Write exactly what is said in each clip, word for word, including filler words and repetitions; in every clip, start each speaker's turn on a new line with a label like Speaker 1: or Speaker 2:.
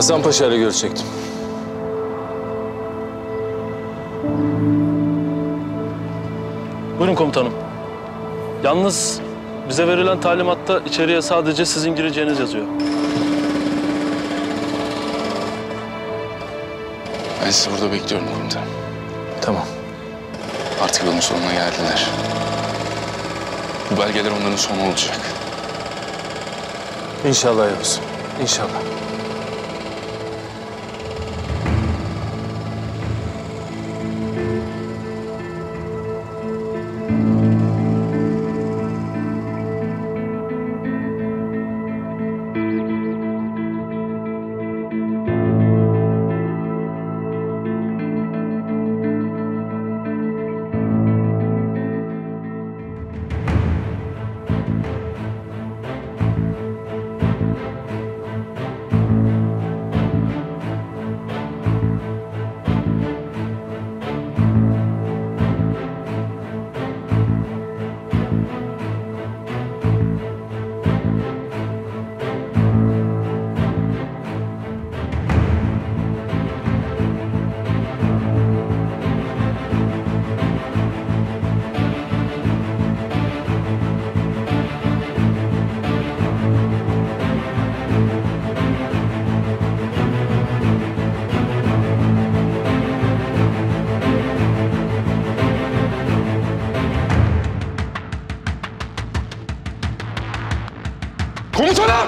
Speaker 1: Hasan Paşa ile görüşecektim.
Speaker 2: Buyurun komutanım. Yalnız bize verilen talimatta içeriye sadece sizin gireceğiniz yazıyor.
Speaker 3: Ben sizi burada bekliyorum komutanım.
Speaker 1: Tamam.
Speaker 3: Artık yolun sonuna geldiler. Bu belgeler onların sonu olacak.
Speaker 1: İnşallah Yavuz. İnşallah.
Speaker 3: Komutanım!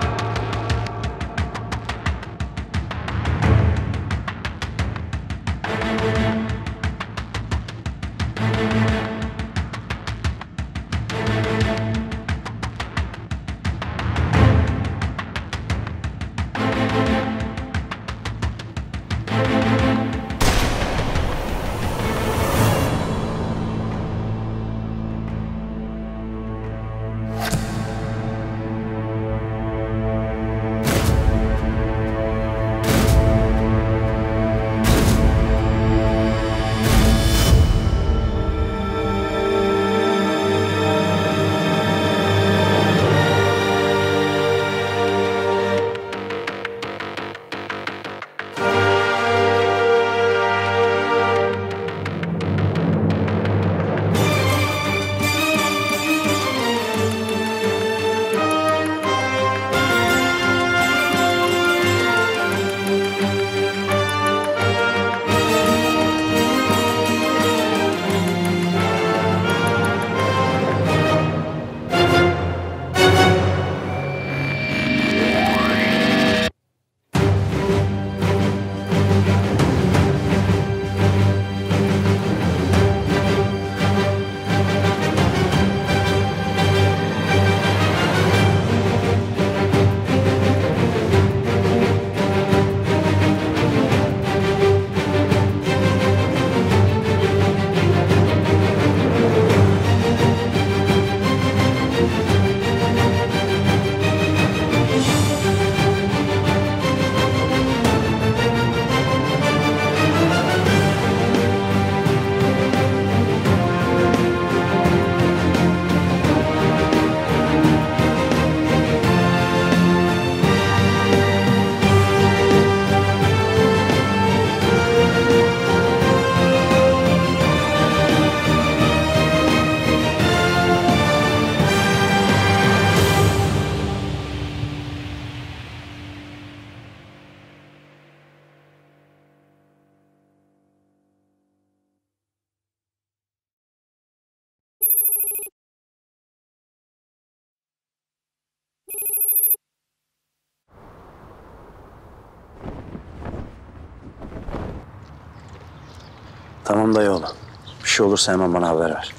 Speaker 4: Tamam dayıoğlu. Bir şey olursa hemen bana haber ver.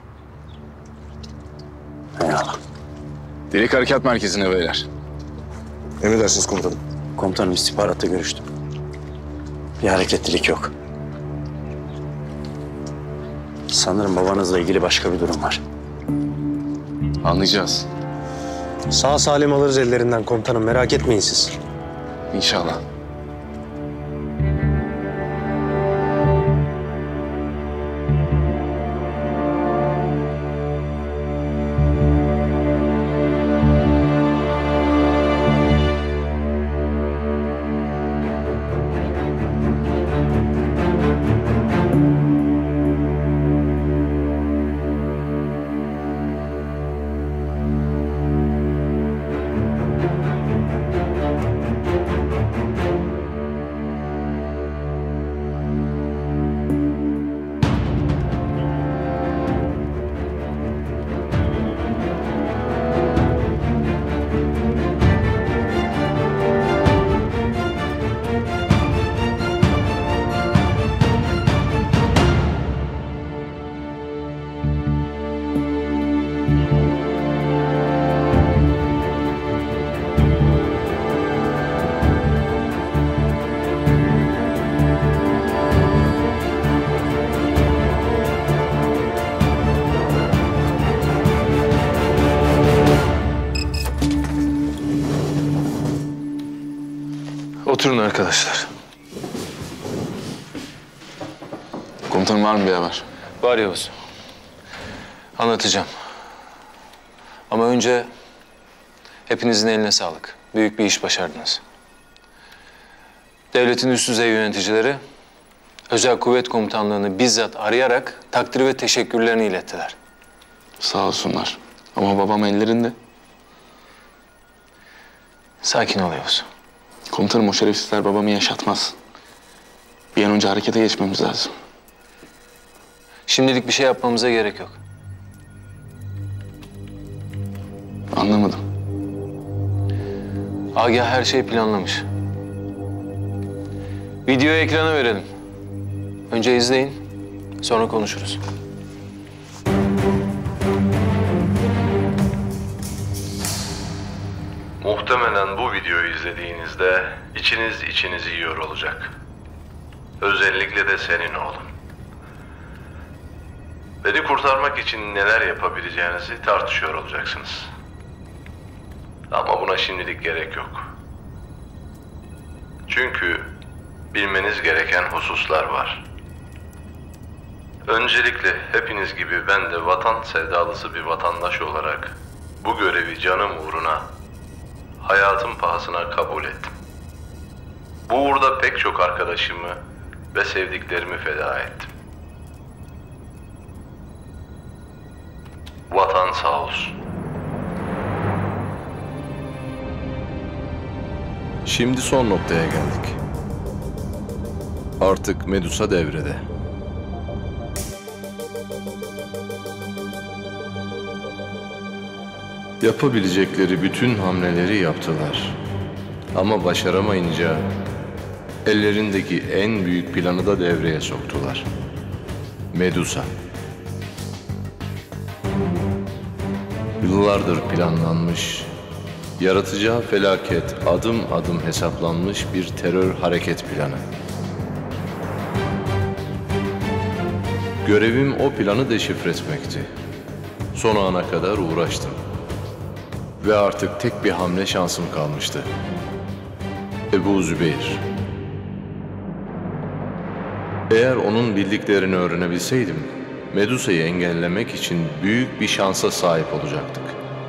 Speaker 4: Eyvallah.
Speaker 3: Direkt Harekat Merkezi'ne beyler.
Speaker 5: Emredersiniz komutanım.
Speaker 4: Komutanım istihbaratta görüştüm. Bir hareketlilik yok. Sanırım babanızla ilgili başka bir durum var.
Speaker 3: Anlayacağız.
Speaker 5: Sağ salim alırız ellerinden komutanım, merak etmeyin siz.
Speaker 3: İnşallah.
Speaker 1: Oturun arkadaşlar.
Speaker 3: Komutanım var mı bir haber?
Speaker 1: Var Yavuz. Anlatacağım. Ama önce hepinizin eline sağlık. Büyük bir iş başardınız. Devletin üst düzey yöneticileri Özel Kuvvet Komutanlığı'nı bizzat arayarak takdir ve teşekkürlerini ilettiler.
Speaker 3: Sağ olsunlar. Ama babam ellerinde.
Speaker 1: Sakin ol Yavuz.
Speaker 3: Komutanım o şerefsizler babamı yaşatmaz. Bir an önce harekete geçmemiz lazım.
Speaker 1: Şimdilik bir şey yapmamıza gerek yok.
Speaker 3: Anlamadım.
Speaker 1: Agah her şeyi planlamış. Videoyu ekrana verelim. Önce izleyin, sonra konuşuruz.
Speaker 6: Muhtemelen bu videoyu izlediğinizde içiniz içinizi yiyor olacak. Özellikle de senin oğlun. Beni kurtarmak için neler yapabileceğinizi tartışıyor olacaksınız. Ama buna şimdilik gerek yok. Çünkü bilmeniz gereken hususlar var. Öncelikle hepiniz gibi ben de vatan sevdalısı bir vatandaş olarak bu görevi canım uğruna, hayatım pahasına kabul ettim. Bu uğurda pek çok arkadaşımı ve sevdiklerimi feda ettim. Vatan sağ olsun.
Speaker 7: Şimdi son noktaya geldik. Artık Medusa devrede. Yapabilecekleri bütün hamleleri yaptılar. Ama başaramayınca ellerindeki en büyük planı da devreye soktular. Medusa. Yıllardır planlanmış, yaratacağı felaket adım adım hesaplanmış bir terör hareket planı. Görevim o planı deşifre etmekti. Son ana kadar uğraştım. Ve artık tek bir hamle şansım kalmıştı. Ebu Zübeyir. Eğer onun bildiklerini öğrenebilseydim, Medusa'yı engellemek için büyük bir şansa sahip olacaktık.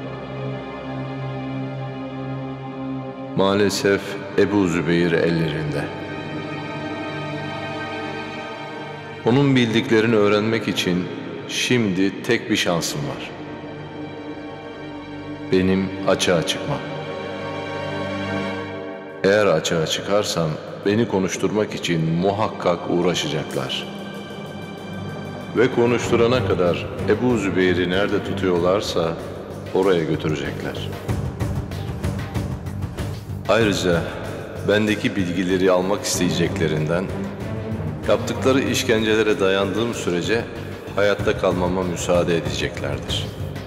Speaker 7: Maalesef Ebu Zübeyir ellerinde. Onun bildiklerini öğrenmek için şimdi tek bir şansım var. Benim açığa çıkmam. Eğer açığa çıkarsam beni konuşturmak için muhakkak uğraşacaklar. Ve konuşturana kadar Ebu Zübeyir'i nerede tutuyorlarsa oraya götürecekler. Ayrıca bendeki bilgileri almak isteyeceklerinden, yaptıkları işkencelere dayandığım sürece hayatta kalmama müsaade edeceklerdir.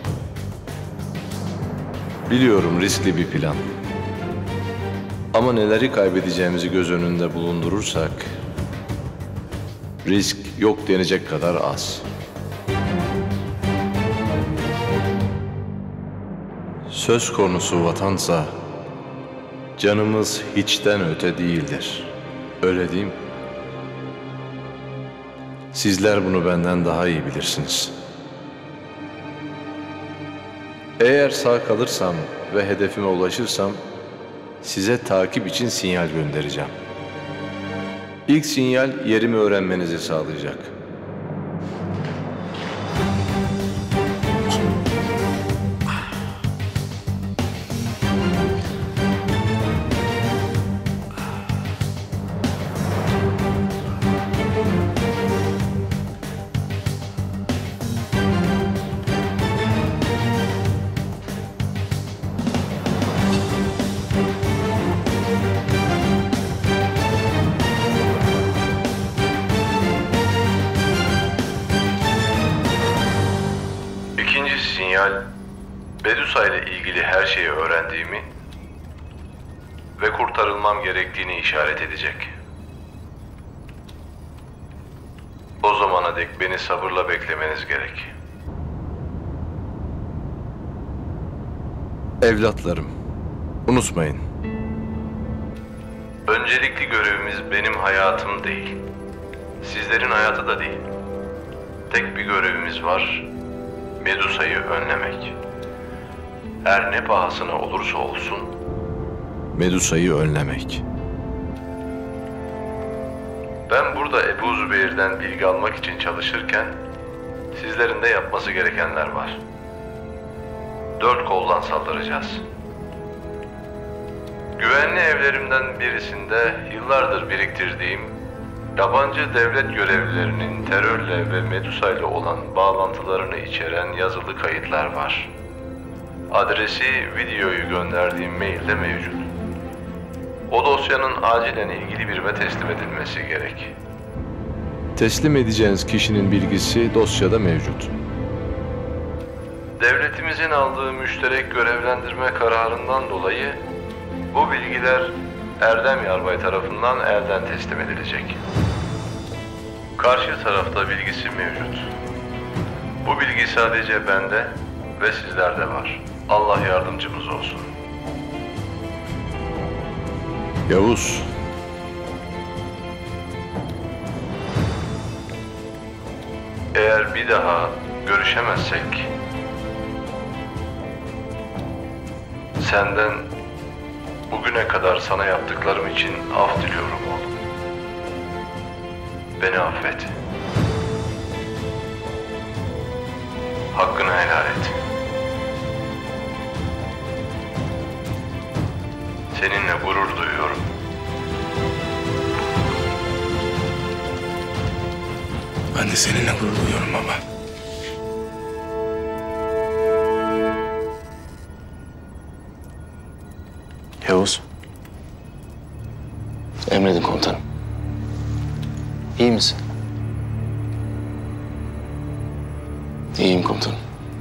Speaker 7: Biliyorum riskli bir plan. Ama neleri kaybedeceğimizi göz önünde bulundurursak, risk yok denecek kadar az. Söz konusu vatansa, canımız hiçten öte değildir. Öyle değil mi? Sizler bunu benden daha iyi bilirsiniz. Eğer sağ kalırsam ve hedefime ulaşırsam, size takip için sinyal göndereceğim. İlk sinyal yerimi öğrenmenizi sağlayacak.
Speaker 6: İkinci sinyal, Medusa ile ilgili her şeyi öğrendiğimi ve kurtarılmam gerektiğini işaret edecek. O zamana dek beni sabırla beklemeniz gerek.
Speaker 7: Evlatlarım, unutmayın.
Speaker 6: Öncelikli görevimiz benim hayatım değil. Sizlerin hayatı da değil. Tek bir görevimiz var. Medusa'yı önlemek. Her ne pahasına olursa olsun.
Speaker 7: Medusa'yı önlemek.
Speaker 6: Ben burada Ebu Zübeyir'den bilgi almak için çalışırken sizlerin de yapması gerekenler var. Dört koldan saldıracağız. Güvenli evlerimden birisinde yıllardır biriktirdiğim yabancı devlet görevlilerinin terörle ve Medusa ile olan bağlantılarını içeren yazılı kayıtlar var. Adresi videoyu gönderdiğim mailde mevcut. O dosyanın acilen ilgili birime teslim edilmesi gerek.
Speaker 7: Teslim edeceğiniz kişinin bilgisi dosyada mevcut.
Speaker 6: Devletimizin aldığı müşterek görevlendirme kararından dolayı bu bilgiler Erdem Yarbay tarafından elden teslim edilecek. Karşı tarafta bilgisi mevcut. Bu bilgi sadece bende ve sizlerde var. Allah yardımcımız olsun.
Speaker 7: Yavuz,
Speaker 6: Eğer bir daha görüşemezsek senden bugüne kadar sana yaptıklarım için af diliyorum oğlum. Beni affet. Hakkını helal et. Seninle gurur duyuyorum.
Speaker 3: Ben de seninle gurur duyuyorum baba.
Speaker 1: Yavuz,
Speaker 3: Emredin komutanım.
Speaker 1: iyi misin?
Speaker 3: İyiyim komutanım.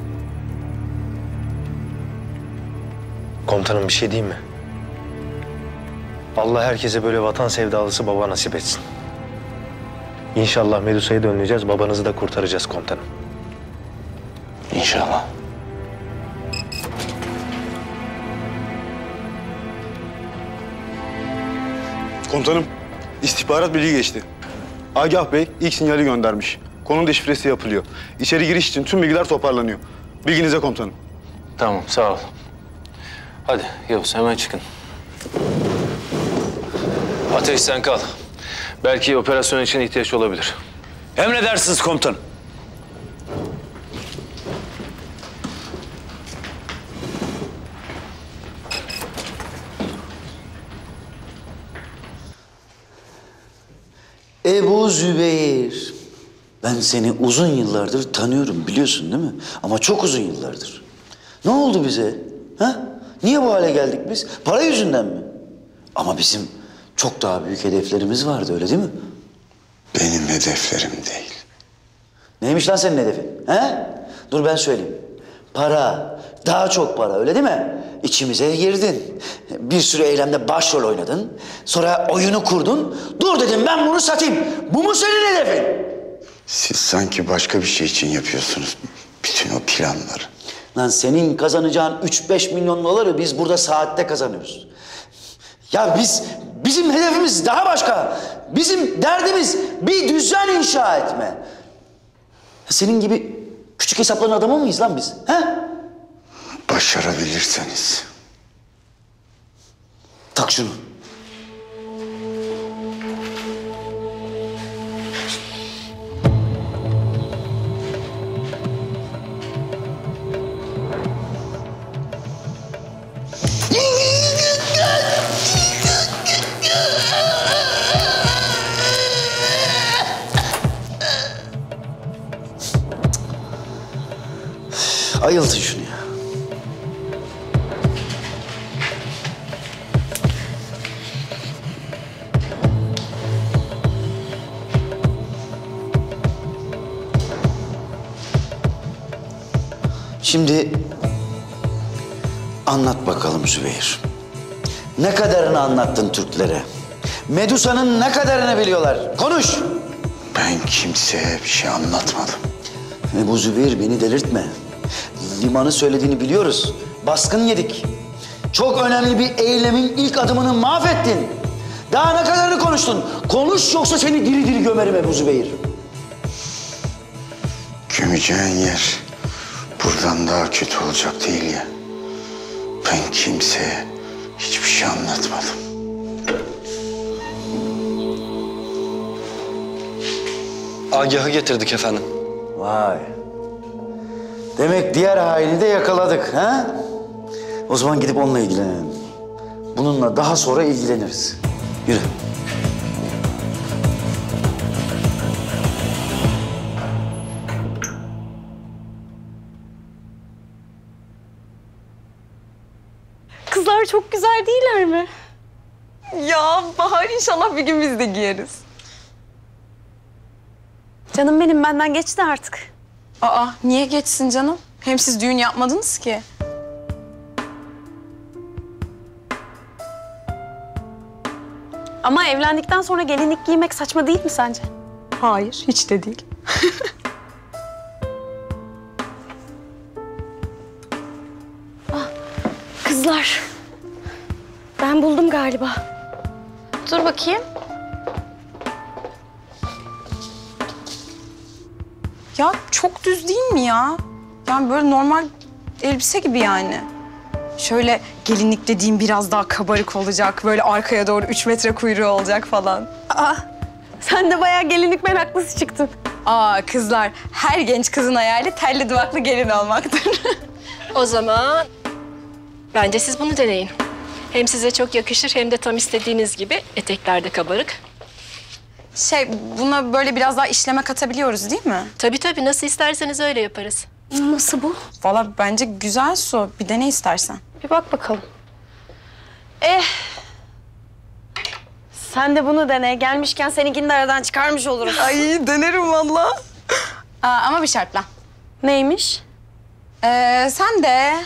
Speaker 5: Komutanım bir şey diyeyim mi? Allah herkese böyle vatan sevdalısı baba nasip etsin. İnşallah Medusa'yı da önleyeceğiz, babanızı da kurtaracağız komutanım.
Speaker 3: İnşallah.
Speaker 8: Komutanım, istihbarat bilgi geçti. Agah Bey ilk sinyali göndermiş. Konunun deşifresi yapılıyor. İçeri giriş için tüm bilgiler toparlanıyor. Bilginize komutanım.
Speaker 1: Tamam, sağ ol. Hadi Yavuz, hemen çıkın. Ateş sen kal. Belki operasyon için ihtiyaç olabilir.
Speaker 9: Emredersiniz komutanım.
Speaker 10: Ebu Zübeyir. Ben seni uzun yıllardır tanıyorum biliyorsun değil mi? Ama çok uzun yıllardır. Ne oldu bize? Ha? Niye bu hale geldik biz? Para yüzünden mi? Ama bizim çok daha büyük hedeflerimiz vardı öyle değil mi?
Speaker 11: Benim hedeflerim değil.
Speaker 10: Neymiş lan senin hedefin? He? Dur ben söyleyeyim. Para, daha çok para öyle değil mi? İçimize girdin. Bir sürü eylemde başrol oynadın. Sonra oyunu kurdun. Dur dedim ben bunu satayım. Bu mu senin hedefin?
Speaker 11: Siz sanki başka bir şey için yapıyorsunuz bütün o planları.
Speaker 10: Lan senin kazanacağın üç beş milyon doları biz burada saatte kazanıyoruz. Ya biz, bizim hedefimiz daha başka. Bizim derdimiz bir düzen inşa etme. Senin gibi küçük hesapların adamı mıyız lan biz? He?
Speaker 11: Başarabilirseniz.
Speaker 10: Tak şunu. Ayıltın şunu ya. Şimdi anlat bakalım Zübeyir. Ne kadarını anlattın Türklere? Medusa'nın ne kadarını biliyorlar? Konuş!
Speaker 11: Ben kimseye bir şey anlatmadım.
Speaker 10: Ebu Zübeyir beni delirtme. Limanı söylediğini biliyoruz. Baskın yedik. Çok önemli bir eylemin ilk adımını mahvettin. Daha ne kadarını konuştun? Konuş yoksa seni diri diri gömerim Ebu Zübeyir.
Speaker 11: Gömeceğin yer buradan daha kötü olacak değil ya. Ben kimseye hiçbir şey anlatmadım.
Speaker 4: Agah'ı getirdik efendim.
Speaker 10: Vay. Demek diğer haini de yakaladık ha? O zaman gidip onunla ilgilenelim. Bununla daha sonra ilgileniriz. Yürü.
Speaker 12: Kızlar çok güzel değiller mi? Ya Bahar, inşallah bir gün biz de giyeriz.
Speaker 13: Canım benim, benden geçti artık.
Speaker 12: Aa, niye geçsin canım? Hem siz düğün yapmadınız ki.
Speaker 13: Ama evlendikten sonra gelinlik giymek saçma değil mi sence?
Speaker 12: Hayır, hiç de değil.
Speaker 13: Ah, kızlar, ben buldum galiba. Dur bakayım.
Speaker 12: Ya çok düz değil mi ya? Yani böyle normal elbise gibi yani. Şöyle gelinlik dediğim biraz daha kabarık olacak. Böyle arkaya doğru üç metre kuyruğu olacak falan.
Speaker 13: Aa, sen de bayağı gelinlik meraklısı çıktın.
Speaker 12: Aa kızlar, her genç kızın hayali telli duvaklı gelin olmaktır.
Speaker 14: O zaman bence siz bunu deneyin. Hem size çok yakışır hem de tam istediğiniz gibi etekler de kabarık.
Speaker 12: Şey, buna böyle biraz daha işleme katabiliyoruz değil mi?
Speaker 14: Tabii tabii, nasıl isterseniz öyle yaparız.
Speaker 13: Nasıl bu?
Speaker 12: Vallahi bence güzel Su. Bir dene istersen.
Speaker 13: Bir bak bakalım. Eh. Sen de bunu dene. Gelmişken seninkini de aradan çıkarmış oluruz.
Speaker 12: Ay denerim vallahi. Aa, ama bir şartla.
Speaker 13: Neymiş?
Speaker 12: Ee, sen de...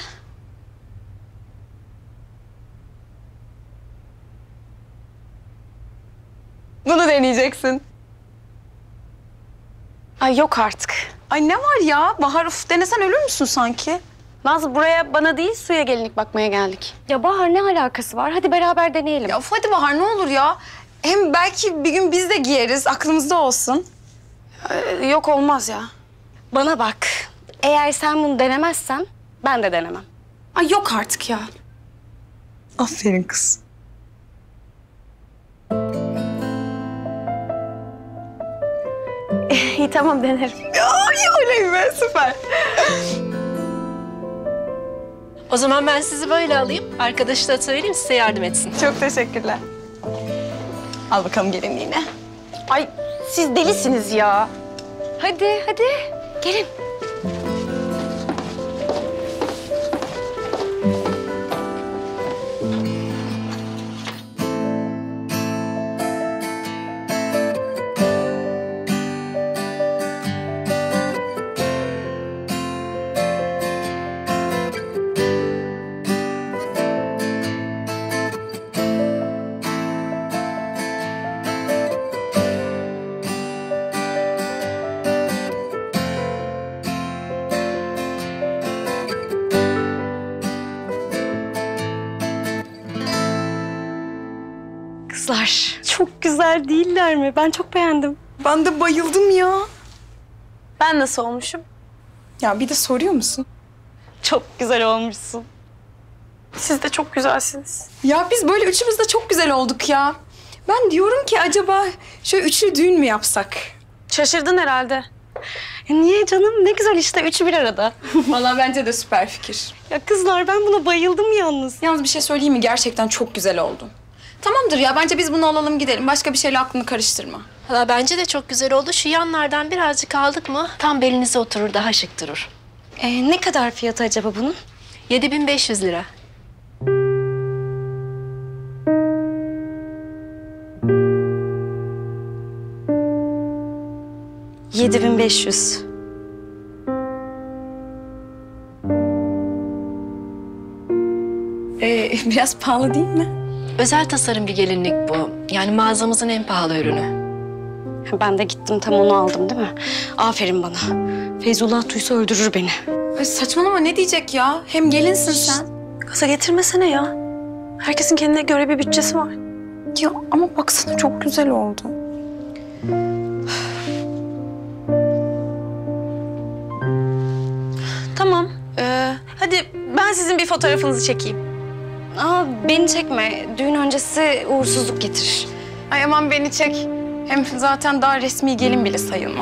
Speaker 12: Bunu deneyeceksin.
Speaker 13: Ay yok artık.
Speaker 12: Ay ne var ya? Bahar, uf, denesen ölür müsün sanki?
Speaker 13: Nazlı, buraya bana değil suya gelinlik bakmaya geldik.
Speaker 15: Ya Bahar, ne alakası var? Hadi beraber deneyelim.
Speaker 12: Ya uf, hadi Bahar ne olur ya. Hem belki bir gün biz de giyeriz. Aklımızda olsun.
Speaker 13: Ee, yok olmaz ya.
Speaker 15: Bana bak. Eğer sen bunu denemezsen ben de denemem.
Speaker 12: Ay yok artık ya. Aferin kız.
Speaker 13: İyi tamam, denerim.
Speaker 12: Ay öyleyim be, süper.
Speaker 14: O zaman ben sizi böyle alayım. Arkadaşı da söyleyeyim, size yardım etsin.
Speaker 12: Çok teşekkürler. Al bakalım gelinliğini.
Speaker 13: Ay siz delisiniz ya.
Speaker 15: Hadi, hadi. Gelin.
Speaker 13: Kızlar, çok güzel değiller mi? Ben çok beğendim.
Speaker 12: Ben de bayıldım ya.
Speaker 13: Ben nasıl olmuşum?
Speaker 12: Ya bir de soruyor musun?
Speaker 13: Çok güzel olmuşsun. Siz de çok güzelsiniz.
Speaker 12: Ya biz böyle üçümüz de çok güzel olduk ya. Ben diyorum ki acaba şöyle üçlü düğün mü yapsak?
Speaker 13: Şaşırdın herhalde. Ya niye canım? Ne güzel işte, üçü bir arada.
Speaker 12: Vallahi bence de süper fikir.
Speaker 13: Ya kızlar, ben buna bayıldım yalnız.
Speaker 12: Yalnız bir şey söyleyeyim mi? Gerçekten çok güzel oldu. Tamamdır ya, bence biz bunu alalım gidelim. Başka bir şeyle aklını karıştırma.
Speaker 14: Valla bence de çok güzel oldu. Şu yanlardan birazcık aldık mı tam belinize oturur, daha şık durur.
Speaker 15: Ee, ne kadar fiyatı acaba bunun?
Speaker 14: yedi bin beş yüz lira.
Speaker 15: yedi bin beş yüz.
Speaker 12: Ee, biraz pahalı değil mi?
Speaker 14: Özel tasarım bir gelinlik bu. Yani mağazamızın en pahalı ürünü.
Speaker 15: Ben de gittim, tam onu aldım değil mi? Aferin bana. Feyzullah duysa öldürür beni.
Speaker 12: Ay saçmalama, ne diyecek ya? Hem gelinsin sen.
Speaker 13: Gaza getirmesene ya. Herkesin kendine göre bir bütçesi var.
Speaker 12: Ya ama baksana çok güzel oldu.
Speaker 13: Tamam. Ee, hadi ben sizin bir fotoğrafınızı çekeyim.
Speaker 15: Aa, beni çekme. Düğün öncesi uğursuzluk getirir.
Speaker 12: Ay aman beni çek. Hem zaten daha resmi gelin bile sayılmam.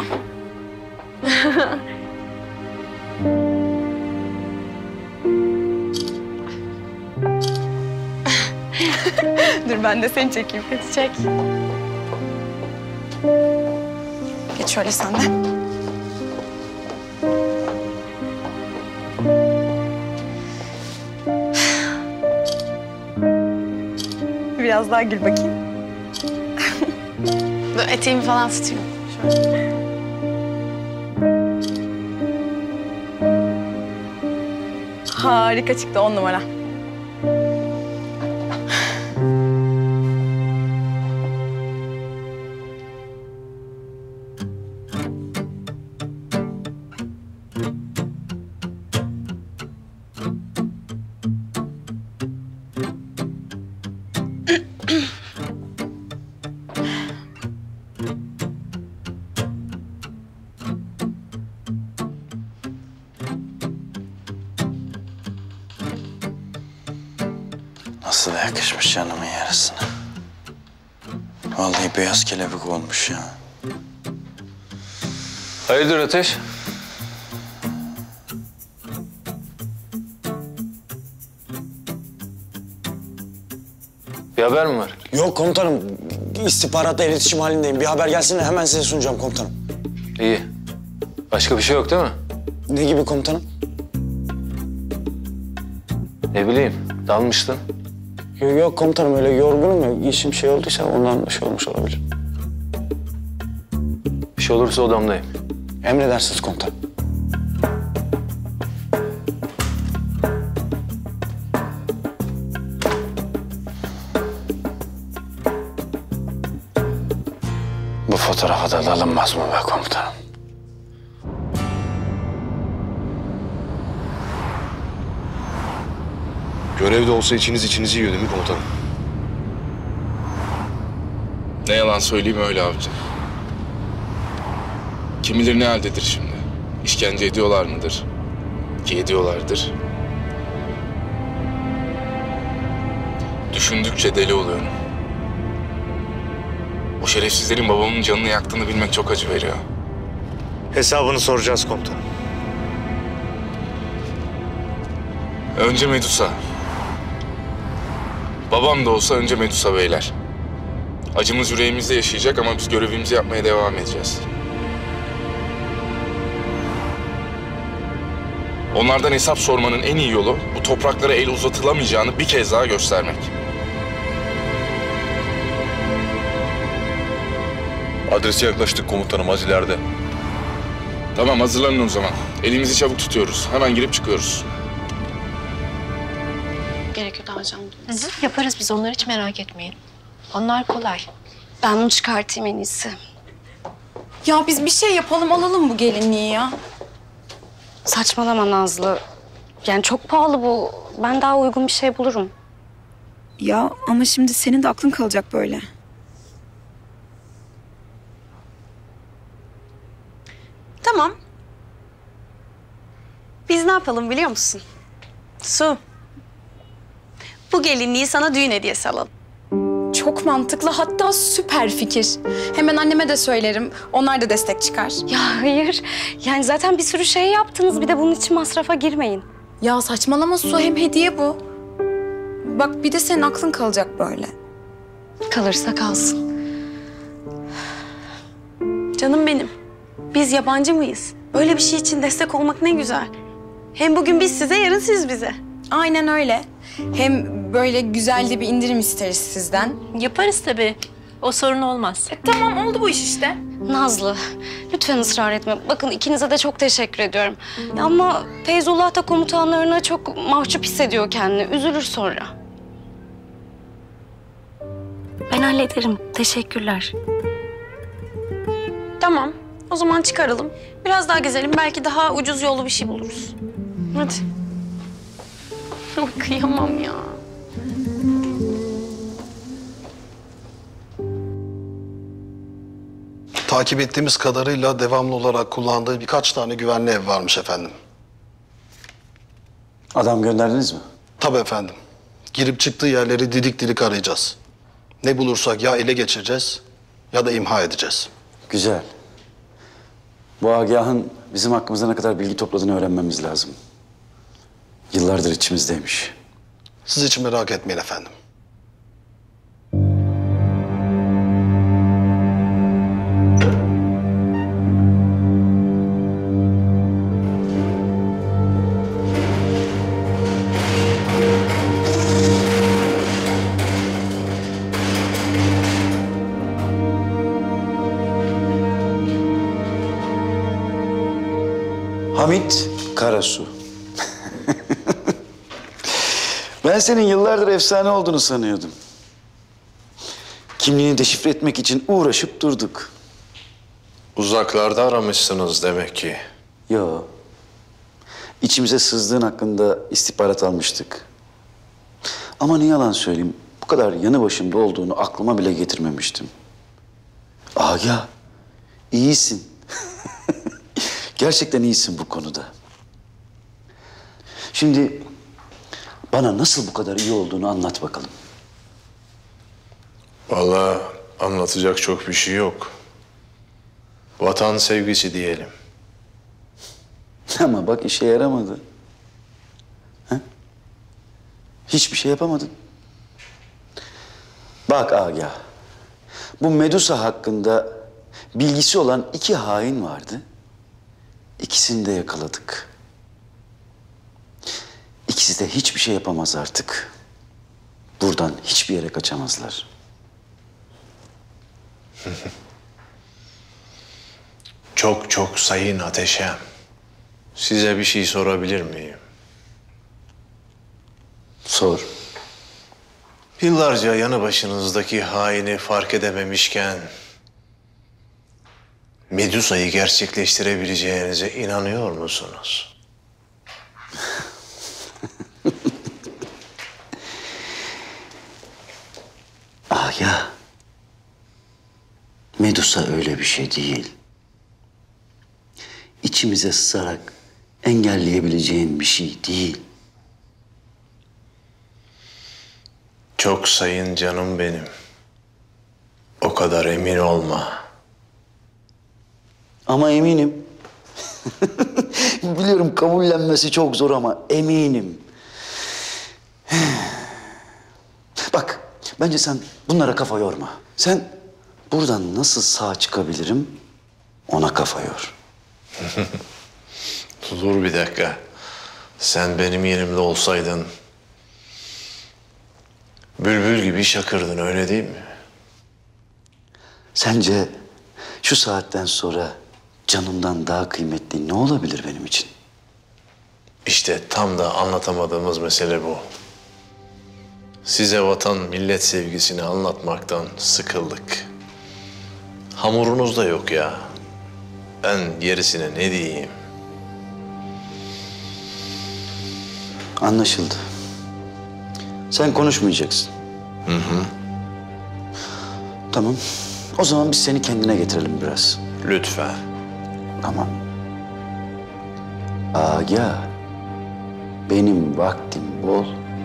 Speaker 12: Dur ben de seni çekeyim.
Speaker 13: Hadi çek.
Speaker 12: Geç şöyle sen de. Biraz daha gül bakayım.
Speaker 13: Dur eteğimi falan tutayım. Şöyle.
Speaker 12: Harika çıktı, on numara.
Speaker 11: Nasıl da yakışmış canımın yarısına. Vallahi beyaz kelebek olmuş ya.
Speaker 1: Hayırdır Ateş? Bir haber mi var?
Speaker 4: Yok komutanım. İstihbaratla iletişim halindeyim. Bir haber gelsin de hemen size sunacağım komutanım.
Speaker 1: İyi. Başka bir şey yok değil mi?
Speaker 4: Ne gibi komutanım?
Speaker 1: Ne bileyim, dalmıştın.
Speaker 4: Yok, yok komutanım, öyle yorgunum ya. İşim şey olduysa ondan şey olmuş olabilir.
Speaker 1: Bir şey olursa odamdayım.
Speaker 4: Emredersiniz komutanım.
Speaker 11: Bu fotoğrafa da alınmaz mı be komutanım?
Speaker 16: Görevde olsa içiniz içinizi yiyor değil mi komutanım?
Speaker 3: Ne yalan söyleyeyim öyle avcı. Kim bilir ne haldedir şimdi. İşkence ediyorlar mıdır? Ki ediyorlardır. Düşündükçe deli oluyorum. O şerefsizlerin babamın canını yaktığını bilmek çok acı veriyor.
Speaker 5: Hesabını soracağız komutanım.
Speaker 3: Önce Medusa. Babam da olsa önce Medusa beyler. Acımız yüreğimizde yaşayacak ama biz görevimizi yapmaya devam edeceğiz. Onlardan hesap sormanın en iyi yolu bu topraklara el uzatılamayacağını bir kez daha göstermek.
Speaker 16: Adrese yaklaştık komutanım, az ileride.
Speaker 3: Tamam, hazırlanın o zaman. Elimizi çabuk tutuyoruz. Hemen girip çıkıyoruz.
Speaker 14: Gerekiyor daha canım. Yaparız biz, onları hiç merak etmeyin. Onlar kolay.
Speaker 15: Ben bunu çıkartayım en iyisi.
Speaker 12: Ya biz bir şey yapalım, alalım bu gelinliği ya.
Speaker 15: Saçmalama Nazlı. Yani çok pahalı bu. Ben daha uygun bir şey bulurum.
Speaker 12: Ya ama şimdi senin de aklın kalacak böyle.
Speaker 13: Tamam. Biz ne yapalım biliyor musun? Su. Bu gelinliği sana düğün hediyesi alalım.
Speaker 12: Çok mantıklı, hatta süper fikir. Hemen anneme de söylerim, onlar da destek çıkar.
Speaker 15: Ya hayır. Yani zaten bir sürü şey yaptınız. Bir de bunun için masrafa girmeyin.
Speaker 12: Ya saçmalama Su, hem hediye bu. Bak bir de senin aklın kalacak böyle.
Speaker 15: Kalırsa kalsın.
Speaker 13: Canım benim. Biz yabancı mıyız? Böyle bir şey için destek olmak ne güzel. Hem bugün biz size, yarın siz bize.
Speaker 12: Aynen öyle. Hem böyle güzel de bir indirim isteriz sizden.
Speaker 14: Yaparız tabii. O sorun olmaz.
Speaker 12: E, tamam, oldu bu iş işte.
Speaker 15: Nazlı, lütfen ısrar etme. Bakın ikinize de çok teşekkür ediyorum. Ama Feyzullah da komutanlarına çok mahcup hissediyor kendini. Üzülür sonra. Ben hallederim. Teşekkürler.
Speaker 13: Tamam. O zaman çıkaralım. Biraz daha gezelim. Belki daha ucuz yollu bir şey buluruz. Hadi. Kıyamam ya.
Speaker 17: takip ettiğimiz kadarıyla devamlı olarak kullandığı birkaç tane güvenli ev varmış efendim.
Speaker 10: Adam gönderdiniz mi?
Speaker 17: Tabii efendim. Girip çıktığı yerleri didik didik arayacağız. Ne bulursak ya ele geçireceğiz ya da imha edeceğiz.
Speaker 10: Güzel. Bu Agah'ın bizim hakkımızda ne kadar bilgi topladığını öğrenmemiz lazım. Yıllardır içimizdeymiş.
Speaker 17: Siz hiç merak etmeyin efendim.
Speaker 10: Hamit Karasu. Ben senin yıllardır efsane olduğunu sanıyordum. Kimliğini deşifre etmek için uğraşıp durduk.
Speaker 7: Uzaklarda aramışsınız demek ki.
Speaker 10: Yo. İçimize sızdığın hakkında istihbarat almıştık. Ama ne yalan söyleyeyim, bu kadar yanı başımda olduğunu aklıma bile getirmemiştim. Agah, iyisin. Gerçekten iyisin bu konuda. Şimdi bana nasıl bu kadar iyi olduğunu anlat bakalım.
Speaker 7: Vallahi anlatacak çok bir şey yok. Vatan sevgisi diyelim.
Speaker 10: Ama bak işe yaramadı. Ha? Hiçbir şey yapamadın. Bak Agah, bu Medusa hakkında bilgisi olan iki hain vardı. İkisini de yakaladık. İkisi de hiçbir şey yapamaz artık. Buradan hiçbir yere kaçamazlar.
Speaker 7: Çok çok sayın Ateşem. Size bir şey sorabilir miyim?
Speaker 10: Sor.
Speaker 7: Yıllarca yanı başınızdaki haini fark edememişken Medusa'yı gerçekleştirebileceğinize inanıyor musunuz?
Speaker 10: Agah, Medusa öyle bir şey değil. İçimize sızarak engelleyebileceğin bir şey değil.
Speaker 7: Çok sayın canım benim. O kadar emin olma.
Speaker 10: Ama eminim. Biliyorum kabullenmesi çok zor ama eminim. Bak, bence sen bunlara kafa yorma. Sen buradan nasıl sağ çıkabilirim ona kafa yor.
Speaker 7: Dur bir dakika. Sen benim yerimde olsaydın bülbül gibi şakırdın, öyle değil mi?
Speaker 10: Sence şu saatten sonra canımdan daha kıymetli ne olabilir benim için?
Speaker 7: İşte tam da anlatamadığımız mesele bu. Size vatan, millet sevgisini anlatmaktan sıkıldık. Hamurunuz da yok ya. Ben gerisine ne diyeyim?
Speaker 10: Anlaşıldı. Sen konuşmayacaksın.
Speaker 7: Hı hı.
Speaker 10: Tamam. O zaman biz seni kendine getirelim biraz.
Speaker 7: Lütfen.
Speaker 10: Tamam. Agah, benim vaktim bol.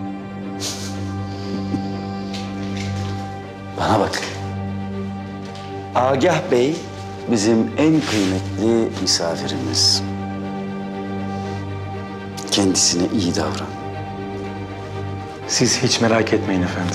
Speaker 10: Bana bak. Agah Bey bizim en kıymetli misafirimiz. Kendisine iyi davran.
Speaker 5: Siz hiç merak etmeyin efendim.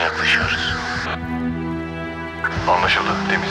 Speaker 6: yaklaşıyoruz. Anlaşıldı, temiz.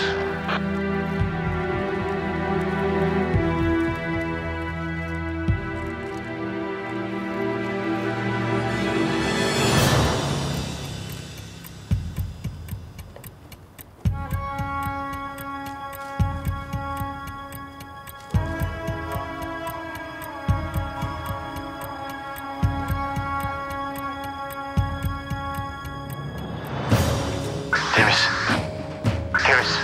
Speaker 6: Temiz. Temiz.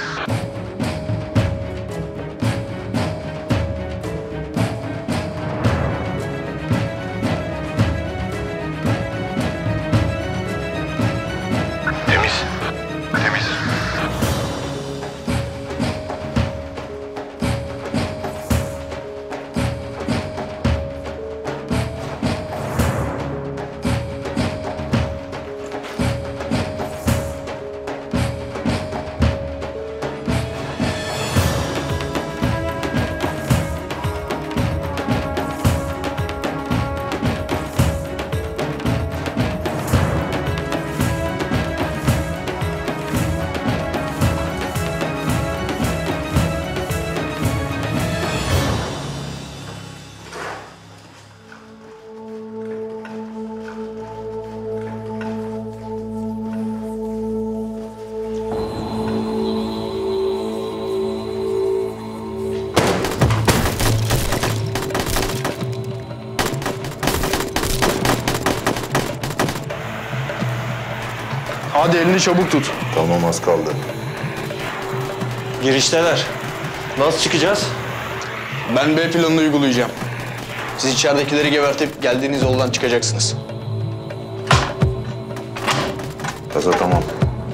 Speaker 6: Temiz. Temiz.
Speaker 17: Hadi elini çabuk tut.
Speaker 16: Tamam, az kaldı.
Speaker 5: Girişteler. Nasıl çıkacağız?
Speaker 17: Ben B planını uygulayacağım. Siz içeridekileri gebertip geldiğiniz yoldan çıkacaksınız.
Speaker 16: Kaza tamam.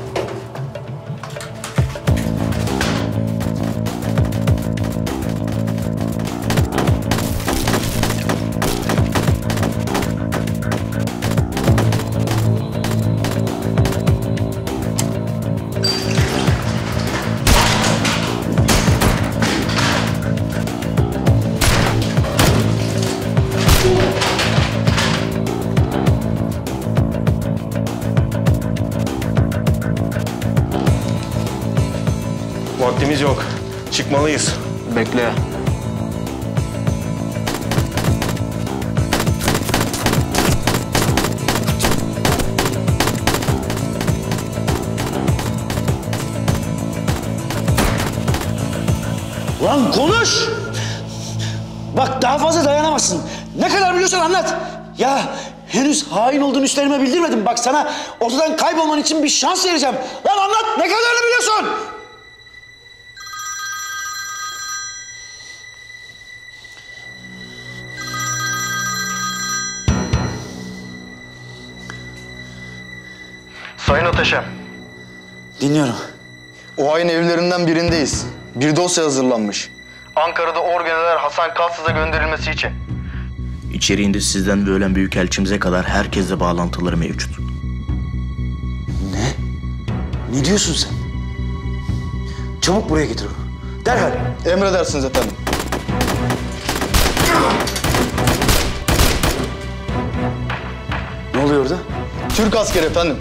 Speaker 5: Vaktimiz yok. Çıkmalıyız.
Speaker 17: Bekle.
Speaker 10: Lan konuş! Bak daha fazla dayanamazsın. Ne kadar biliyorsan anlat. Ya henüz hain olduğunu üstlerime bildirmedim. Bak sana ortadan kaybolman için bir şans vereceğim. Lan anlat, ne kadarını biliyorsun?
Speaker 17: Sayın Ateşem.
Speaker 10: Dinliyorum.
Speaker 17: O ayın evlerinden birindeyiz. Bir dosya hazırlanmış. Ankara'da Orgeneral Hasan Kalsız'a gönderilmesi için.
Speaker 18: İçeriğinde sizden ve ölen büyükelçimize kadar herkesle bağlantıları mevcut.
Speaker 10: Ne? Ne diyorsun sen? Çabuk buraya getir onu. Derhal.
Speaker 17: Emredersiniz efendim.
Speaker 10: Ne oluyor orada?
Speaker 17: Türk askeri efendim.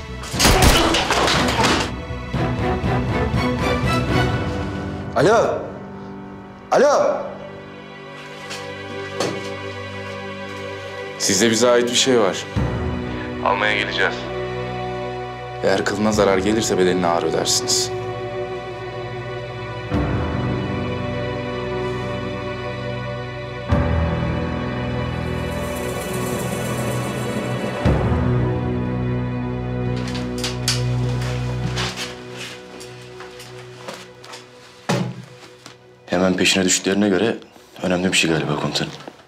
Speaker 10: Alo. Alo.
Speaker 3: Sizde bize ait bir şey var.
Speaker 6: Almaya geleceğiz.
Speaker 3: Eğer kılına zarar gelirse bedelini ağır ödersiniz.
Speaker 18: Hemen peşine düştüklerine göre önemli bir şey galiba komutanım.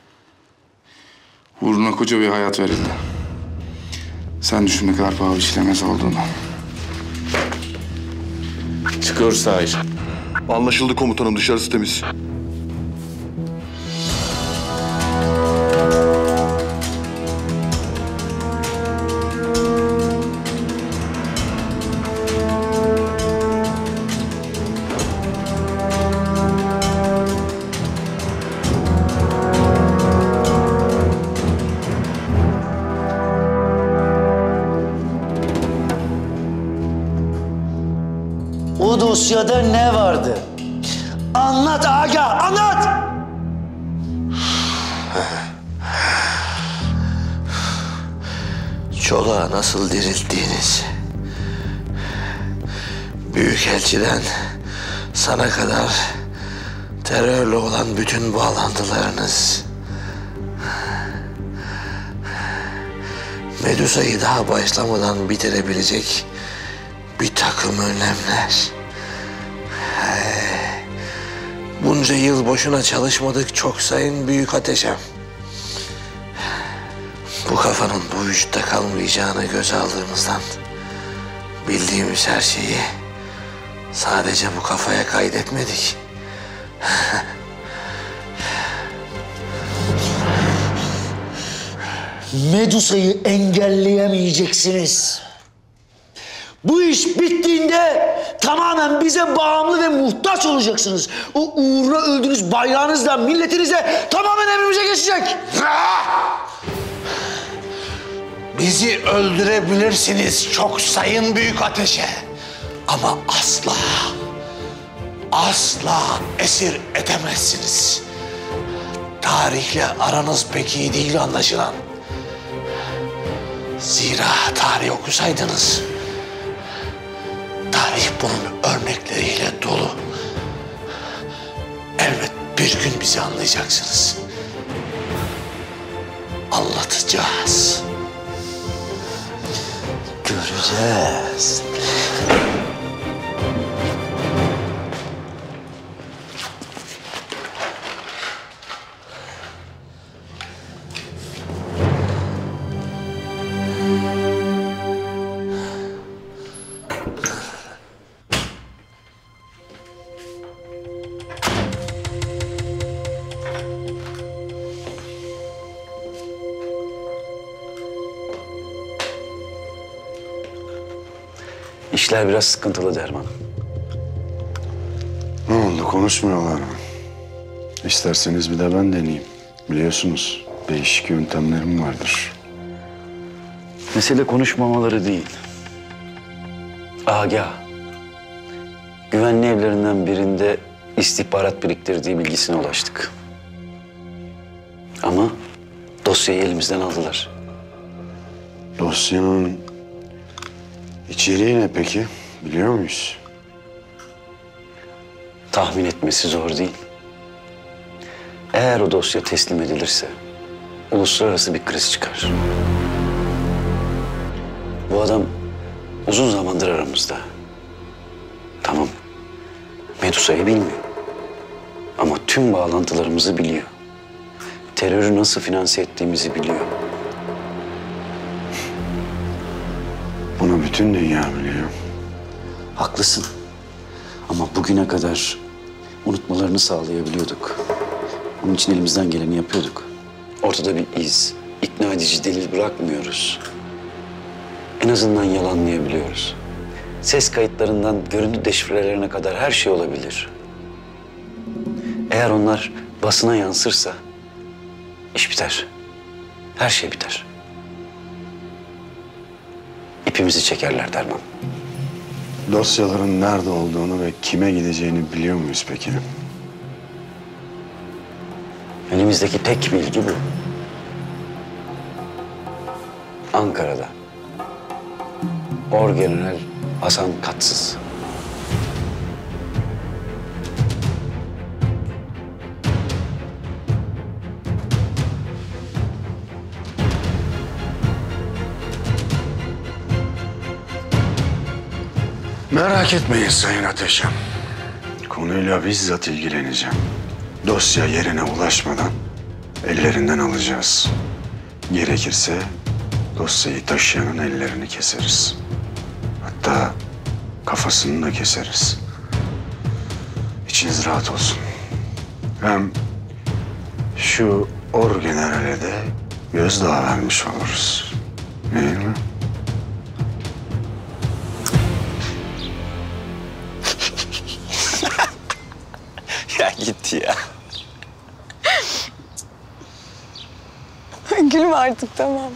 Speaker 3: Uğruna koca bir hayat verildi. Sen düşün ne kadar paha biçilemez olduğunu. Çıkıyoruz Tahir.
Speaker 16: Anlaşıldı komutanım, dışarısı temiz.
Speaker 10: dosyada ne vardı? Anlat Agah, anlat!
Speaker 11: Çolak'ı nasıl dirilttiğiniz, Büyükelçiden sana kadar terörle olan bütün bağlantılarınız, Medusa'yı daha başlamadan bitirebilecek bir takım önlemler. Bunca yıl boşuna çalışmadık çok sayın Büyük Ateşem. Bu kafanın bu vücutta kalmayacağını göze aldığımızdan bildiğimiz her şeyi sadece bu kafaya kaydetmedik.
Speaker 10: Medusa'yı engelleyemeyeceksiniz. Bu iş bittiğinde tamamen bize bağımlı ve muhtaç olacaksınız. O uğruna öldüğünüz bayrağınızla milletinize tamamen emrimize geçecek.
Speaker 11: Bizi öldürebilirsiniz çok sayın Büyük Ateşe. Ama asla, asla esir edemezsiniz. Tarihle aranız pek iyi değil anlaşılan. Zira tarih okusaydınız, tarih bunun örnekleriyle dolu. Elbet bir gün bizi anlayacaksınız. Anlatacağız.
Speaker 10: Göreceğiz.
Speaker 4: İşler biraz sıkıntılı Derman.
Speaker 11: Ne oldu, konuşmuyorlar mı? İsterseniz bir de ben deneyeyim. Biliyorsunuz değişik yöntemlerim vardır.
Speaker 4: Mesele konuşmamaları değil. Agah, güvenli evlerinden birinde istihbarat biriktirdiği bilgisine ulaştık. Ama dosyayı elimizden aldılar.
Speaker 11: Dosyanın içeriği ne peki? Biliyor muyuz?
Speaker 4: Tahmin etmesi zor değil. Eğer o dosya teslim edilirse uluslararası bir kriz çıkar. Bu adam uzun zamandır aramızda. Tamam, Medusa'yı bilmiyor. Ama tüm bağlantılarımızı biliyor. Terörü nasıl finanse ettiğimizi biliyor.
Speaker 11: Bunu bütün dünya biliyor.
Speaker 4: Haklısın. Ama bugüne kadar unutmalarını sağlayabiliyorduk. Onun için elimizden geleni yapıyorduk. Ortada bir iz, ikna edici delil bırakmıyoruz. En azından yalanlayabiliyoruz. Ses kayıtlarından görüntü deşifrelerine kadar her şey olabilir. Eğer onlar basına yansırsa iş biter. Her şey biter. İpimizi çekerler Derman.
Speaker 11: Dosyaların nerede olduğunu ve kime gideceğini biliyor muyuz peki?
Speaker 4: Elimizdeki tek bilgi bu. Ankara'da. Orgeneral Hasan Katsız.
Speaker 11: Merak etmeyin Sayın Ateşem. Konuyla bizzat ilgileneceğim. Dosya yerine ulaşmadan ellerinden alacağız. Gerekirse dosyayı taşıyanın ellerini keseriz. Hatta kafasını da keseriz. İçiniz rahat olsun. Hem şu orgenerale de gözdağı vermiş oluruz. Değil mi?
Speaker 4: Ya git ya.
Speaker 12: Gülme artık, tamam.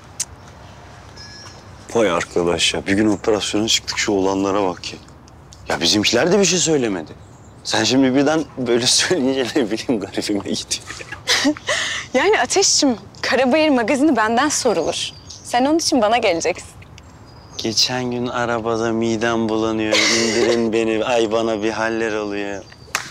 Speaker 4: Vay arkadaş ya. Bir gün operasyona çıktık, şu olanlara bak ya. Ya bizimkiler de bir şey söylemedi. Sen şimdi birden böyle söyleyince ne bileyim garibime gidiyor.
Speaker 12: Yani Ateş'cim, Karabayır magazini benden sorulur. Sen onun için bana geleceksin.
Speaker 4: Geçen gün arabada midem bulanıyor. İndirin beni. Ay bana bir haller oluyor.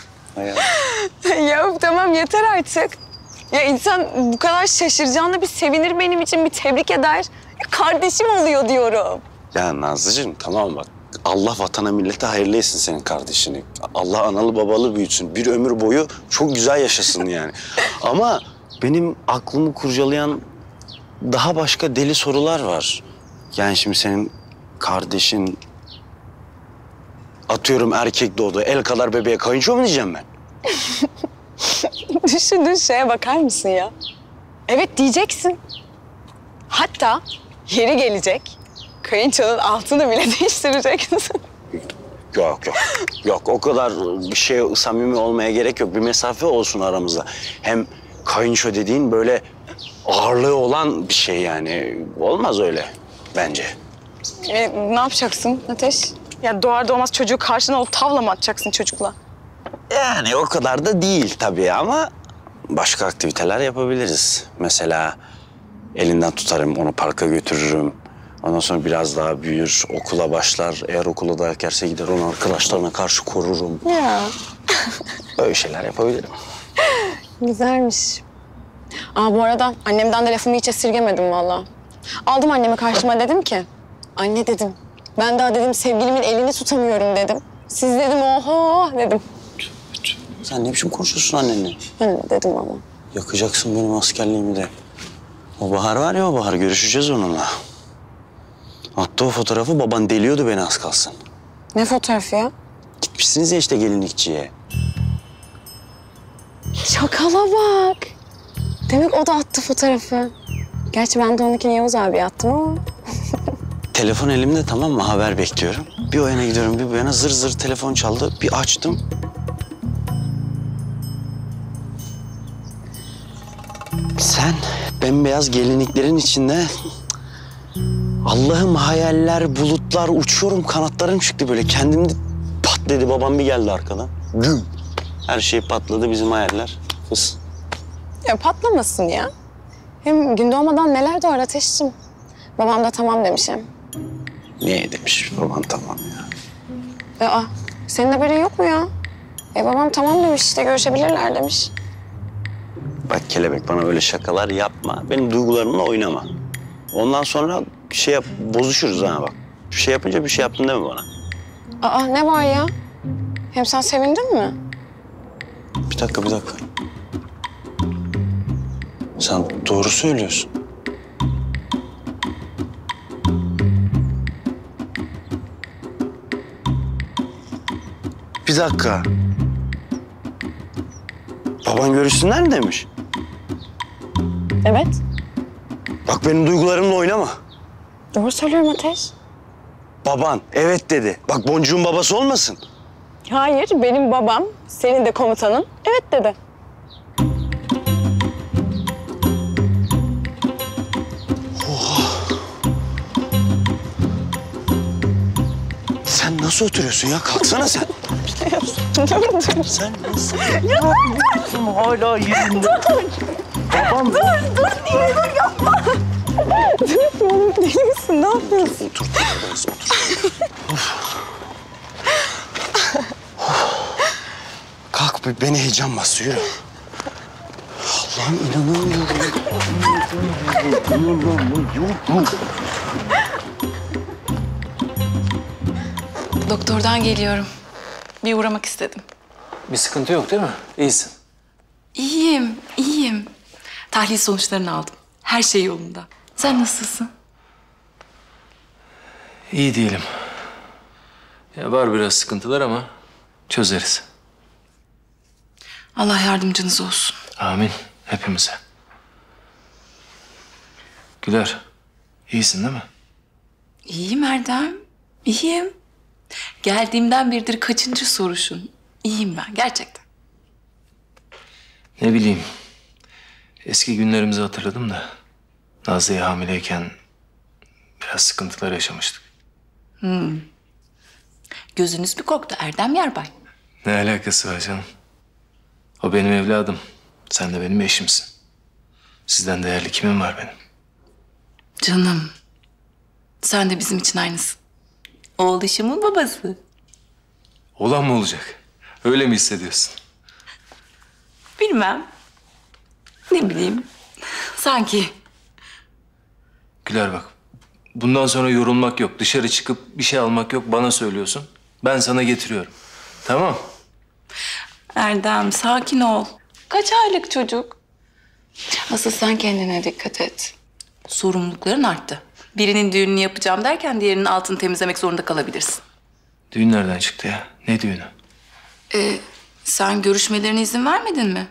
Speaker 12: Ya tamam yeter artık. Ya insan bu kadar şaşıracağına bir sevinir benim için, bir tebrik eder. Ya kardeşim oluyor diyorum.
Speaker 4: Ya Nazlıcığım tamam bak. Allah vatana millete hayırlı etsin senin kardeşini. Allah analı babalı büyütsün. Bir ömür boyu çok güzel yaşasın yani. Ama benim aklımı kurcalayan daha başka deli sorular var. Yani şimdi senin kardeşin atıyorum erkek doğdu. El kadar bebeğe kayınço mu diyeceğim ben?
Speaker 12: Düşündüğün şeye bakar mısın ya? Evet diyeceksin. Hatta yeri gelecek. Kayınçonun altını bile değiştireceksin.
Speaker 4: Yok yok. Yok o kadar bir şey samimi olmaya gerek yok. Bir mesafe olsun aramızda. Hem kayınço dediğin böyle ağırlığı olan bir şey yani. Olmaz öyle bence.
Speaker 12: E, ne yapacaksın Ateş? Ya doğar doğmaz çocuğu karşına alıp tavla mı atacaksın çocukla?
Speaker 4: Yani o kadar da değil tabii ama başka aktiviteler yapabiliriz. Mesela elinden tutarım, onu parka götürürüm. Ondan sonra biraz daha büyür, okula başlar. Eğer okula dayak yerse gider onu arkadaşlarına karşı korurum.
Speaker 12: Ya.
Speaker 4: Böyle şeyler yapabilirim.
Speaker 12: Güzelmiş. Aa bu arada annemden de lafımı hiç esirgemedim vallahi. Aldım annemi karşıma dedim ki, anne dedim, ben daha dedim sevgilimin elini tutamıyorum dedim. Siz dedim oho dedim.
Speaker 4: Sen ne biçim konuşuyorsun annenle?
Speaker 12: Anne dedim ama.
Speaker 4: Yakacaksın benim askerliğimi de. O Bahar var ya o Bahar, görüşeceğiz onunla. Attı o fotoğrafı, baban deliyordu beni az kalsın.
Speaker 12: Ne fotoğrafı ya?
Speaker 4: Gitmişsiniz ya işte gelinlikçiye.
Speaker 12: Şakala bak. Demek o da attı fotoğrafı. Gerçi ben de onunkini Yavuz abi attım ama.
Speaker 4: Telefon elimde tamam mı? Haber bekliyorum. Bir o yana gidiyorum, bir bu yana zır zır telefon çaldı. Bir açtım. Sen bembeyaz gelinliklerin içinde... Allah'ım hayaller, bulutlar, uçuyorum, kanatlarım çıktı böyle. Kendim de pat dedi, babam bir geldi arkadan. Güm. Her şey patladı, bizim hayaller. Fıs.
Speaker 12: Ya patlamasın ya. Hem gün doğmadan neler doğar Ateş'cim. Babam da tamam demiş hem.
Speaker 4: Niye demiş baban tamam ya?
Speaker 12: Aa, senin haberin yok mu ya? E babam tamam demiş işte, görüşebilirler demiş.
Speaker 4: Bak kelebek, bana öyle şakalar yapma. Benim duygularımla oynama. Ondan sonra şey yap, bozuşuruz ha bak. Bir şey yapınca bir şey yaptın deme bana.
Speaker 12: Aa ne var ya? Hem sen sevindin mi?
Speaker 4: Bir dakika, bir dakika. Sen doğru söylüyorsun. Bir dakika. Baban görüşsünler mi demiş?
Speaker 12: Evet.
Speaker 4: Bak benim duygularımla oynama.
Speaker 12: Doğru söylüyorum Ateş.
Speaker 4: Baban evet dedi. Bak Boncuğun babası olmasın.
Speaker 12: Hayır, benim babam, senin de komutanın evet dedi.
Speaker 4: Oha. Sen nasıl oturuyorsun ya? Kalksana sen.
Speaker 12: Dur, dur.
Speaker 4: Sen nasıl?
Speaker 12: Ya dur, dur.
Speaker 4: Hala yerinde.
Speaker 12: Babam. Dur, dur. Niye dur yapma. Dur oğlum, deli misin? Ne yapıyorsun?
Speaker 4: Otur, otur, otur. Of. Kalk, beni heyecan bastı, yürü. Allah'ım inanamıyorum. İnanamıyorum.
Speaker 19: Doktordan geliyorum. Bir uğramak istedim.
Speaker 1: Bir sıkıntı yok değil mi? İyisin.
Speaker 19: İyiyim, iyiyim. Tahlil sonuçlarını aldım. Her şey yolunda. Sen nasılsın?
Speaker 1: İyi diyelim. Ya var biraz sıkıntılar ama çözeriz.
Speaker 19: Allah yardımcınız olsun.
Speaker 1: Amin. Hepimize. Güler, iyisin değil mi?
Speaker 19: İyiyim Erdem, iyiyim. Geldiğimden beridir kaçıncı soruşun? İyiyim ben, gerçekten.
Speaker 1: Ne bileyim. Eski günlerimizi hatırladım da Nazlı'ya hamileyken biraz sıkıntılar yaşamıştık.
Speaker 19: Hmm. Gözünüz bir korktu Erdem Yarbay.
Speaker 1: Ne alakası var canım? O benim evladım. Sen de benim eşimsin. Sizden değerli kimim var benim?
Speaker 19: Canım, sen de bizim için aynısın. Oğluşumun babası.
Speaker 1: Olan mı olacak? Öyle mi hissediyorsun?
Speaker 19: Bilmem. Ne bileyim. Sanki.
Speaker 1: Güler bak. Bundan sonra yorulmak yok. Dışarı çıkıp bir şey almak yok. Bana söylüyorsun. Ben sana getiriyorum. Tamam.
Speaker 19: Erdem, sakin ol. Kaç aylık çocuk? Asıl sen kendine dikkat et. Sorumlulukların arttı. Birinin düğününü yapacağım derken diğerinin altını temizlemek zorunda kalabilirsin.
Speaker 1: Düğün nereden çıktı ya? Ne düğünü?
Speaker 19: Ee, sen görüşmelerine izin vermedin mi?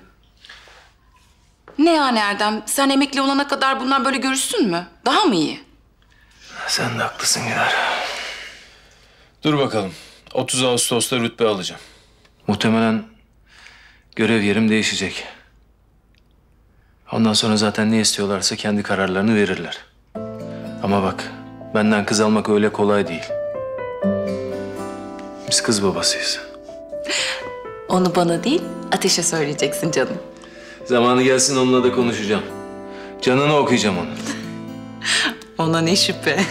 Speaker 19: Ne yani Erdem? Sen emekli olana kadar bunlar böyle görüşsün mü? Daha mı iyi?
Speaker 1: Sen de haklısın Güler. Dur bakalım. otuz Ağustos'ta rütbe alacağım. Muhtemelen görev yerim değişecek. Ondan sonra zaten ne istiyorlarsa kendi kararlarını verirler. Ama bak, benden kız almak öyle kolay değil. Biz kız babasıyız.
Speaker 19: Onu bana değil, Ateş'e söyleyeceksin canım.
Speaker 1: Zamanı gelsin onunla da konuşacağım. Canını okuyacağım onun.
Speaker 19: Ona ne şüphe.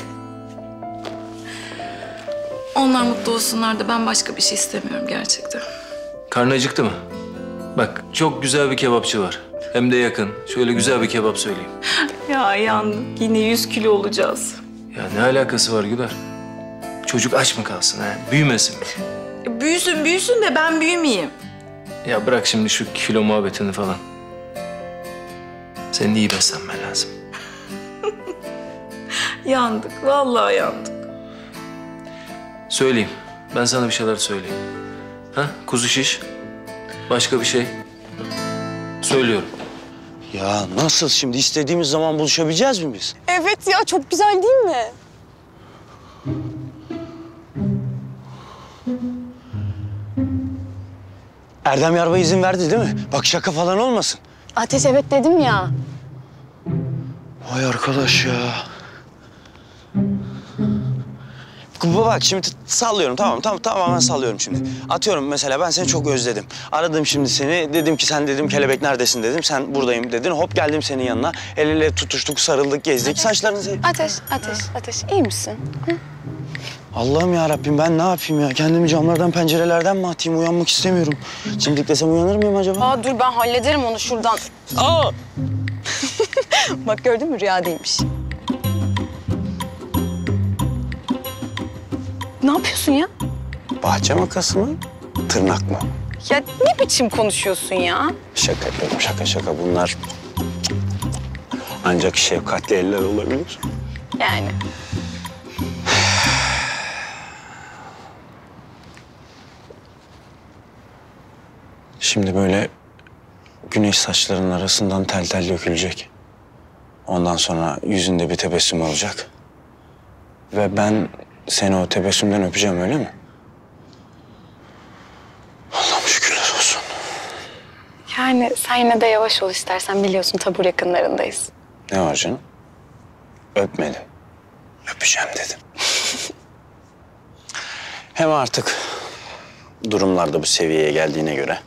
Speaker 19: Onlar mutlu olsunlar da ben başka bir şey istemiyorum gerçekten.
Speaker 1: Karnı acıktı mı? Bak, çok güzel bir kebapçı var. Hem de yakın. Şöyle güzel bir kebap söyleyeyim.
Speaker 19: Ya yandık. Yine yüz kilo olacağız.
Speaker 1: Ya ne alakası var Güler? Çocuk aç mı kalsın ha? Büyümesin mi?
Speaker 19: E, büyüsün büyüsün de ben büyümeyeyim.
Speaker 1: Ya bırak şimdi şu kilo muhabbetini falan. Senin iyi beslenmen lazım.
Speaker 19: Yandık. Vallahi yandık.
Speaker 1: Söyleyeyim. Ben sana bir şeyler söyleyeyim. Ha? Kuzu şiş. Başka bir şey. Söylüyorum.
Speaker 4: Ya nasıl şimdi? İstediğimiz zaman buluşabileceğiz mi biz?
Speaker 12: Evet ya, çok güzel değil mi?
Speaker 4: Erdem Yarbay izin verdi değil mi? Bak şaka falan olmasın.
Speaker 12: Ateş evet dedim ya.
Speaker 4: Vay arkadaş ya. Bak şimdi sallıyorum, tamam tamam tamamen sallıyorum şimdi. Atıyorum mesela ben seni çok özledim. Aradım şimdi seni, dedim ki sen dedim kelebek neredesin dedim. Sen buradayım dedin. Hop geldim senin yanına. El ele tutuştuk, sarıldık, gezdik. Ateş. Saçlarını sev...
Speaker 12: Ateş, Ateş, Ateş iyi misin? Hı?
Speaker 4: Allah'ım ya Rabbim ben ne yapayım ya? Kendimi camlardan, pencerelerden mi atayım? Uyanmak istemiyorum. Çimdiklesem uyanır mıyım acaba?
Speaker 12: Aa dur ben hallederim onu şuradan. Aa! Bak gördün mü, rüya değilmiş. Ne yapıyorsun ya?
Speaker 4: Bahçe makası mı? Tırnak mı?
Speaker 12: Ya ne biçim konuşuyorsun ya?
Speaker 4: Şaka yapıyorum, şaka şaka. Bunlar ancak şefkatli eller olabilir.
Speaker 12: Yani.
Speaker 4: Şimdi böyle güneş saçlarının arasından tel tel dökülecek. Ondan sonra yüzünde bir tebessüm olacak. Ve ben seni o tebessümden öpeceğim, öyle mi? Allah'ım şükürler olsun.
Speaker 12: Yani sen yine de yavaş ol istersen, biliyorsun tabur yakınlarındayız.
Speaker 4: Ne var canım? Öpmedim. Öpeceğim dedim. Hem artık durumlar da bu seviyeye geldiğine göre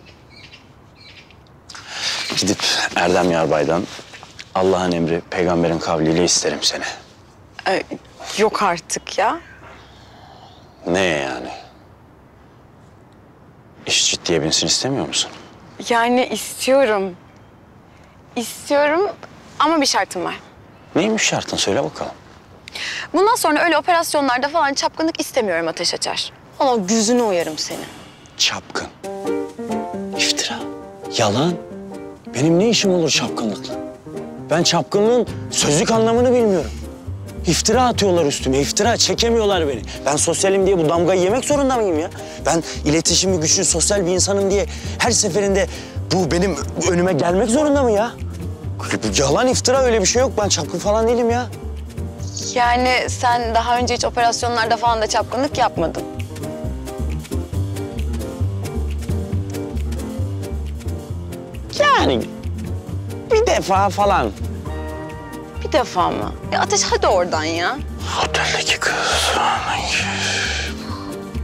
Speaker 4: gidip Erdem Yarbay'dan Allah'ın emri peygamberin kavliyle isterim seni.
Speaker 12: Ee, yok artık ya.
Speaker 4: Ne yani? İş ciddiye binsin istemiyor musun?
Speaker 12: Yani istiyorum. İstiyorum ama bir şartım var.
Speaker 4: Neymiş şartın? Söyle bakalım.
Speaker 12: Bundan sonra öyle operasyonlarda falan çapkınlık istemiyorum Ateş Açar. Valla yüzünü oyarım seni.
Speaker 4: Çapkın. İftira. Yalan. Benim ne işim olur çapkınlıkla? Ben çapkınlığın sözlük anlamını bilmiyorum. İftira atıyorlar üstüme, iftira çekemiyorlar beni. Ben sosyalim diye bu damgayı yemek zorunda mıyım ya? Ben iletişimi güçlü, sosyal bir insanım diye her seferinde bu benim önüme gelmek zorunda mı ya? Yalan, iftira, öyle bir şey yok. Ben çapkın falan değilim ya.
Speaker 12: Yani sen daha önce hiç operasyonlarda falan da çapkınlık yapmadın.
Speaker 4: Yani bir defa falan.
Speaker 12: Bir defa mı? Ya Ateş hadi oradan ya.
Speaker 4: Oteldeki kız.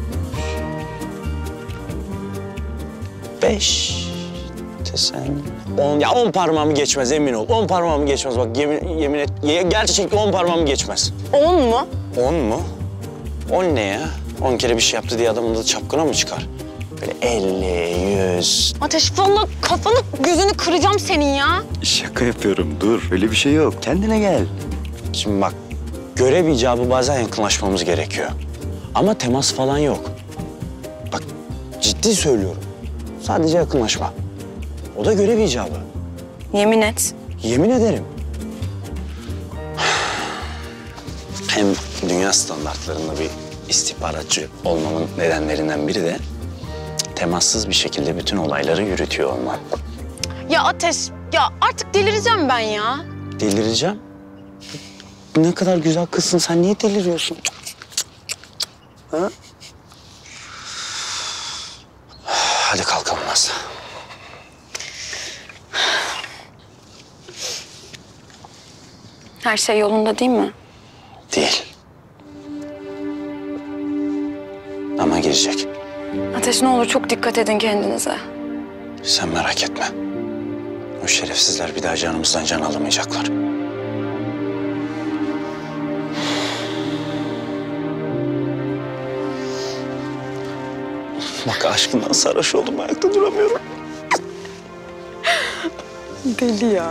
Speaker 4: beş desen on, ya on parmağımı geçmez emin ol. On parmağımı geçmez bak yemin, yemin et. ye- Gerçekten on parmağımı geçmez.
Speaker 12: On mu?
Speaker 4: On mu? On ne ya? On kere bir şey yaptı diye adamın da çapkına mı çıkar? Böyle elli, yüz.
Speaker 12: Ateş vallahi kafanı gözünü kıracağım senin ya.
Speaker 4: Şaka yapıyorum dur. Öyle bir şey yok. Kendine gel. Şimdi bak görev icabı bazen yakınlaşmamız gerekiyor. Ama temas falan yok. Bak ciddi söylüyorum. Sadece yakınlaşma. O da görev icabı.
Speaker 12: Yemin et.
Speaker 4: Yemin ederim. Hem dünya standartlarında bir istihbaratçı olmamın nedenlerinden biri de temassız bir şekilde bütün olayları yürütüyor olmam.
Speaker 12: Ya Ateş, ya artık delireceğim ben ya.
Speaker 4: Delireceğim. Ne kadar güzel kızsın sen niye deliriyorsun? Ha? Hadi kalkalım Aslı.
Speaker 12: Her şey yolunda değil mi?
Speaker 4: Değil. Ama girecek.
Speaker 12: Ateş ne olur çok dikkat edin kendinize.
Speaker 4: Sen merak etme. O şerefsizler bir daha canımızdan can alamayacaklar. Bak aşkından sarhoş oldum, ayakta duramıyorum.
Speaker 12: Deli ya.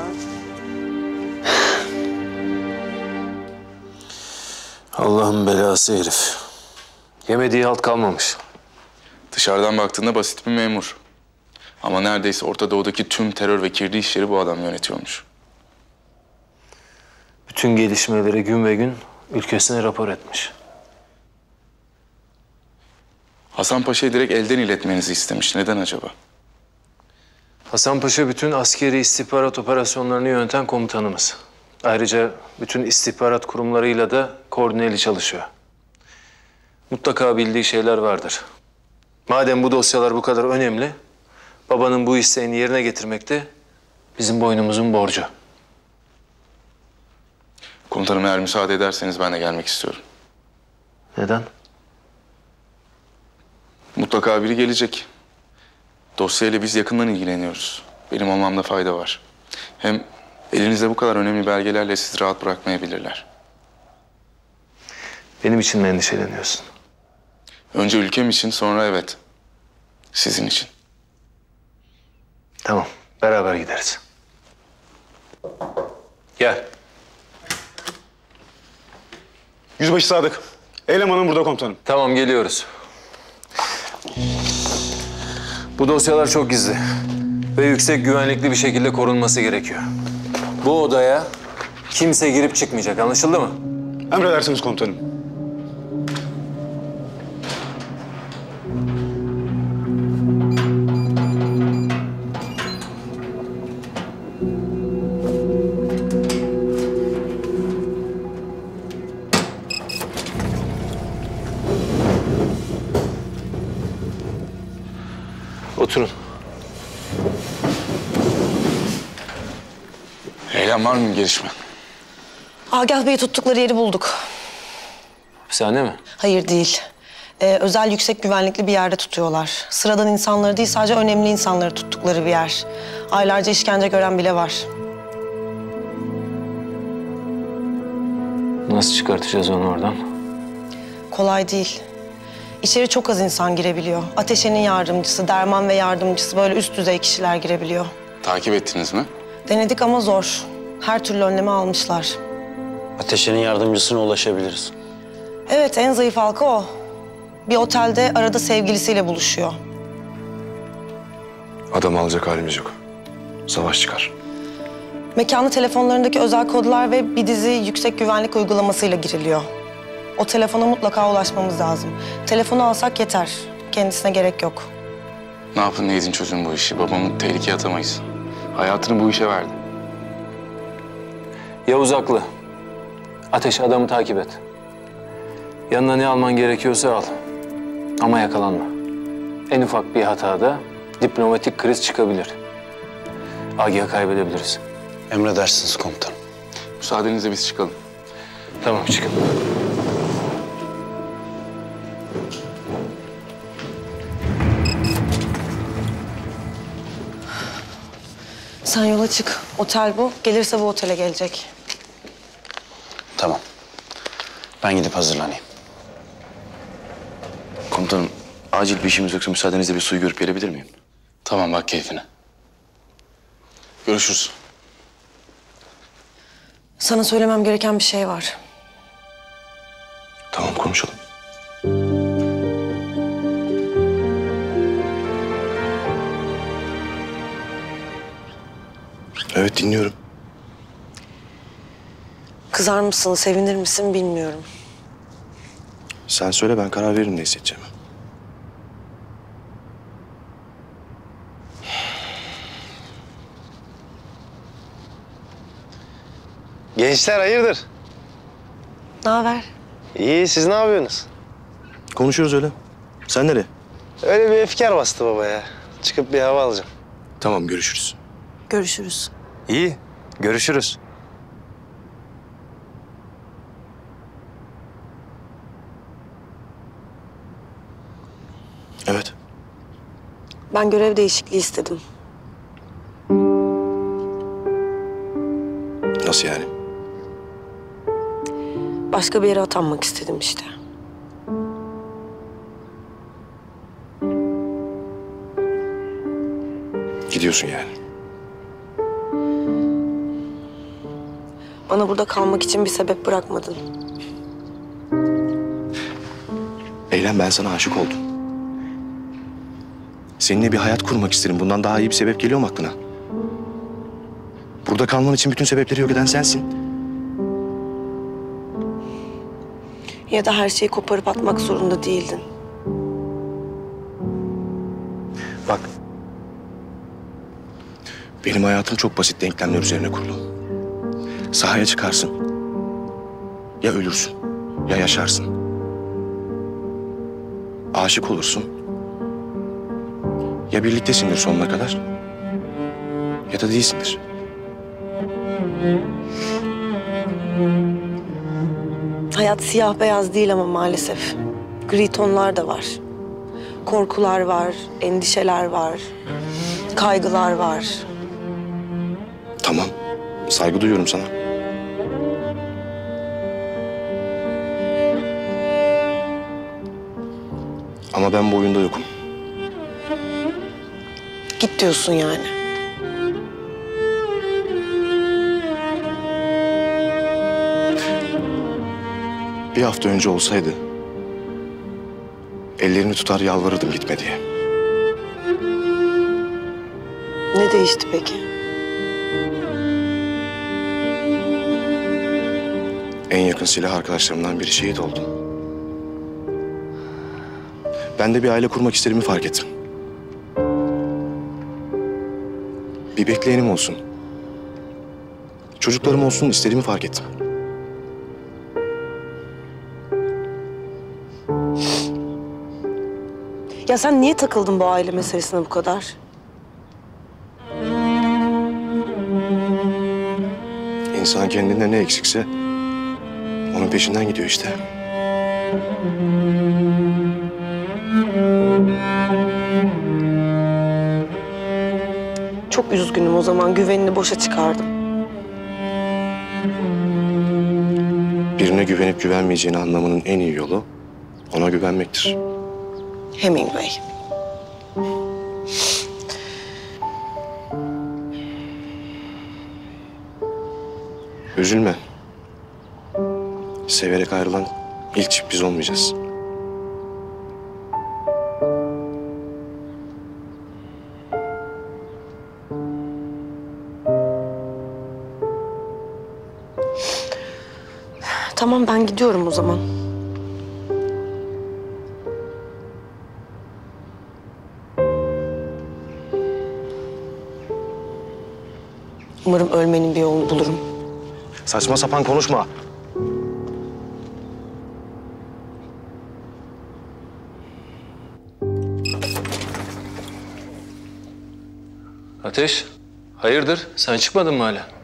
Speaker 1: Allah'ın belası herif. Yemediği halt kalmamış.
Speaker 3: Dışarıdan baktığında basit bir memur. Ama neredeyse Orta Doğu'daki tüm terör ve kirli işleri bu adam yönetiyormuş.
Speaker 1: Bütün gelişmeleri gün ve gün ülkesine rapor etmiş.
Speaker 3: Hasan Paşa'yı direkt elden iletmenizi istemiş. Neden acaba?
Speaker 1: Hasan Paşa bütün askeri istihbarat operasyonlarını yöneten komutanımız. Ayrıca bütün istihbarat kurumlarıyla da koordineli çalışıyor. Mutlaka bildiği şeyler vardır. Madem bu dosyalar bu kadar önemli, babanın bu isteğini yerine getirmek de bizim boynumuzun borcu.
Speaker 3: Komutanım eğer müsaade ederseniz ben de gelmek istiyorum.
Speaker 1: Neden?
Speaker 3: Mutlaka biri gelecek. Dosyayla biz yakından ilgileniyoruz. Benim olmamda fayda var. Hem elinizde bu kadar önemli belgelerle sizi rahat bırakmayabilirler.
Speaker 1: Benim için mi endişeleniyorsun?
Speaker 3: Önce ülkem için, sonra evet. Sizin için.
Speaker 1: Tamam, beraber gideriz. Gel.
Speaker 8: Yüzbaşı Sadık. Elemanım burada komutanım.
Speaker 1: Tamam, geliyoruz. Bu dosyalar çok gizli ve yüksek güvenlikli bir şekilde korunması gerekiyor. Bu odaya kimse girip çıkmayacak, anlaşıldı mı?
Speaker 8: Emredersiniz komutanım.
Speaker 1: Oturun.
Speaker 3: Eylem var mı gelişme?
Speaker 20: Agah Bey'i tuttukları yeri bulduk.
Speaker 1: Hapishane mi?
Speaker 20: Hayır değil. Ee, özel yüksek güvenlikli bir yerde tutuyorlar. Sıradan insanları değil sadece önemli insanları tuttukları bir yer. Aylarca işkence gören bile var.
Speaker 1: Nasıl çıkartacağız onu oradan?
Speaker 20: Kolay değil. İçeri çok az insan girebiliyor. Ateşe'nin yardımcısı, Derman ve yardımcısı böyle üst düzey kişiler girebiliyor.
Speaker 3: Takip ettiniz mi?
Speaker 20: Denedik ama zor. Her türlü önlemi almışlar.
Speaker 4: Ateşe'nin yardımcısına ulaşabiliriz.
Speaker 20: Evet, en zayıf halka o. Bir otelde arada sevgilisiyle buluşuyor.
Speaker 16: Adam alacak halimiz yok. Savaş çıkar.
Speaker 20: Mekanı telefonlarındaki özel kodlar ve bir dizi yüksek güvenlik uygulamasıyla giriliyor. O telefona mutlaka ulaşmamız lazım. Telefonu alsak yeter. Kendisine gerek yok.
Speaker 3: Ne yapın ne edin çözün bu işi. Babamı tehlikeye atamayız. Hayatını bu işe verdi.
Speaker 1: Yavuz haklı. Ateş, adamı takip et. Yanına ne alman gerekiyorsa al. Ama yakalanma. En ufak bir hatada diplomatik kriz çıkabilir. Agah'ı kaybedebiliriz.
Speaker 4: Emredersiniz komutanım.
Speaker 3: Müsaadenizle biz çıkalım.
Speaker 1: Tamam, çıkın.
Speaker 20: Sen yola çık. Otel bu. Gelirse bu otele gelecek.
Speaker 4: Tamam. Ben gidip hazırlanayım.
Speaker 3: Komutanım, acil bir işimiz yoksa müsaadenizle bir suyu görüp gelebilir miyim? Tamam, bak keyfine. Görüşürüz.
Speaker 20: Sana söylemem gereken bir şey var.
Speaker 16: Tamam, konuşalım. Evet, dinliyorum.
Speaker 20: Kızar mısın, sevinir misin bilmiyorum.
Speaker 16: Sen söyle, ben karar veririm ne hissedeceğimi.
Speaker 5: Gençler hayırdır?
Speaker 20: Ne haber?
Speaker 5: İyi, siz ne yapıyorsunuz?
Speaker 16: Konuşuyoruz öyle. Sen nereye?
Speaker 5: Öyle bir efkar bastı baba ya. Çıkıp bir hava alacağım.
Speaker 16: Tamam, görüşürüz.
Speaker 20: Görüşürüz.
Speaker 5: İyi, görüşürüz.
Speaker 16: Evet.
Speaker 20: Ben görev değişikliği istedim.
Speaker 16: Nasıl yani?
Speaker 20: Başka bir yere atanmak istedim işte.
Speaker 16: Gidiyorsun yani.
Speaker 20: Bana burada kalmak için bir sebep bırakmadın.
Speaker 16: Eylem, ben sana aşık oldum. Seninle bir hayat kurmak isterim. Bundan daha iyi bir sebep geliyor mu aklına? Burada kalman için bütün sebepleri yok eden sensin.
Speaker 20: Ya da her şeyi koparıp atmak zorunda değildin.
Speaker 16: Bak. Benim hayatım çok basit denklemler üzerine kurulu. Sahaya çıkarsın. Ya ölürsün, ya yaşarsın. Aşık olursun. Ya birliktesindir sonuna kadar, ya da değilsindir.
Speaker 20: Hayat siyah beyaz değil ama maalesef. Gri tonlar da var. Korkular var, endişeler var, kaygılar var.
Speaker 16: Tamam, saygı duyuyorum sana. Ama ben bu oyunda yokum.
Speaker 20: Git diyorsun yani.
Speaker 16: Bir hafta önce olsaydı ellerini tutar yalvarırdım gitme diye.
Speaker 20: Ne değişti peki?
Speaker 16: En yakın silah arkadaşlarımdan biri şehit oldu. Ben de bir aile kurmak istediğimi fark ettim. Bir bekleyenim olsun. Çocuklarım olsun istediğimi fark ettim.
Speaker 20: Ya sen niye takıldın bu aile meselesine bu kadar?
Speaker 16: İnsan kendinde ne eksikse onun peşinden gidiyor işte.
Speaker 20: Çok üzgünüm o zaman. Güvenini boşa çıkardım.
Speaker 16: Birine güvenip güvenmeyeceğini anlamanın en iyi yolu ona güvenmektir.
Speaker 20: Hemingway.
Speaker 16: Üzülme. Severek ayrılan ilk çift biz olmayacağız.
Speaker 20: Tamam, ben gidiyorum o zaman. Umarım ölmenin bir yolunu bulurum.
Speaker 16: Saçma sapan konuşma.
Speaker 1: Ateş, hayırdır? Sen çıkmadın mı hala?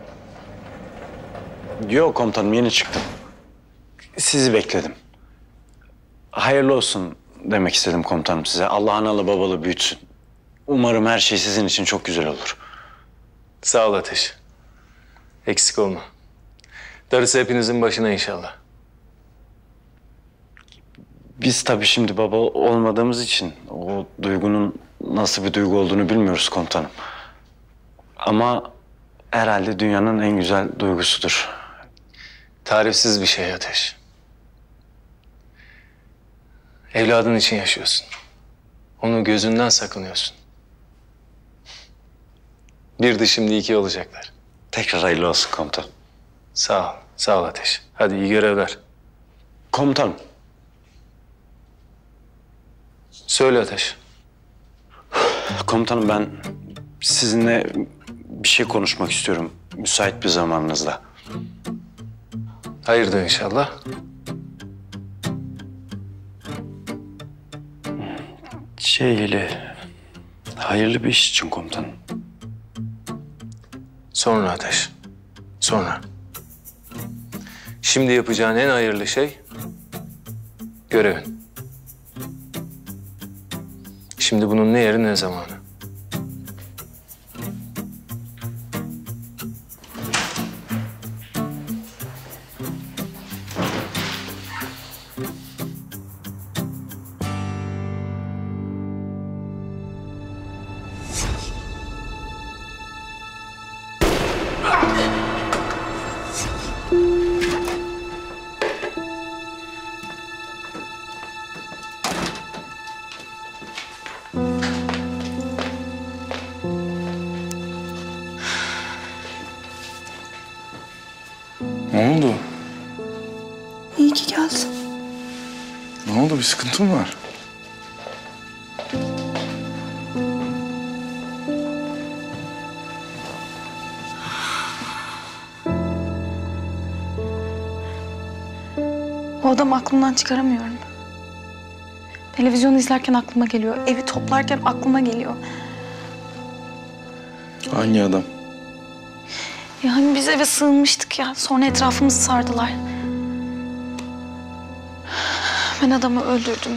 Speaker 4: Yok komutanım, yeni çıktım. Sizi bekledim. Hayırlı olsun demek istedim komutanım size. Allah analı babalı büyütsün. Umarım her şey sizin için çok güzel olur.
Speaker 1: Sağ ol Ateş. Eksik olma. Darısı hepinizin başına inşallah.
Speaker 4: Biz tabii şimdi baba olmadığımız için o duygunun nasıl bir duygu olduğunu bilmiyoruz komutanım. Ama herhalde dünyanın en güzel duygusudur.
Speaker 1: Tarifsiz bir şey Ateş. Evladın için yaşıyorsun. Onu gözünden sakınıyorsun. Bir de şimdi iki olacaklar.
Speaker 4: Tekrar hayırlı olsun komutan.
Speaker 1: Sağ ol, sağ ol Ateş. Hadi iyi görevler.
Speaker 4: Komutanım.
Speaker 1: Söyle Ateş.
Speaker 4: Komutanım ben sizinle bir şey konuşmak istiyorum. Müsait bir zamanınızda.
Speaker 1: Hayırdır inşallah.
Speaker 4: Şeyli, hayırlı bir iş için komutanım.
Speaker 1: Sonra Ateş. Sonra. Şimdi yapacağın en hayırlı şey görevin. Şimdi bunun ne yeri ne zamanı.
Speaker 3: Ne oldu?
Speaker 12: İyi ki geldin.
Speaker 3: Ne oldu? Bir sıkıntın mı var?
Speaker 12: O adamı aklımdan çıkaramıyorum. Televizyonu izlerken aklıma geliyor. Evi toplarken aklıma geliyor.
Speaker 3: Hangi adam?
Speaker 12: Ya hani biz eve sığınmıştık ya. Sonra etrafımızı sardılar. Ben adamı öldürdüm.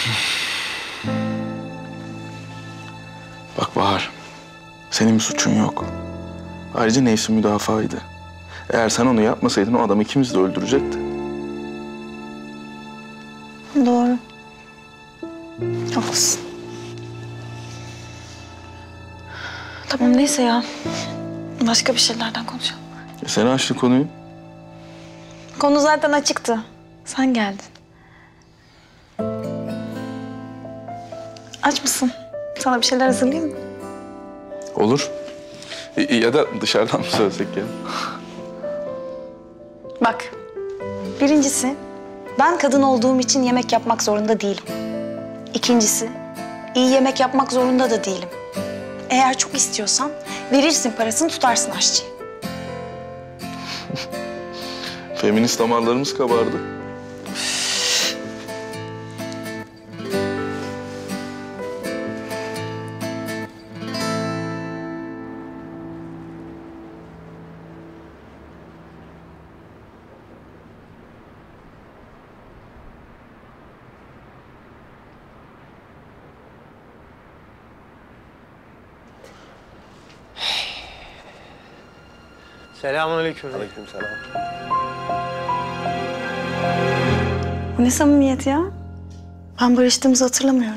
Speaker 3: Bak Bahar, senin bir suçun yok. Ayrıca nefsi müdafaaydı. Eğer sen onu yapmasaydın o adam ikimiz de öldürecekti.
Speaker 12: Doğru. Haklısın. Tamam neyse ya. Başka bir şeylerden konuşalım.
Speaker 3: E sen açtın konuyu.
Speaker 12: Konu zaten açıktı. Sen geldin. Aç mısın? Sana bir şeyler hazırlayayım mı?
Speaker 3: Olur. E, ya da dışarıdan mı söylesek ya?
Speaker 12: Bak. Birincisi, ben kadın olduğum için yemek yapmak zorunda değilim. İkincisi, iyi yemek yapmak zorunda da değilim. Eğer çok istiyorsan verirsin parasını, tutarsın aşçıyı.
Speaker 3: Feminist damarlarımız kabardı.
Speaker 5: Selamünaleyküm. Aleykümselam.
Speaker 12: Bu ne samimiyet ya? Ben barıştığımızı hatırlamıyorum.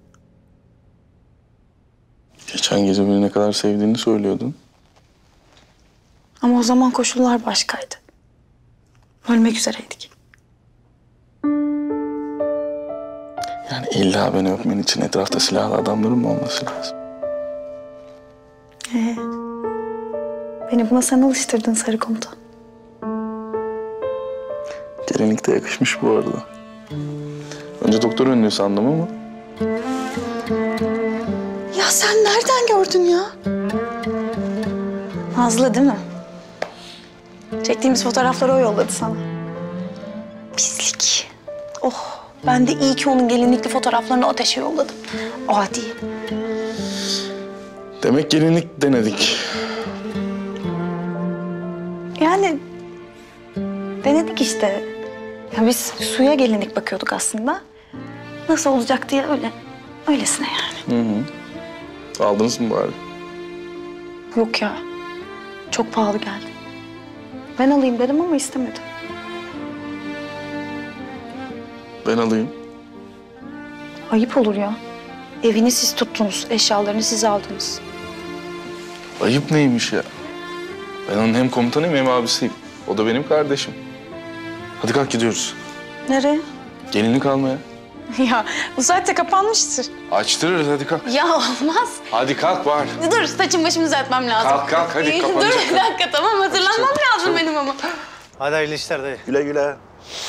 Speaker 3: Geçen gece beni ne kadar sevdiğini söylüyordun.
Speaker 12: Ama o zaman koşullar başkaydı. Ölmek üzereydik.
Speaker 3: Yani illa beni öpmen için etrafta silahlı adamların mı olması lazım?
Speaker 12: Ee, beni buna sen alıştırdın sarı komutan.
Speaker 3: Gelinlikte yakışmış bu arada. Önce doktor önlüğü sandım ama.
Speaker 12: Ya sen nereden gördün ya? Nazlı değil mi? Çektiğimiz fotoğrafları o yolladı sana. Pislik. Oh, ben de iyi ki onun gelinlikli fotoğraflarını Ateş'e yolladım. Adi.
Speaker 3: Demek gelinlik denedik.
Speaker 12: Yani denedik işte. Ya biz suya gelinlik bakıyorduk aslında. Nasıl olacak diye öyle. Öylesine yani.
Speaker 3: Hı hı. Aldınız mı bari?
Speaker 12: Yok ya.
Speaker 13: Çok pahalı geldi. Ben alayım dedim ama istemedim.
Speaker 3: Ben alayım.
Speaker 13: Ayıp olur ya. Evini siz tuttunuz, eşyalarını siz aldınız.
Speaker 3: Ayıp neymiş ya? Ben onun hem komutanıyım hem abisiyim. O da benim kardeşim. Hadi kalk gidiyoruz.
Speaker 12: Nereye?
Speaker 3: Gelinlik almaya.
Speaker 12: Ya bu saatte kapanmıştır.
Speaker 3: Açtırırız, hadi kalk.
Speaker 13: Ya olmaz.
Speaker 3: Hadi kalk var.
Speaker 13: Dur, saçım başımı düzeltmem lazım.
Speaker 3: Kalk kalk hadi
Speaker 13: Ee,
Speaker 3: kapanacak.
Speaker 13: Dur bir dakika, tamam hazırlanmam
Speaker 3: Çabuk,
Speaker 13: lazım
Speaker 3: çabuk.
Speaker 13: benim ama.
Speaker 5: Hadi hayırlı işler dayı.
Speaker 16: Güle güle.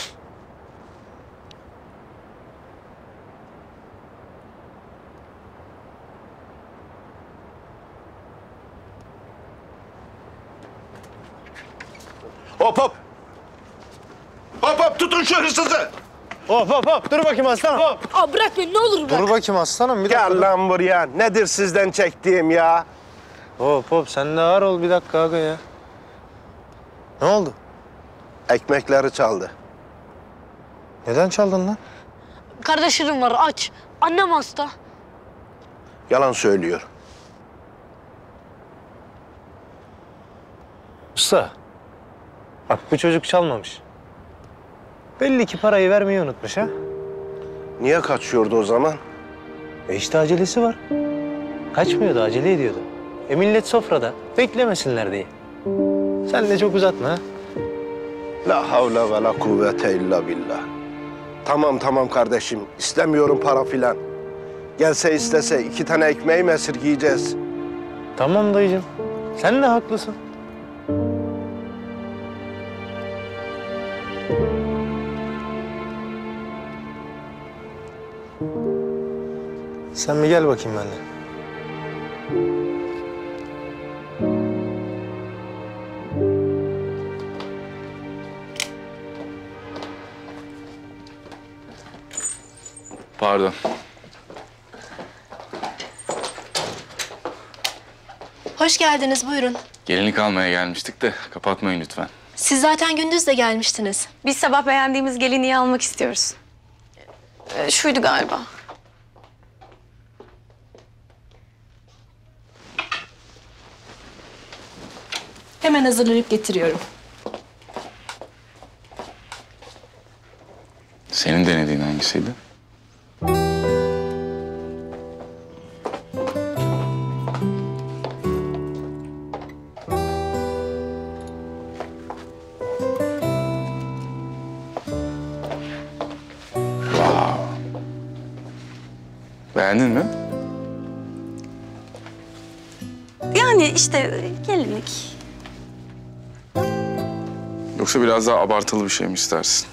Speaker 16: Hop hop. Hop hop tutun şu hırsızı.
Speaker 5: Hop hop hop dur bakayım aslanım. Hop.
Speaker 21: Aa bırak beni ne olur bırak.
Speaker 5: Dur bakayım aslanım bir dakika.
Speaker 16: Gel lan buraya. Nedir sizden çektiğim ya?
Speaker 5: Hop hop sen de ağır ol bir dakika aga ya. Ne oldu?
Speaker 16: Ekmekleri çaldı.
Speaker 5: Neden çaldın lan?
Speaker 21: Kardeşlerim var aç. Annem hasta.
Speaker 16: Yalan söylüyor.
Speaker 5: Usta. Bak bu çocuk çalmamış. Belli ki parayı vermeyi unutmuş ha.
Speaker 16: Niye kaçıyordu o zaman?
Speaker 5: E işte acelesi var. Kaçmıyordu, acele ediyordu. E millet sofrada, beklemesinler diye. Sen de çok uzatma ha.
Speaker 16: La havle ve la kuvvete illa billah. Tamam tamam kardeşim. İstemiyorum para filan. Gelse istese iki tane ekmeği mi esirgeyeceğiz?
Speaker 5: Tamam dayıcığım. Sen de haklısın. Sen bir gel bakayım benimle.
Speaker 3: Pardon.
Speaker 14: Hoş geldiniz, buyurun.
Speaker 3: Gelinlik almaya gelmiştik de kapatmayın lütfen.
Speaker 14: Siz zaten gündüz de gelmiştiniz.
Speaker 13: Biz sabah beğendiğimiz gelinliği almak istiyoruz. Ee, şuydu galiba.
Speaker 14: Hemen hazırlayıp getiriyorum.
Speaker 3: Senin denediğin hangisiydi? Wow. Beğendin mi?
Speaker 13: Yani işte gelinlik.
Speaker 3: Yoksa biraz daha abartılı bir şey mi istersin?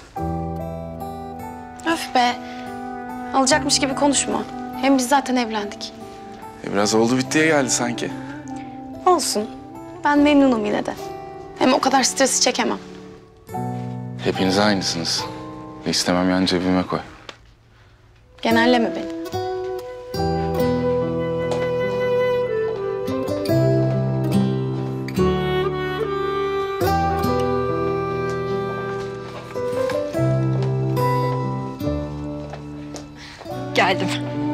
Speaker 13: Öf be. Alacakmış gibi konuşma. Hem biz zaten evlendik.
Speaker 3: E biraz oldu bittiye geldi sanki.
Speaker 13: Olsun. Ben memnunum yine de. Hem o kadar stresi çekemem.
Speaker 3: Hepiniz aynısınız. İstemem yani cebime koy.
Speaker 13: Genelleme beni.
Speaker 14: Geldim.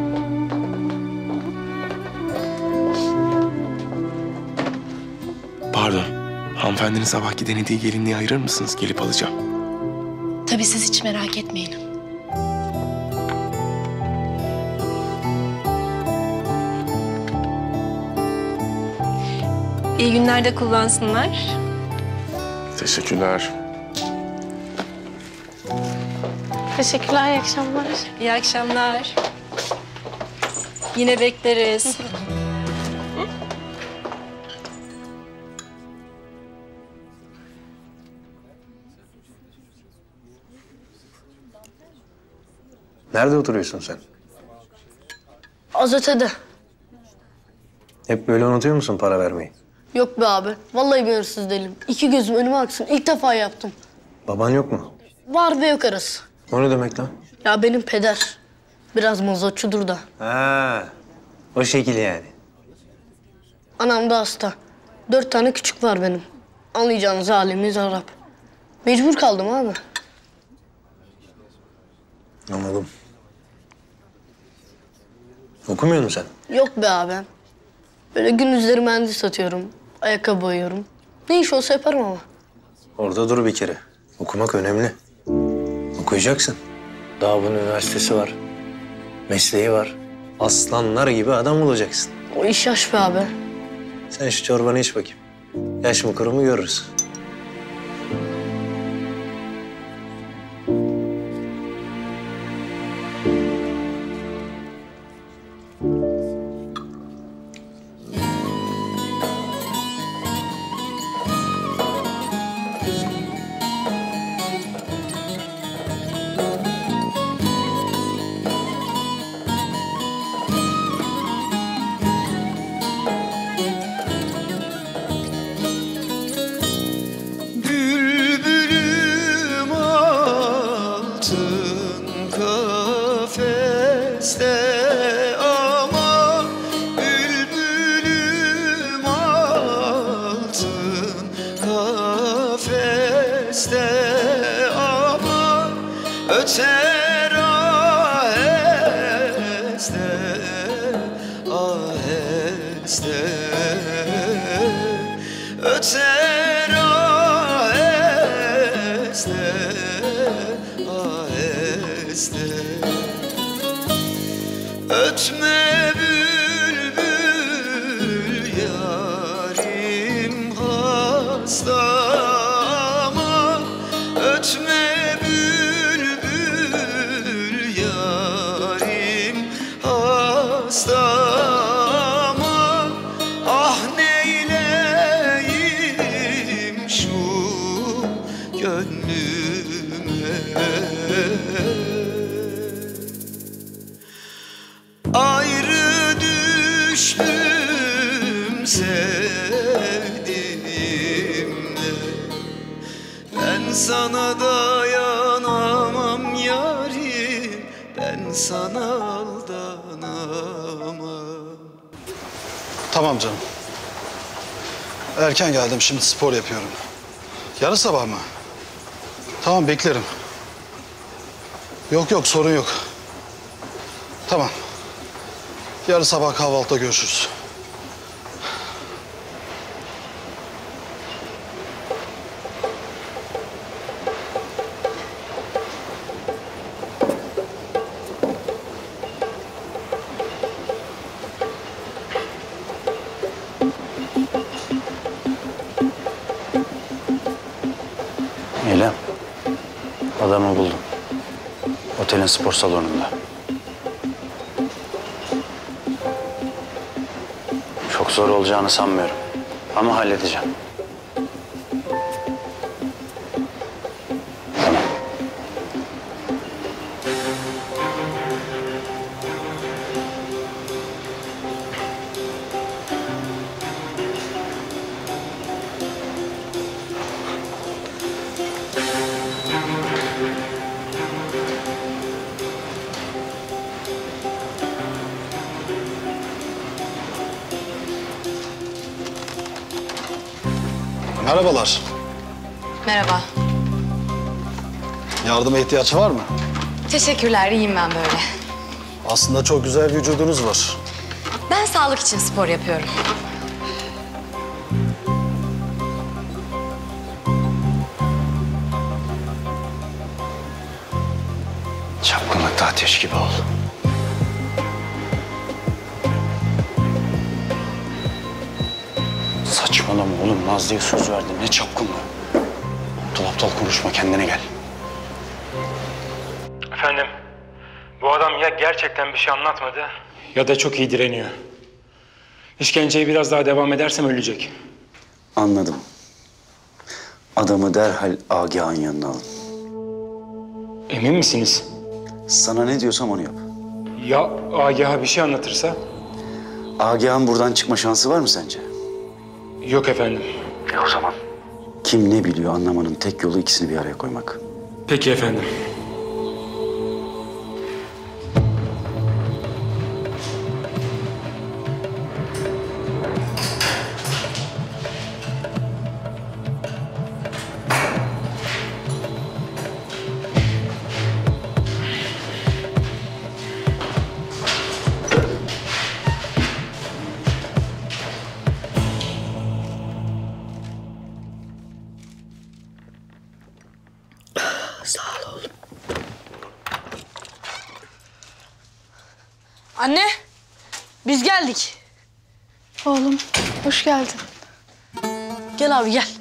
Speaker 16: Pardon. Hanımefendinin sabahki denediği gelinliği ayırır mısınız? Gelip alacağım.
Speaker 14: Tabii siz hiç merak etmeyin. İyi günlerde kullansınlar.
Speaker 3: Teşekkürler.
Speaker 13: Teşekkürler, iyi akşamlar.
Speaker 14: İyi akşamlar. Yine bekleriz.
Speaker 5: Nerede oturuyorsun sen?
Speaker 21: Az ötede.
Speaker 5: Hep böyle unutuyor musun para vermeyi?
Speaker 21: Yok be abi. Vallahi bir hırsız değilim. İki gözüm önüme aksın. İlk defa yaptım.
Speaker 5: Baban yok mu?
Speaker 21: Var ve yok arası.
Speaker 5: O ne demek lan?
Speaker 21: Ya benim peder. Biraz mazotçudur da.
Speaker 5: Ha, o şekil yani.
Speaker 21: Anam da hasta. Dört tane küçük var benim. Anlayacağınız halimiz Arap. Mecbur kaldım abi.
Speaker 5: Anladım. Okumuyor musun sen?
Speaker 21: Yok be abi. Böyle gündüzleri mendil satıyorum. Ayakkabı boyuyorum. Ne iş olsa yaparım ama.
Speaker 5: Orada dur bir kere. Okumak önemli. Okuyacaksın. Daha bunun üniversitesi var. Mesleği var. Aslanlar gibi adam olacaksın.
Speaker 21: O iş yaş be abi.
Speaker 5: Sen şu çorbanı iç bakayım. Yaş mı kuru mu görürüz.
Speaker 2: Bülbülüm altın kafeste ama bülbülüm altın kafeste ama öter aheste aheste öter aheste aheste ötme bülbül yarim hasta ama ötme bülbül yarim hasta ama ah neyleyim şu gönlüme ayrı düştüm sevdiğimle ben sana dayanamam yarim ben sana aldanamam.
Speaker 17: Tamam canım. Erken geldim, şimdi spor yapıyorum. Yarın sabah mı? Tamam, beklerim. Yok yok, sorun yok. Tamam. Yarın sabah kahvaltıda görüşürüz.
Speaker 4: Eylem, adamı buldum. Otelin spor salonunda. Çok zor olacağını sanmıyorum. Ama halledeceğim.
Speaker 17: Merhabalar.
Speaker 22: Merhaba.
Speaker 17: Yardıma ihtiyaç var mı?
Speaker 22: Teşekkürler, iyiyim ben böyle.
Speaker 17: Aslında çok güzel vücudunuz var.
Speaker 22: Ben sağlık için spor yapıyorum.
Speaker 4: Çapkınlıkta ateş gibi ol. Saçmalama oğlum. Nazlı'ya söz verdin. Ne çapkınlığı? Aptal aptal konuşma. Kendine gel.
Speaker 23: Efendim, bu adam ya gerçekten bir şey anlatmadı ya da çok iyi direniyor. İşkenceye biraz daha devam edersem ölecek.
Speaker 4: Anladım. Adamı derhal Agah'ın yanına alın.
Speaker 23: Emin misiniz?
Speaker 4: Sana ne diyorsam onu yap.
Speaker 23: Ya Agah'a bir şey anlatırsa?
Speaker 4: Agah'ın buradan çıkma şansı var mı sence?
Speaker 23: Yok efendim.
Speaker 4: E o zaman? Kim ne biliyor anlamanın tek yolu ikisini bir araya koymak.
Speaker 23: Peki efendim.
Speaker 21: Anne, biz geldik.
Speaker 7: Oğlum, hoş geldin.
Speaker 21: Gel abi gel.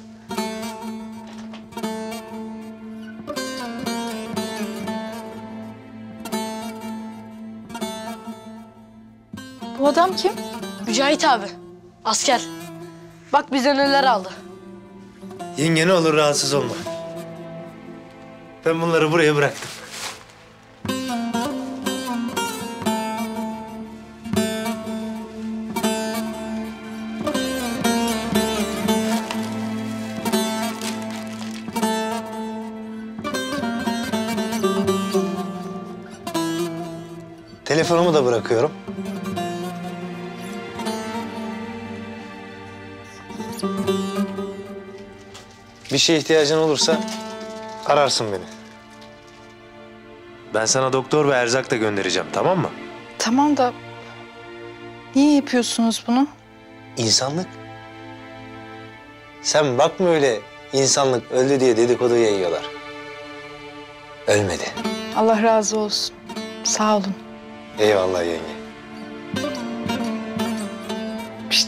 Speaker 7: Bu adam kim?
Speaker 21: Mücahit abi, asker. Bak bize neler aldı.
Speaker 5: Yenge ne olur rahatsız olma. Ben bunları buraya bıraktım. Telefonumu da bırakıyorum. Bir şeye ihtiyacın olursa ararsın beni. Ben sana doktor ve erzak da göndereceğim, tamam mı?
Speaker 7: Tamam da niye yapıyorsunuz bunu?
Speaker 5: İnsanlık. Sen bakma öyle insanlık öldü diye dedikodu yayıyorlar. Ölmedi.
Speaker 7: Allah razı olsun. Sağ olun.
Speaker 5: Eyvallah yenge. Pişt.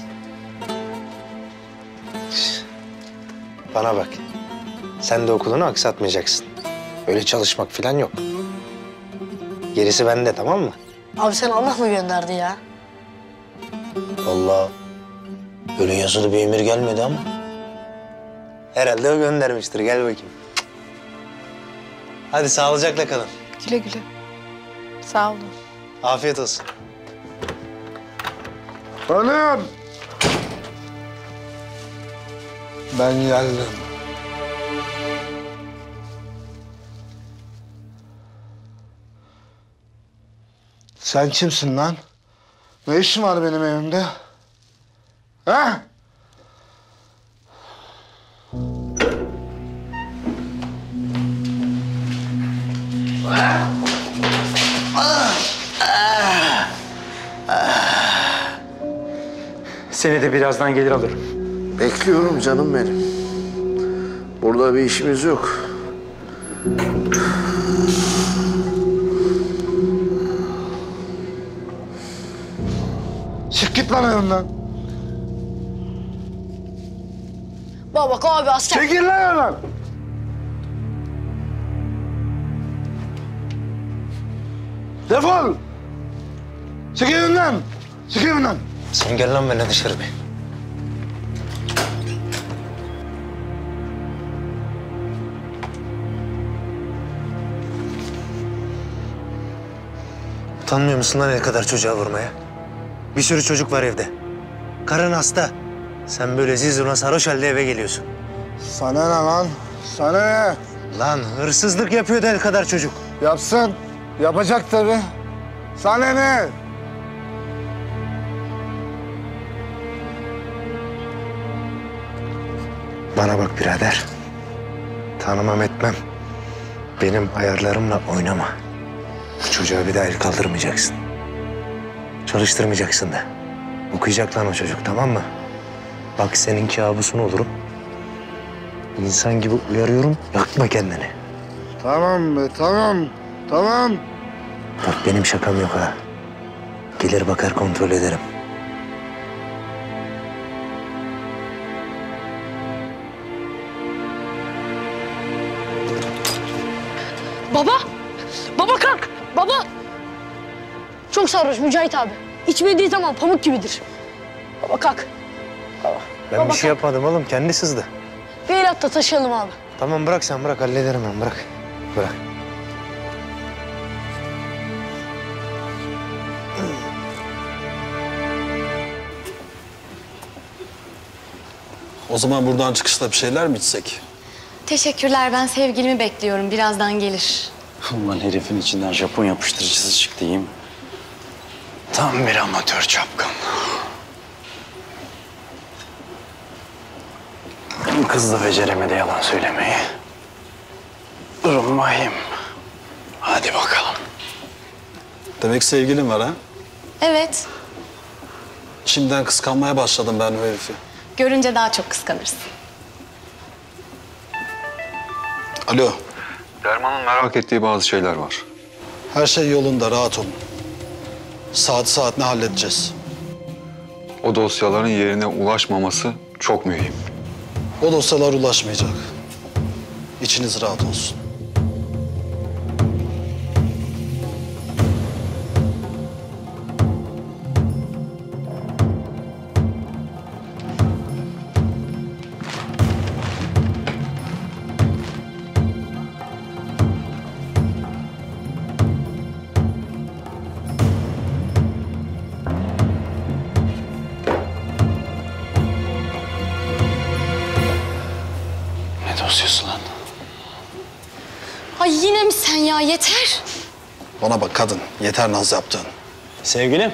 Speaker 5: Şişt. Bana bak. Sen de okulunu aksatmayacaksın. Öyle çalışmak falan yok. Gerisi bende, tamam mı?
Speaker 21: Abi sen Allah mı gönderdi ya?
Speaker 5: Vallahi öyle yazılı bir emir gelmedi ama. Herhalde o göndermiştir. Gel bakayım. Hadi sağlıcakla kalın.
Speaker 7: Güle güle. Sağ olun.
Speaker 5: Afiyet olsun.
Speaker 16: Hanım! Ben geldim. Sen kimsin lan? Ne işin var benim evimde? Ha?
Speaker 23: Seni de birazdan gelir alırım.
Speaker 16: Bekliyorum canım benim. Burada bir işimiz yok. Çık git lan önümden.
Speaker 21: Baba bak abi asker.
Speaker 16: Çekil lan önümden. Defol. Çekil önümden. Çekil önümden.
Speaker 5: Sen gel lan benimle dışarı bir. Utanmıyor musun lan el kadar çocuğa vurmaya? Bir sürü çocuk var evde. Karın hasta. Sen böyle zizuruna sarhoş halde eve geliyorsun.
Speaker 16: Sana ne lan? Sana ne?
Speaker 5: Lan hırsızlık yapıyordu el kadar çocuk.
Speaker 16: Yapsın. Yapacak tabii. Sana ne?
Speaker 5: Bana bak birader. Tanımam etmem. Benim ayarlarımla oynama. Bu çocuğa bir daha el kaldırmayacaksın. Çalıştırmayacaksın da. Okuyacak lan o çocuk, tamam mı? Bak senin kabusun olurum. İnsan gibi uyarıyorum, yakma kendini.
Speaker 16: Tamam be, tamam. Tamam.
Speaker 5: Bak benim şakam yok ha. Gelir bakar kontrol ederim.
Speaker 21: Baba! Baba kalk! Baba! Çok sarhoş Mücahit abi. İçmediği zaman pamuk gibidir. Baba kalk.
Speaker 5: Ben
Speaker 21: Baba
Speaker 5: bir şey
Speaker 21: kalk.
Speaker 5: yapmadım oğlum, kendi sızdı.
Speaker 21: Bir el at da taşıyalım abi.
Speaker 5: Tamam bırak sen bırak, hallederim ben, bırak. Bırak.
Speaker 17: O zaman buradan çıkışta bir şeyler mi içsek?
Speaker 22: Teşekkürler, ben sevgilimi bekliyorum. Birazdan gelir.
Speaker 4: Ulan herifin içinden Japon yapıştırıcısı çıktı. Tam bir amatör çapkın. Benim kız da beceremedi yalan söylemeyi. Durum vahim. Hadi bakalım.
Speaker 17: Demek sevgilin var ha?
Speaker 22: Evet,
Speaker 17: Şimdiden kıskanmaya başladım ben o herifi.
Speaker 22: görünce daha çok kıskanırsın.
Speaker 17: Alo.
Speaker 6: Derman'ın merak ettiği bazı şeyler var.
Speaker 17: Her şey yolunda, rahat olun. Saat saatine halledeceğiz.
Speaker 6: O dosyaların yerine ulaşmaması çok mühim.
Speaker 17: O dosyalar ulaşmayacak. İçiniz rahat olsun.
Speaker 10: Ne dosyası lan?
Speaker 21: Ay yine mi sen ya? Yeter.
Speaker 17: Bana bak kadın, yeter naz yaptığın.
Speaker 4: Sevgilim.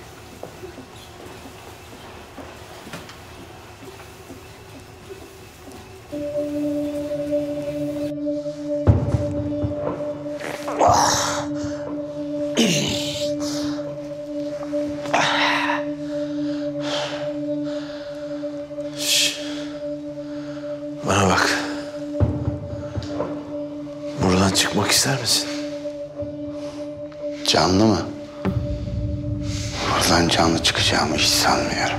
Speaker 11: Bana bak. Buradan çıkmak ister misin?
Speaker 10: Canlı mı? Buradan canlı çıkacağımı hiç sanmıyorum.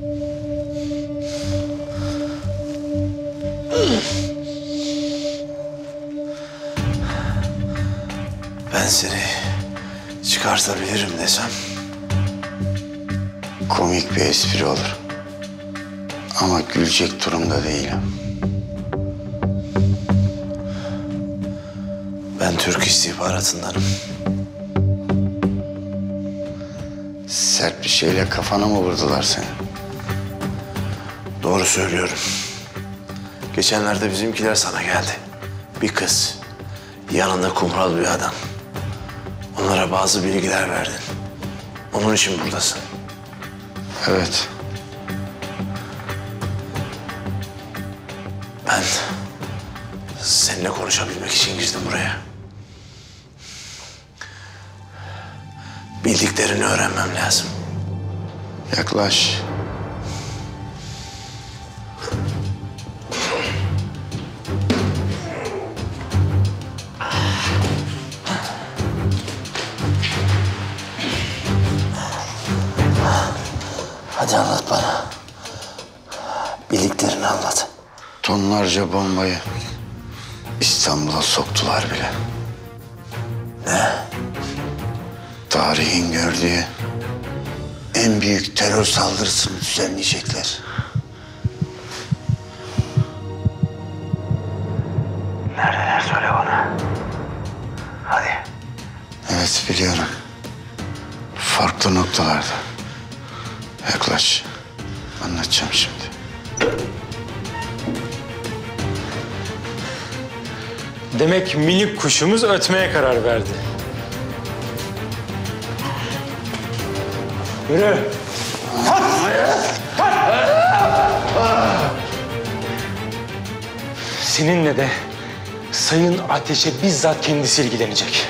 Speaker 11: Ben seni çıkartabilirim desem.
Speaker 10: Komik bir espri olur. Ama gülecek durumda değilim.
Speaker 11: Ben Türk istihbaratındanım.
Speaker 10: Sert bir şeyle kafana mı vurdular seni?
Speaker 11: Doğru söylüyorum. Geçenlerde bizimkiler sana geldi. Bir kız, yanında kumral bir adam. Onlara bazı bilgiler verdin. Onun için buradasın.
Speaker 10: Evet.
Speaker 11: Ben seninle konuşabilmek için girdim buraya. Bildiklerini öğrenmem lazım.
Speaker 10: Yaklaş.
Speaker 11: Hadi anlat bana. Bildiklerini anlat.
Speaker 10: Tonlarca bombayı İstanbul'a soktular bile.
Speaker 11: Ne?
Speaker 10: Tarihin gördüğü en büyük terör saldırısını düzenleyecekler.
Speaker 11: Neredeler söyle bana. Hadi.
Speaker 10: Evet biliyorum. Farklı noktalarda. Yaklaş. Anlatacağım şimdi.
Speaker 23: Demek minik kuşumuz ötmeye karar verdi. Yürü. Seninle de Sayın Ateş'e bizzat kendisi ilgilenecek.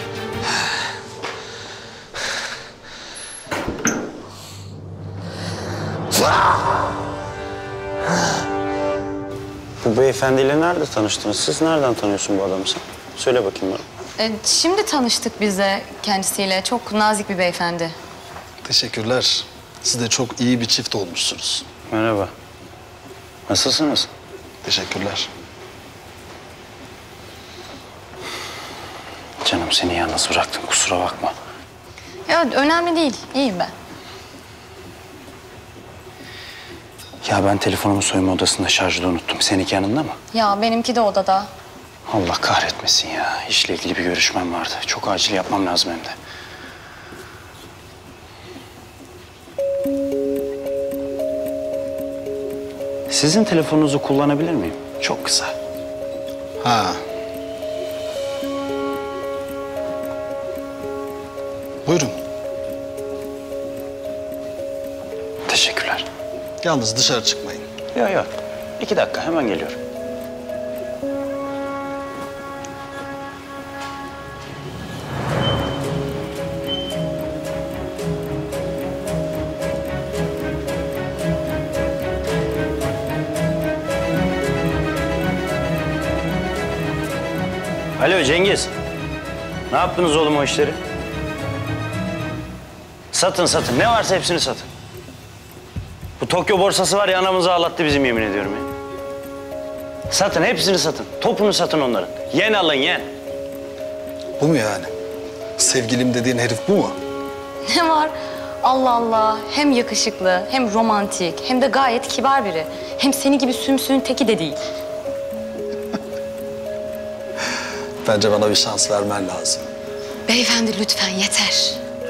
Speaker 4: Bu beyefendiyle nerede tanıştınız? Siz nereden tanıyorsun bu adamı sen? Söyle bakayım bana.
Speaker 22: E, şimdi tanıştık biz de kendisiyle. Çok nazik bir beyefendi.
Speaker 17: Teşekkürler. Siz de çok iyi bir çift olmuşsunuz.
Speaker 4: Merhaba. Nasılsınız?
Speaker 17: Teşekkürler.
Speaker 4: Canım seni yalnız bıraktım kusura bakma.
Speaker 22: Ya önemli değil. İyiyim ben.
Speaker 4: Ya ben telefonumu soyunma odasında şarjda unuttum. Seninki yanında mı?
Speaker 22: Ya benimki de odada.
Speaker 4: Allah kahretmesin ya. İşle ilgili bir görüşmem vardı. Çok acil yapmam lazım hem de. Sizin telefonunuzu kullanabilir miyim? Çok kısa.
Speaker 17: Ha. Buyurun.
Speaker 4: Teşekkürler.
Speaker 17: Yalnız dışarı çıkmayın.
Speaker 4: Yok yok. İki dakika hemen geliyorum. Alo Cengiz. Ne yaptınız oğlum o işleri? Satın satın. Ne varsa hepsini satın. Bu Tokyo borsası var ya, anamızı ağlattı bizim, yemin ediyorum ya. Satın, hepsini satın. Topunu satın onların. Yen alın, yen.
Speaker 17: Bu mu yani? Sevgilim dediğin herif bu mu?
Speaker 22: Ne var? Allah Allah. Hem yakışıklı, hem romantik, hem de gayet kibar biri. Hem seni gibi sümsüğün teki de değil.
Speaker 17: Bence bana bir şans vermen lazım.
Speaker 22: Beyefendi lütfen yeter.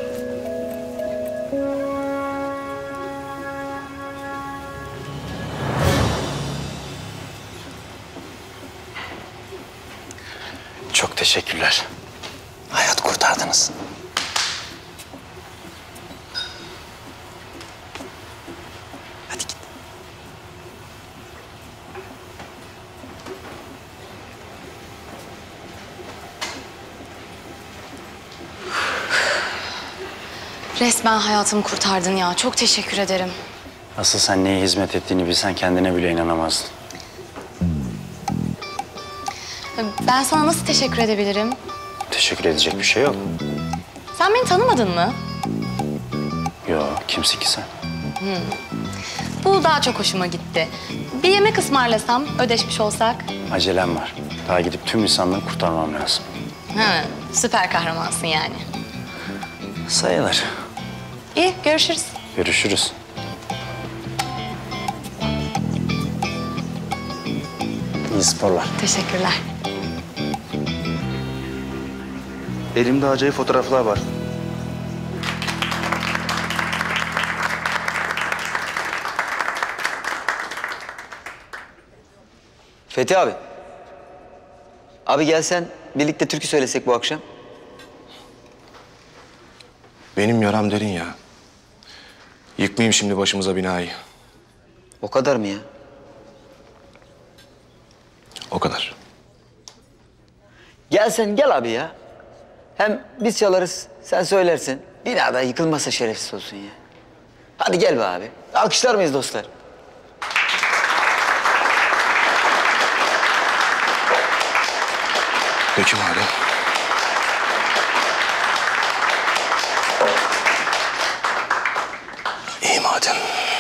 Speaker 4: Çok teşekkürler. Hayat kurtardınız. Hadi git.
Speaker 22: Resmen hayatımı kurtardın ya. Çok teşekkür ederim.
Speaker 4: Asıl sen neye hizmet ettiğini bilsen kendine bile inanamazdın.
Speaker 22: Ben sana nasıl teşekkür edebilirim?
Speaker 4: Teşekkür edecek bir şey yok.
Speaker 22: Sen beni tanımadın mı?
Speaker 4: Yok, kimsin ki sen?
Speaker 22: Hmm. Bu daha çok hoşuma gitti. Bir yemek ısmarlasam, ödeşmiş olsak.
Speaker 4: Acelem var. Daha gidip tüm insanlığı kurtarmam lazım.
Speaker 22: Ha, süper kahramansın yani.
Speaker 4: Sayılır.
Speaker 22: İyi, görüşürüz.
Speaker 4: Görüşürüz. İyi sporlar.
Speaker 22: Teşekkürler.
Speaker 17: Elimde acayip fotoğraflar var.
Speaker 9: Fethi abi. Abi gelsen birlikte türkü söylesek bu akşam.
Speaker 11: Benim yaram derin ya. Yıkmayayım şimdi başımıza binayı.
Speaker 9: O kadar mı ya?
Speaker 11: O kadar.
Speaker 9: Gelsen gel abi ya. Hem biz çalarız, sen söylersin. Binada yıkılmazsa şerefsiz olsun ya. Hadi gel be abi. Alkışlar mıyız dostlar?
Speaker 11: Peki madem. İyi madem.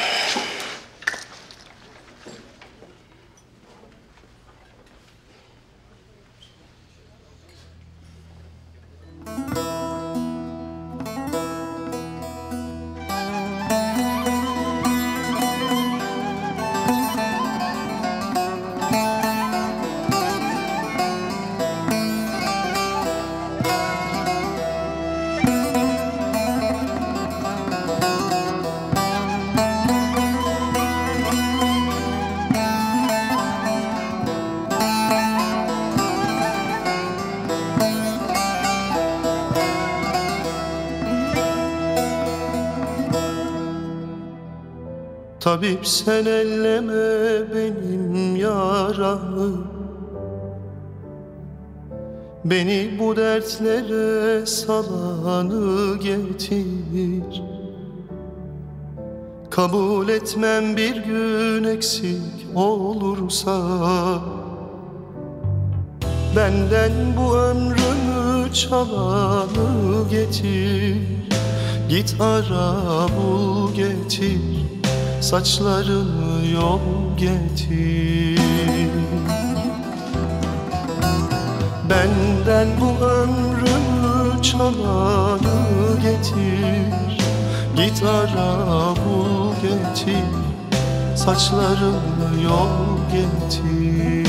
Speaker 2: Tabip sen elleme benim yaramı, beni bu dertlere salanı getir. Kabul etmem bir gün eksik olursa, benden bu ömrümü çalanı getir. Git ara bul getir, saçlarını yol getir. Benden bu ömrümü çalanı getir. Git ara bul getir, saçlarını yol getir.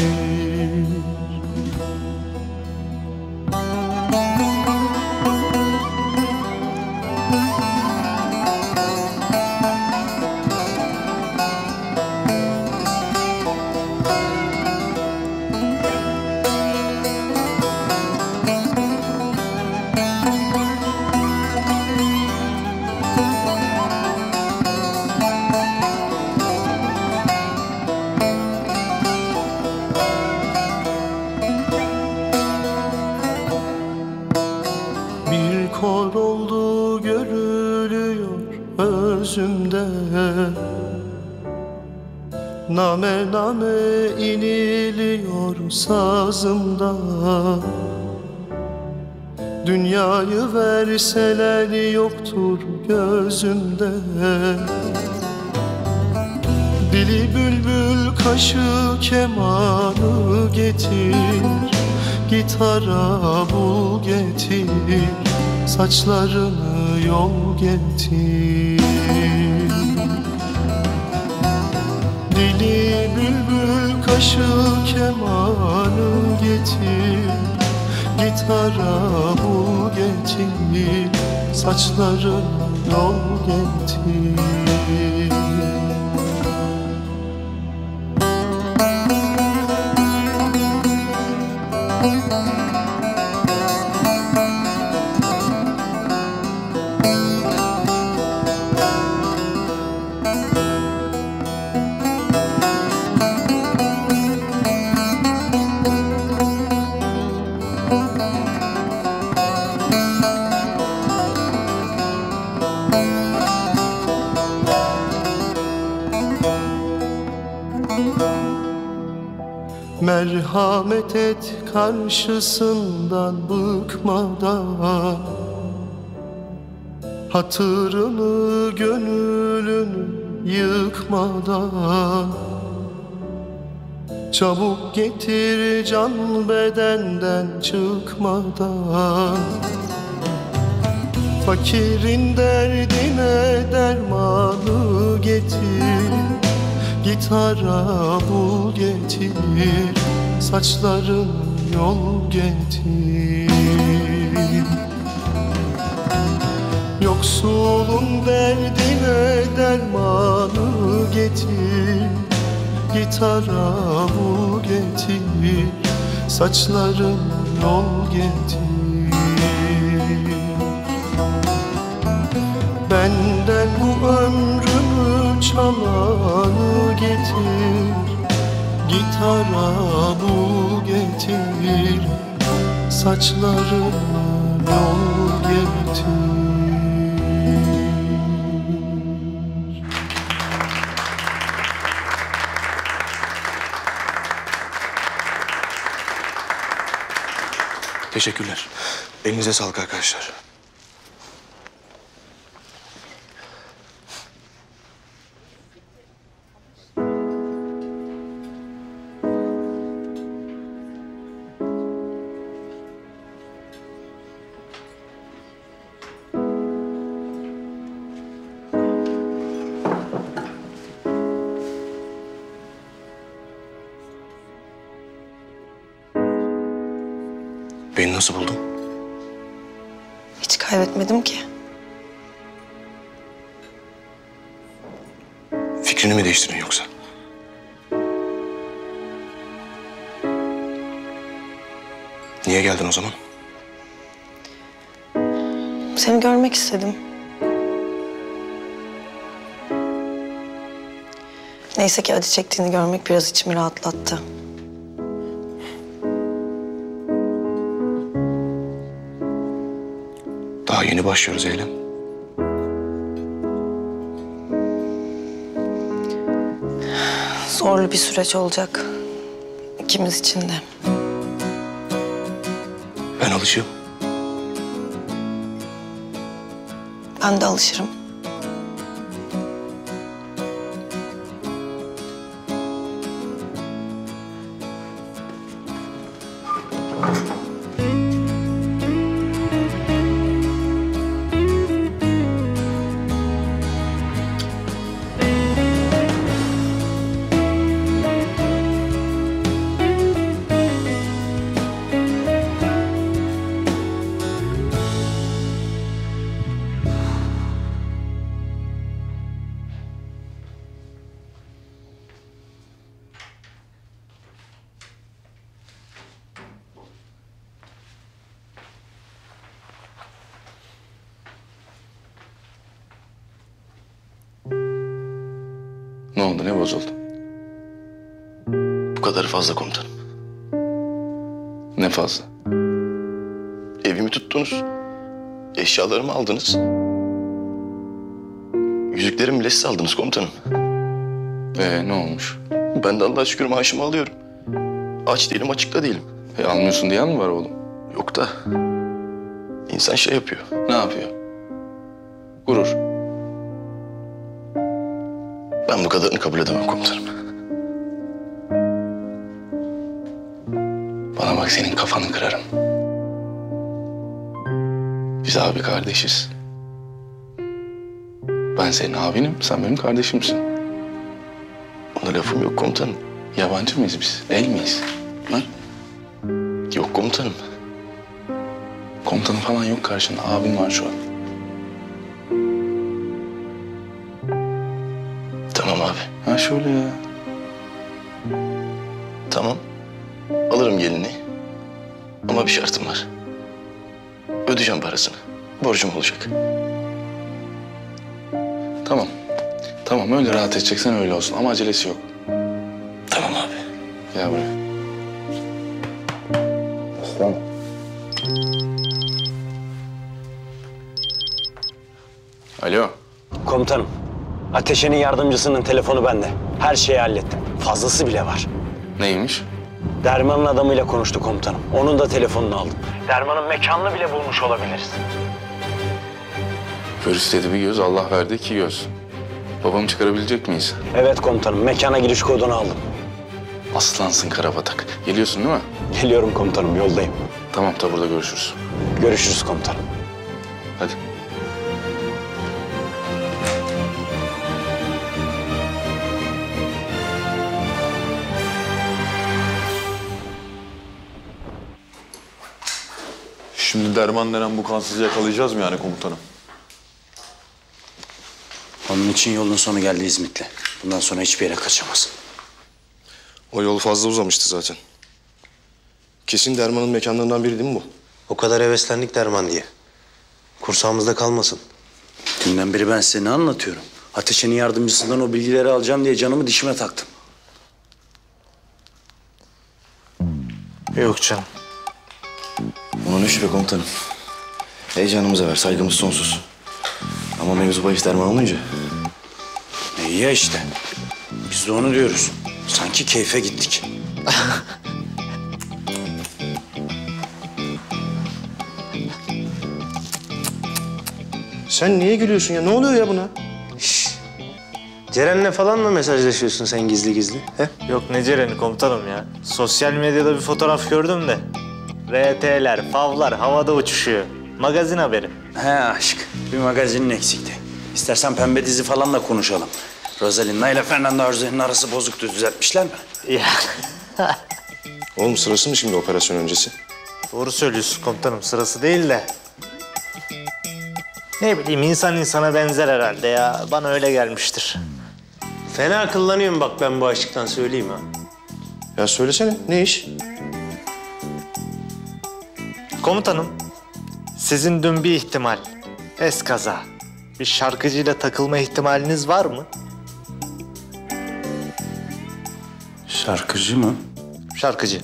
Speaker 2: Kor oldu görülüyor özümde, name name iniliyor sazımda. Dünyayı verseler yoktur gözümde. Dili bülbül, kaşı kemanı getir, gitara bul getir, saçlarını yol getir. Dili bülbül, kaşı kemanı getir, gitara bul getir, saçlarını yol getir. Merhamet et karşısından bıkmadan, hatırını gönlünü yıkmadan. Çabuk getir can bedenden çıkmadan. Fakirin derdine dermanı getir, gitara bul getir, saçların yol getir. Yoksulun derdine dermanı getir, gitara bul getir, saçların yol getir. Benden bu ömrümü çalanı getir, gitara bul getir, saçlarını yol getir.
Speaker 11: Teşekkürler. Elinize sağlık arkadaşlar. Beni nasıl buldun?
Speaker 20: Hiç kaybetmedim ki.
Speaker 11: Fikrini mi değiştirdin yoksa? Niye geldin o zaman?
Speaker 20: Seni görmek istedim. Neyse ki acı çektiğini görmek biraz içimi rahatlattı.
Speaker 11: Daha yeni başlıyoruz Eylem.
Speaker 20: Zorlu bir süreç olacak. İkimiz için de.
Speaker 11: Ben alışığım.
Speaker 20: Ben de alışırım.
Speaker 11: Ne oldu, ne bozuldu?
Speaker 15: Bu kadarı fazla komutanım.
Speaker 11: Ne fazla?
Speaker 15: Evimi tuttunuz. Eşyalarımı aldınız. Yüzüklerimi bile siz aldınız komutanım.
Speaker 11: Ee, ne olmuş?
Speaker 15: Ben de Allah'a şükür maaşımı alıyorum. Aç değilim, açıkta değilim.
Speaker 11: E, almıyorsun diyen mi var oğlum?
Speaker 15: Yok da İnsan şey yapıyor.
Speaker 3: Ne yapıyor? Gurur.
Speaker 15: Ben bu kadarını kabul edemem komutanım.
Speaker 3: Bana bak, senin kafanı kırarım. Biz abi kardeşiz. Ben senin abinim, sen benim kardeşimsin.
Speaker 15: Ona lafım yok komutanım.
Speaker 3: Yabancı mıyız biz? El miyiz? Ha?
Speaker 15: Yok komutanım.
Speaker 3: Komutanın falan yok karşında. Abin var şu an.
Speaker 15: Tamam abi.
Speaker 3: Ha şöyle ya.
Speaker 15: Tamam. Alırım gelini. Ama bir şartım var. Ödeyeceğim parasını. Borcum olacak.
Speaker 3: Tamam. Tamam, öyle rahat edeceksen öyle olsun ama acelesi yok.
Speaker 15: Tamam abi.
Speaker 3: Gel buraya.
Speaker 4: Tamam.
Speaker 3: Alo.
Speaker 4: Komutanım, Ateşe'nin yardımcısının telefonu bende. Her şeyi hallettim. Fazlası bile var.
Speaker 3: Neymiş?
Speaker 4: Derman'ın adamıyla konuştu komutanım. Onun da telefonunu aldım. Derman'ın mekanını bile bulmuş olabiliriz.
Speaker 3: Kör istedi bir göz, Allah verdi iki göz. Babamı çıkarabilecek miyiz?
Speaker 4: Evet komutanım, mekana giriş kodunu aldım.
Speaker 3: Aslansın Karabatak. Geliyorsun değil mi?
Speaker 4: Geliyorum komutanım, yoldayım.
Speaker 3: Tamam, taburda görüşürüz.
Speaker 4: Görüşürüz komutanım.
Speaker 3: Hadi.
Speaker 6: Şimdi Derman denen bu kansızı yakalayacağız mı yani komutanım?
Speaker 10: Onun için yolun sonu geldi İzmitli. Bundan sonra hiçbir yere kaçamaz.
Speaker 15: O yol fazla uzamıştı zaten. Kesin Derman'ın mekanlarından biri değil mi bu?
Speaker 5: O kadar heveslendik Derman diye. Kursağımızda kalmasın.
Speaker 10: Dünden beri ben size ne anlatıyorum? Ateşe'nin yardımcısından o bilgileri alacağım diye canımı dişime taktım.
Speaker 5: Yok canım.
Speaker 15: Ona ne şüphe komutanım. Heyecanımıza ver, saygımız sonsuz. Ama mevzu bahis Derman olunca...
Speaker 10: E iyi ya işte. Biz de onu diyoruz. Sanki keyfe gittik.
Speaker 11: Sen niye gülüyorsun ya? Ne oluyor ya buna?
Speaker 5: Ceren'le falan mı mesajlaşıyorsun sen gizli gizli? He?
Speaker 8: Yok ne Ceren'i komutanım ya. Sosyal medyada bir fotoğraf gördüm de. R T'ler, favlar havada uçuşuyor. Magazin haberi.
Speaker 10: He aşk. Bir magazinin eksikti. İstersen pembe dizi falan da konuşalım. Rosalinda ile Fernando Arzu'nun arası bozuktu. Düzeltmişler mi?
Speaker 8: Ya.
Speaker 15: Oğlum sırası mı şimdi operasyon öncesi?
Speaker 8: Doğru söylüyorsun komutanım, sırası değil de. Ne bileyim, insan insana benzer herhalde ya. Bana öyle gelmiştir.
Speaker 5: Fena akıllanıyorum bak ben bu aşktan söyleyeyim ha.
Speaker 15: Ya söylesene, ne iş?
Speaker 8: Komutanım, sizin dün bir ihtimal, eskaza, bir şarkıcıyla takılma ihtimaliniz var mı?
Speaker 10: Şarkıcı mı?
Speaker 8: Şarkıcı.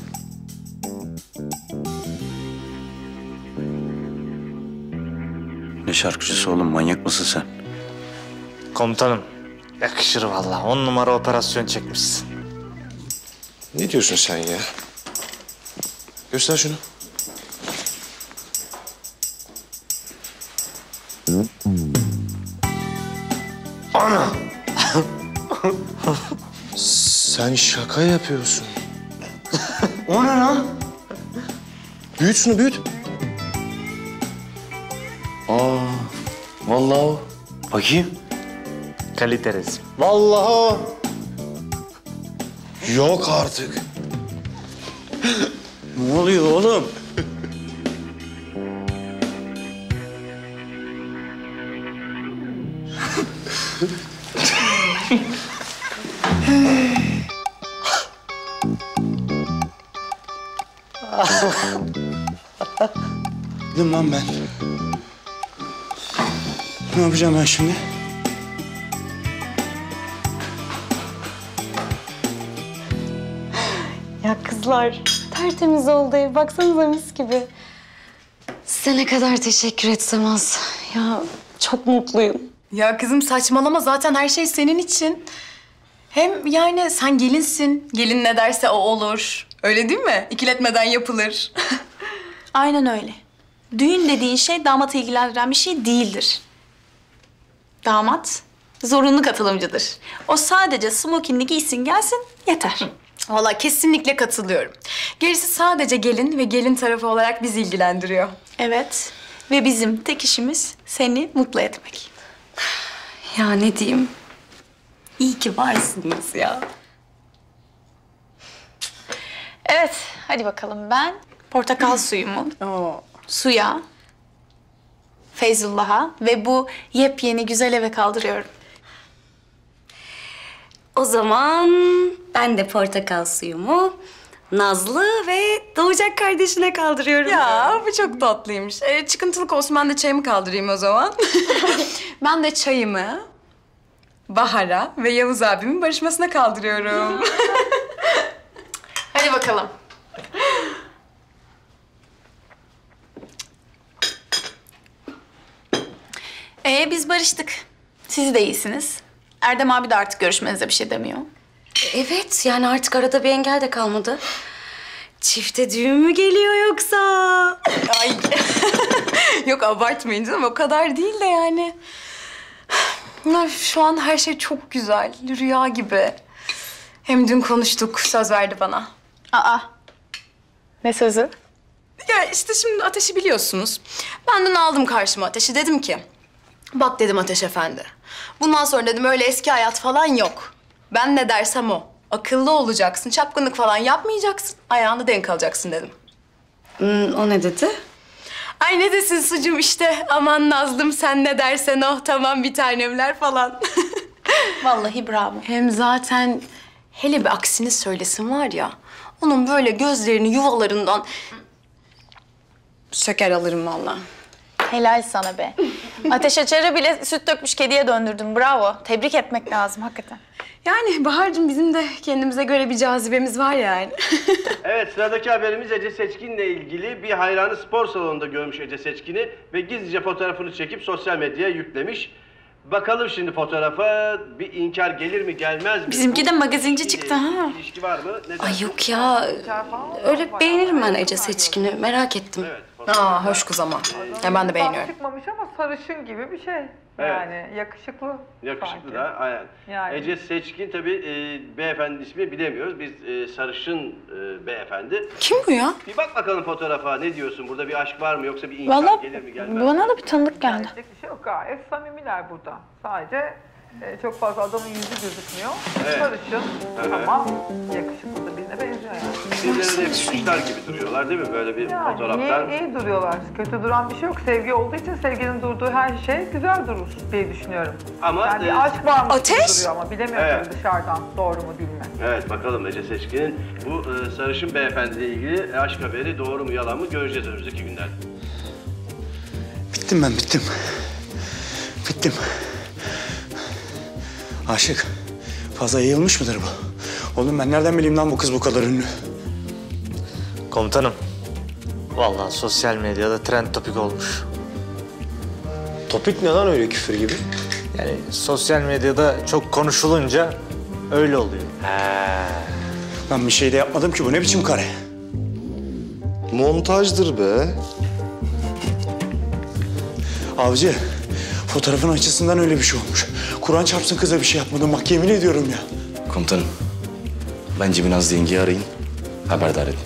Speaker 10: Ne şarkıcısı oğlum? Manyak mısın sen?
Speaker 8: Komutanım, yakışır vallahi. On numara operasyon çekmişsin.
Speaker 15: Ne diyorsun sen ya? Göster şunu.
Speaker 11: Ana! Sen şaka yapıyorsun.
Speaker 10: O ne lan?
Speaker 11: Büyüt şunu, büyüt.
Speaker 10: Aa, vallahi o. Bakayım.
Speaker 8: Kalite resim.
Speaker 11: Vallahi o. Yok artık.
Speaker 10: Ne oluyor oğlum? Dedim lan ben. Ne yapacağım ben şimdi?
Speaker 22: Ya kızlar, tertemiz oldu ev. Baksanıza mis gibi. Size ne kadar teşekkür etsem az. Ya çok mutluyum.
Speaker 12: Ya kızım saçmalama, zaten her şey senin için. Hem yani sen gelinsin. Gelin ne derse o olur. Öyle değil mi? İkiletmeden yapılır.
Speaker 13: Aynen öyle.
Speaker 1: düğün dediğin şey damatı ilgilendiren bir şey değildir. Damat zorunlu katılımcıdır. O sadece smokinli giysin gelsin yeter.
Speaker 12: Vallahi kesinlikle katılıyorum. Gerisi sadece gelin ve gelin tarafı olarak bizi ilgilendiriyor.
Speaker 1: Evet ve bizim tek işimiz seni mutlu etmek.
Speaker 12: Ya ne diyeyim? İyi ki varsınız ya.
Speaker 1: Evet, hadi bakalım ben portakal suyumu suya, Feyzullah'a ve bu yepyeni güzel eve kaldırıyorum.
Speaker 22: O zaman ben de portakal suyumu Nazlı ve doğacak kardeşine kaldırıyorum.
Speaker 12: Ya bu çok tatlıymış. Ee, çıkıntılık olsun, ben de çayımı kaldırayım o zaman. Ben de çayımı Bahar'a ve Yavuz abimin barışmasına kaldırıyorum.
Speaker 1: Hadi bakalım. Ee, biz barıştık. Siz de iyisiniz. Erdem abi de artık görüşmenize bir şey demiyor.
Speaker 22: Evet, yani artık arada bir engel de kalmadı. Çifte düğün mü geliyor yoksa?
Speaker 12: Ay. Yok abartmayın canım, o kadar değil de yani. Ya, şu an her şey çok güzel, rüya gibi. Hem dün konuştuk, söz verdi bana.
Speaker 1: Aa, ne sözü?
Speaker 12: Ya işte şimdi Ateş'i biliyorsunuz. Ben dün aldım karşıma Ateş'i, dedim ki... Bak dedim Ateş Efendi, bundan sonra dedim öyle eski hayat falan yok. Ben ne dersem o. Akıllı olacaksın, çapkınlık falan yapmayacaksın. Ayağını denk alacaksın dedim.
Speaker 22: Hmm, o ne dedi?
Speaker 12: Ay ne desin sucum işte. Aman Nazlım sen ne dersen o. Tamam bir tanemler falan.
Speaker 1: Vallahi bravo.
Speaker 12: Hem zaten hele bir aksini söylesin var ya. Onun böyle gözlerini yuvalarından söker alırım vallahi.
Speaker 1: Helal sana be. Ateş açarı bile süt dökmüş kediye döndürdün. Bravo. Tebrik etmek lazım hakikaten.
Speaker 12: Yani Bahar'cığım bizim de kendimize göre bir cazibemiz var yani.
Speaker 18: Evet, sıradaki haberimiz Ece Seçkin'le ilgili. Bir hayranı spor salonunda görmüş Ece Seçkin'i ve gizlice fotoğrafını çekip sosyal medyaya yüklemiş. Bakalım şimdi fotoğrafa bir inkar gelir mi gelmez mi?
Speaker 1: Bizimki de magazinci çıktı ha.
Speaker 18: İlişki var mı? Neden?
Speaker 22: Ay yok ya, öyle beğenirim ben Ece Seçkin'i, merak ettim.
Speaker 12: Aa hoş kız ama. Ya ben de beğeniyorum.
Speaker 19: Çıkmamış ama sarışın gibi bir şey.
Speaker 18: Evet.
Speaker 19: Yani yakışıklı.
Speaker 18: Yakışıklı
Speaker 19: sanki.
Speaker 18: da aynen.
Speaker 19: Yani.
Speaker 18: Ece Seçkin tabii e, beyefendi ismi bilemiyoruz. Biz e, sarışın e, beyefendi.
Speaker 12: Kim bu ya?
Speaker 18: Bir bak bakalım fotoğrafa, ne diyorsun? Burada bir aşk var mı yoksa bir inkar
Speaker 1: Vallahi
Speaker 18: gelir mi gelmez mi?
Speaker 1: bana da bir tanıdık geldi.
Speaker 19: Bir şey yok, gayet samimiler burada. Sadece e, çok fazla adamın yüzü gözükmüyor.
Speaker 18: Evet.
Speaker 19: Sarışın
Speaker 18: Evet.
Speaker 19: ama yakışıklı da birine benziyor yani.
Speaker 18: Birbirlerine de yakışmışlar gibi duruyorlar değil mi? Böyle bir
Speaker 19: Yani
Speaker 18: fotoğraftan.
Speaker 19: iyi, iyi duruyorlar. Kötü duran bir şey yok. Sevgi olduğu için sevginin durduğu her şey güzel durur diye düşünüyorum.
Speaker 18: Ama,
Speaker 19: yani
Speaker 18: e,
Speaker 19: bir aşk varmış gibi
Speaker 18: Ateş!
Speaker 19: duruyor ama bilemiyorum
Speaker 18: Evet.
Speaker 19: dışarıdan doğru mu değil mi?
Speaker 18: Evet, bakalım Ece Seçkin'in bu e, sarışın beyefendiyle ilgili aşk haberi doğru mu yalan mı göreceğiz önümüzdeki günlerde.
Speaker 4: Bittim ben, bittim. Bittim. Aşık, fazla yayılmış mıdır bu? Oğlum ben nereden bileyim lan bu kız bu kadar ünlü?
Speaker 8: Komutanım, vallahi sosyal medyada trend topik olmuş.
Speaker 5: Topik ne lan öyle küfür gibi?
Speaker 8: Yani sosyal medyada çok konuşulunca öyle oluyor.
Speaker 4: Ben bir şey de yapmadım ki, bu ne biçim kare?
Speaker 17: Montajdır be.
Speaker 4: Avcı, fotoğrafın açısından öyle bir şey olmuş. Kur'an çarpsın kıza bir şey yapmadım, bak yemin ediyorum ya.
Speaker 15: Komutanım, bence bir Nazlı yengeyi arayın, haberdar edin.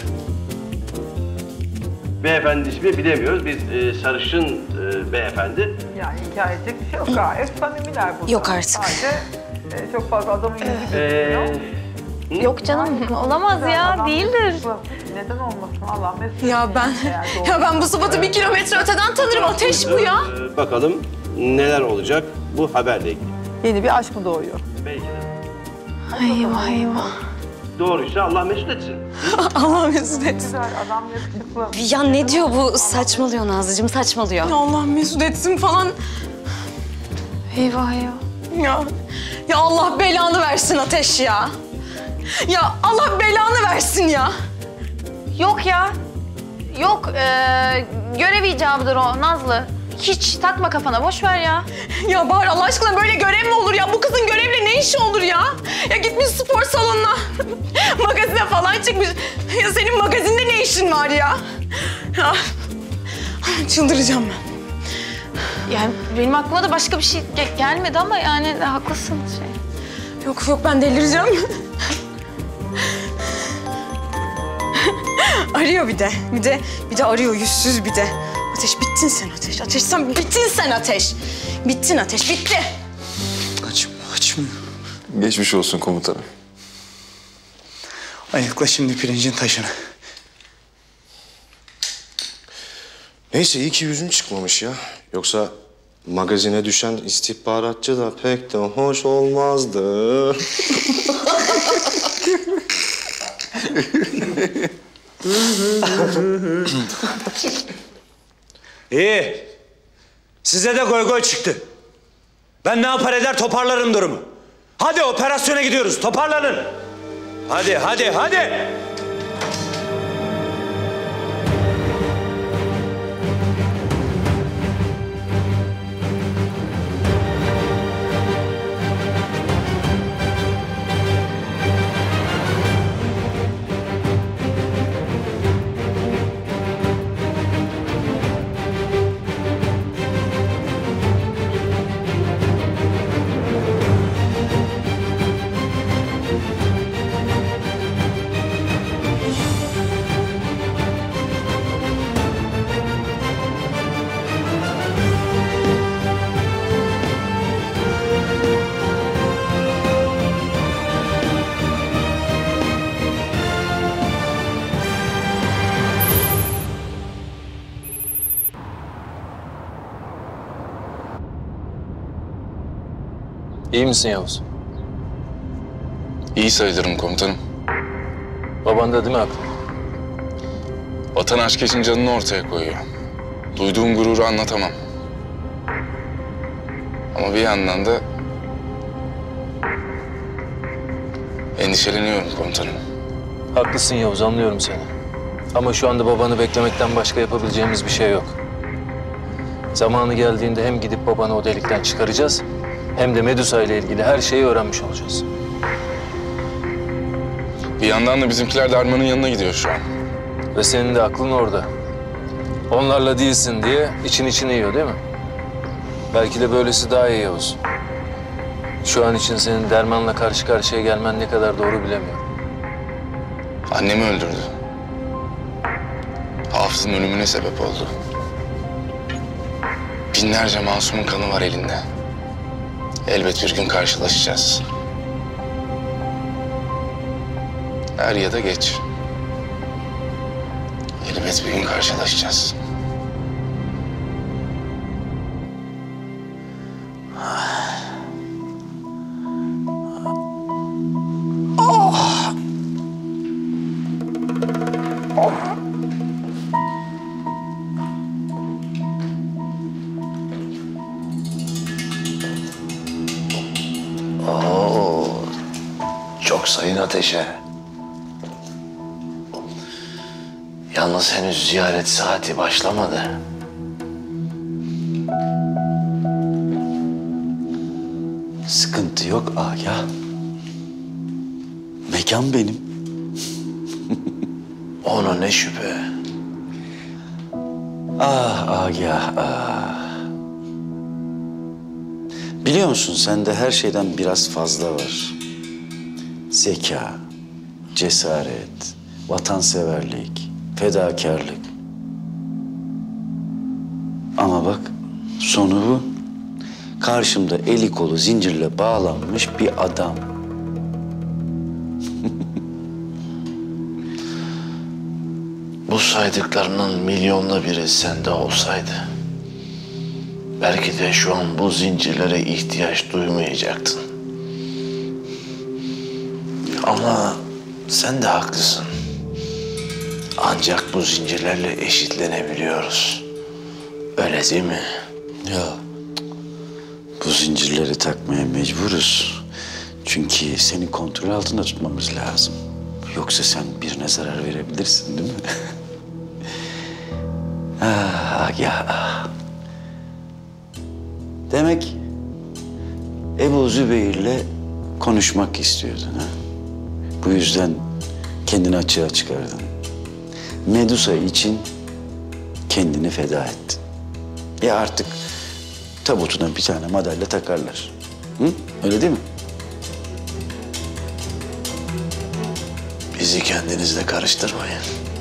Speaker 18: Beyefendi ismi bilemiyoruz. Biz e, sarışın e, beyefendi.
Speaker 19: Yani hikaye edecek bir şey yok. Gayet samimiler burada.
Speaker 22: Yok artık.
Speaker 19: Sadece e, çok fazla adamın yüzü
Speaker 18: Ee,
Speaker 19: gözükmüyor.
Speaker 1: Yok canım, olamaz ya,
Speaker 19: Adam
Speaker 1: değildir.
Speaker 19: yakışıklı. Neden olmasın Allah mesut.
Speaker 12: Ya ben,
Speaker 19: Eğer doğru-
Speaker 12: ya ben bu sıfatı bir kilometre öteden tanırım. Ateş bu ya.
Speaker 18: e, bakalım neler olacak bu haberle ilgili.
Speaker 19: Yeni bir aşk mı doğuyor?
Speaker 18: Belki de.
Speaker 12: Eyvah eyvah.
Speaker 18: Doğruysa Allah mesut etsin.
Speaker 12: Allah mesut etsin.
Speaker 19: Güzel adam yakışıklı.
Speaker 22: Ya ne diyor bu? Saçmalıyor Nazlıcığım, saçmalıyor.
Speaker 12: Allah mesut etsin falan. Eyvah ya. Ya, ya Allah belanı versin Ateş ya. Ya Allah belanı versin ya.
Speaker 1: Yok ya. Yok, ee, görev icabıdır o Nazlı. Hiç takma kafana, boş ver ya.
Speaker 12: Ya Bahar Allah aşkına böyle görev mi olur ya? Bu kızın görevle ne işi olur ya? Ya gitmiş spor salonuna, magazine falan çıkmış. Ya senin magazinde ne işin var ya? Ya Çıldıracağım ben.
Speaker 1: Yani benim aklıma da başka bir şey ge- gelmedi ama yani haklısın şey.
Speaker 12: Yok yok ben delireceğim. Arıyor bir de. Bir de bir de arıyor yüzsüz bir de. Ateş bittin sen Ateş. Ateş sen bittin sen Ateş. Bittin Ateş bitti.
Speaker 15: Açmıyor, açmıyor. Geçmiş olsun komutanım.
Speaker 5: Ayıkla şimdi pirincin taşını.
Speaker 15: Neyse iyi ki yüzün çıkmamış ya. Yoksa magazine düşen istihbaratçı da pek de hoş olmazdı.
Speaker 7: İyi. Size de goy goy çıktı. Ben ne yapar eder toparlarım durumu. Hadi operasyona gidiyoruz. Toparlanın. Hadi, hadi, hadi.
Speaker 14: İyi misin Yavuz?
Speaker 3: İyi sayılırım komutanım.
Speaker 14: Baban da değil mi haklı?
Speaker 3: Vatan aşkı için canını ortaya koyuyor. Duyduğum gururu anlatamam. Ama bir yandan da endişeleniyorum komutanım.
Speaker 14: Haklısın Yavuz, anlıyorum seni. Ama şu anda babanı beklemekten başka yapabileceğimiz bir şey yok. Zamanı geldiğinde hem gidip babanı o delikten çıkaracağız, hem de Medusa ile ilgili her şeyi öğrenmiş olacağız.
Speaker 3: Bir yandan da bizimkiler de Arman'ın yanına gidiyor şu an.
Speaker 14: Ve senin de aklın orada. Onlarla değilsin diye için içini yiyor değil mi? Belki de böylesi daha iyi Yavuz. Şu an için senin Derman'la karşı karşıya gelmen ne kadar doğru bilemiyorum.
Speaker 3: Annemi öldürdü. Hafız'ın ölümüne sebep oldu. Binlerce masumun kanı var elinde. Elbet bir gün karşılaşacağız. Er ya da geç. Elbet bir gün karşılaşacağız.
Speaker 10: Oh! Oh!
Speaker 11: Oo, çok sayın ateşe. Yalnız henüz ziyaret saati başlamadı.
Speaker 10: Sıkıntı yok Agah. Mekan benim.
Speaker 11: Ona ne şüphe.
Speaker 10: Ah Agah ah. Biliyor musun sende her şeyden biraz fazla var. Zeka, cesaret, vatanseverlik, fedakarlık. Ama bak sonu bu. Karşımda eli kolu zincirle bağlanmış bir adam.
Speaker 11: Bu saydıklarının milyonda biri sende olsaydı, belki de şu an bu zincirlere ihtiyaç duymayacaktın. Ama sen de haklısın. Ancak bu zincirlerle eşitlenebiliyoruz. Öyle değil mi?
Speaker 10: Ya bu zincirleri takmaya mecburuz. Çünkü seni kontrol altında tutmamız lazım. Yoksa sen birine zarar verebilirsin değil mi? ah ya. Demek Ebu Zübeyir'le konuşmak istiyordun ha? Bu yüzden kendini açığa çıkardın. Medusa için kendini feda ettin. Ya artık tabutuna bir tane madalya takarlar. Hı? Öyle değil mi?
Speaker 11: Bizi kendinizle karıştırmayın.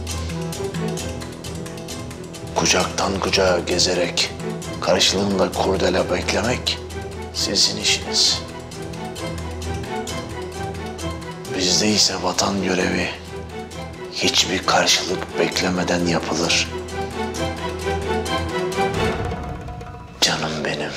Speaker 11: Kucaktan kucağa gezerek karşılığında kurdele beklemek sizin işiniz. Bizde ise vatan görevi hiçbir karşılık beklemeden yapılır. Canım benim.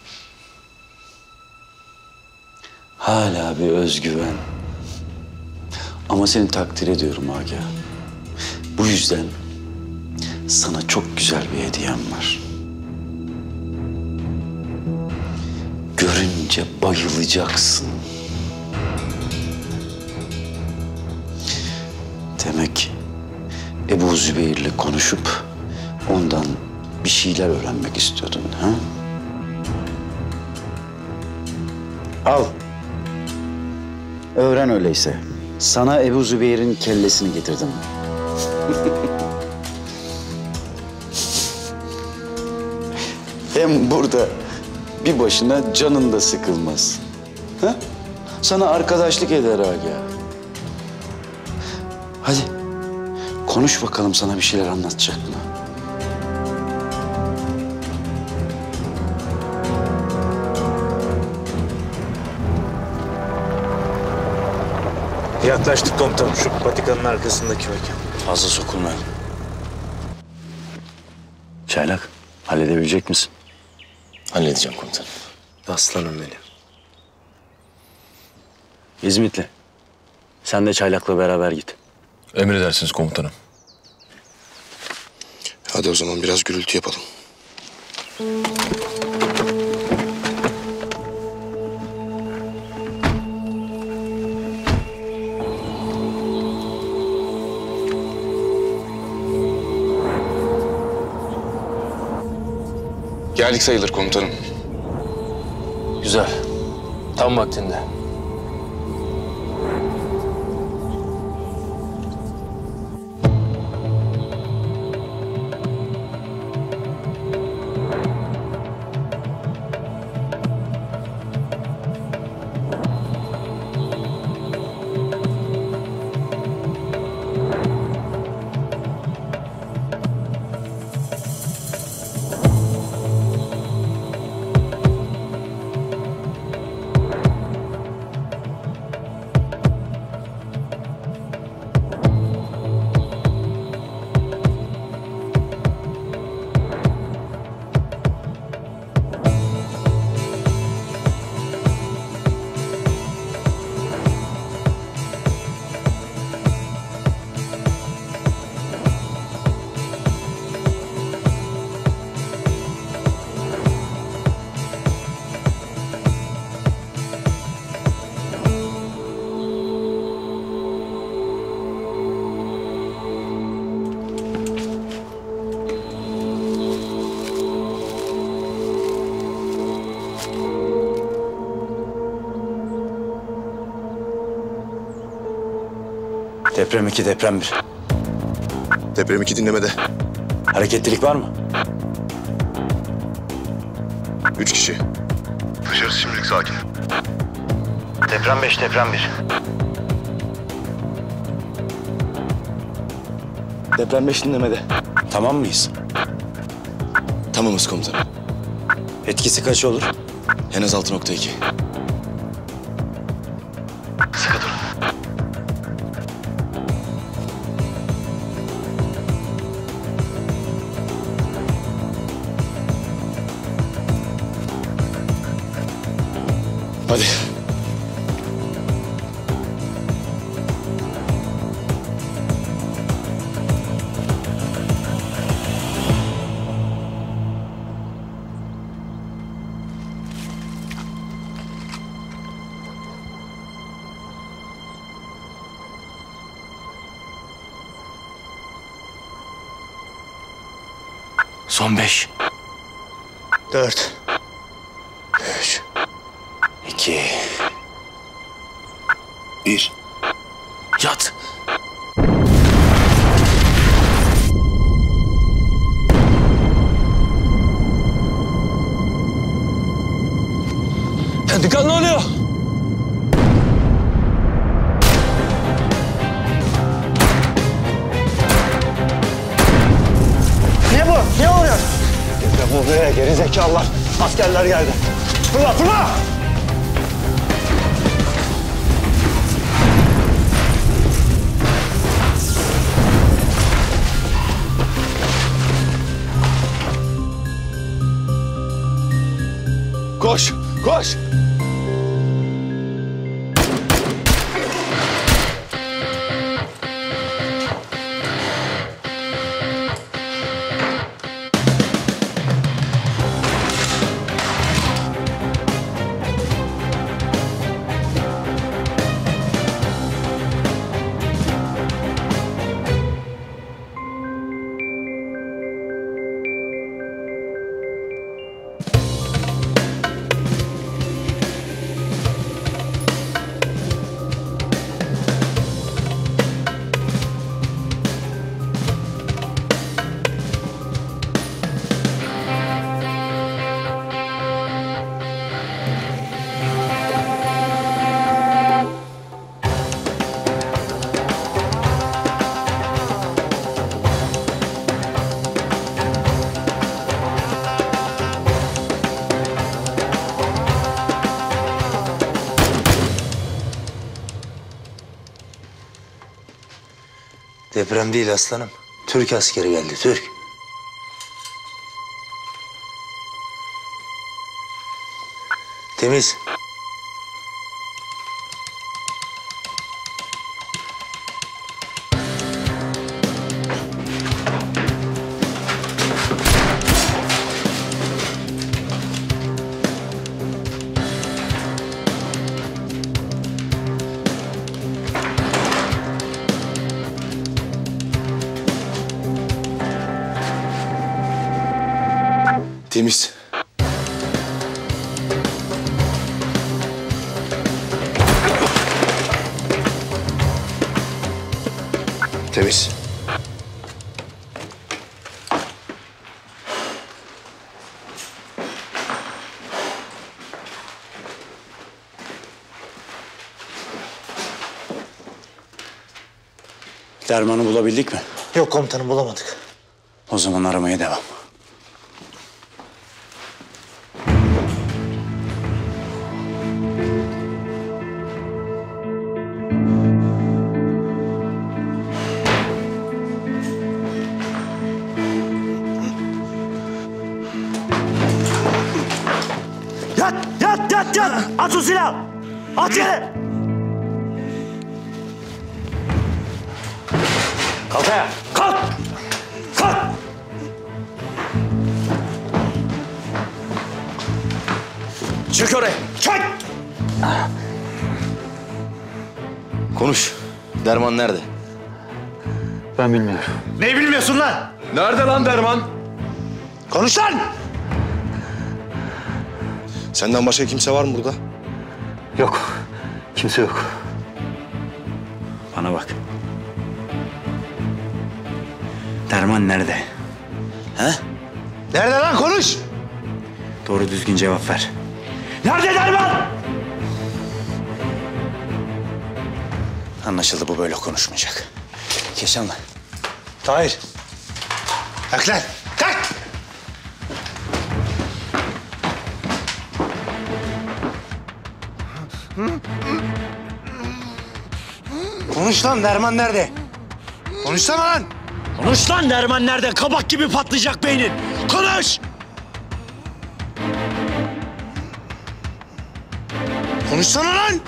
Speaker 10: Hala bir özgüven. Ama seni takdir ediyorum Agah. Bu yüzden sana çok güzel bir hediyem var. Görünce bayılacaksın. Demek Ebu Zübeyir'le konuşup ondan bir şeyler öğrenmek istiyordun, ha? Al. Öğren öyleyse. Sana Ebu Zübeyir'in kellesini getirdim. Hem burada bir başına canın da sıkılmaz. Ha? Sana arkadaşlık eder Agah. Hadi konuş bakalım, sana bir şeyler anlatacak mı?
Speaker 5: Yaklaştık komutanım, şu patikanın arkasındaki mekan.
Speaker 10: Fazla sokulmayalım. Çaylak, halledebilecek misin?
Speaker 11: Halledeceğim komutanım.
Speaker 5: Aslanım benim.
Speaker 10: İzmitli, sen de Çaylak'la beraber git.
Speaker 6: Emredersiniz komutanım.
Speaker 15: Hadi o zaman biraz gürültü yapalım.
Speaker 3: Geldik sayılır komutanım.
Speaker 14: Güzel. Tam vaktinde.
Speaker 10: Deprem iki, deprem bir.
Speaker 15: Deprem iki dinlemede.
Speaker 10: Hareketlilik var mı?
Speaker 15: Üç kişi.
Speaker 17: Dışarısı şimdilik sakin.
Speaker 10: Deprem beş, deprem bir.
Speaker 15: Deprem beş dinlemede.
Speaker 10: Tamam mıyız?
Speaker 15: Tamamız komutanım.
Speaker 10: Etkisi kaç olur?
Speaker 15: En az altı nokta iki.
Speaker 10: Sıkı durun.
Speaker 15: Hadi.
Speaker 10: Son beş.
Speaker 5: Dört.
Speaker 10: Üç. İki. Bir. Yat.
Speaker 7: Dikkat, ne oluyor?
Speaker 17: Ne bu? Ne oluyor? Bu buraya geri zekalılar. Askerler geldi. Fırla fırla!
Speaker 11: Koş, koş.
Speaker 5: Deprem değil aslanım. Türk askeri geldi, Türk. Temiz.
Speaker 15: Temiz. Temiz.
Speaker 4: Dermanı bulabildik mi?
Speaker 8: Yok komutanım, bulamadık.
Speaker 4: O zaman aramaya devam.
Speaker 7: Yat, yat, yat, yat! At o silahı! At yere! Kalk ayağa! Kalk! Kalk! Çık oraya! Çık!
Speaker 11: Konuş. Derman nerede?
Speaker 14: Ben bilmiyorum.
Speaker 7: Ne bilmiyorsun lan?
Speaker 11: Nerede lan Derman?
Speaker 7: Konuş lan!
Speaker 15: Senden başka kimse var mı burada?
Speaker 5: Yok. Kimse yok.
Speaker 4: Bana bak. Derman nerede? He?
Speaker 7: Nerede lan, konuş!
Speaker 4: Doğru düzgün cevap ver.
Speaker 7: Nerede Derman?
Speaker 4: Anlaşıldı, bu böyle konuşmayacak. Keşanlı.
Speaker 7: Tahir. Kalk lan! Kalk! Konuş lan, Derman nerede? Konuşsana lan! Konuş lan, Derman nerede? Kabak gibi patlayacak beynin! Konuş! Konuşsana lan!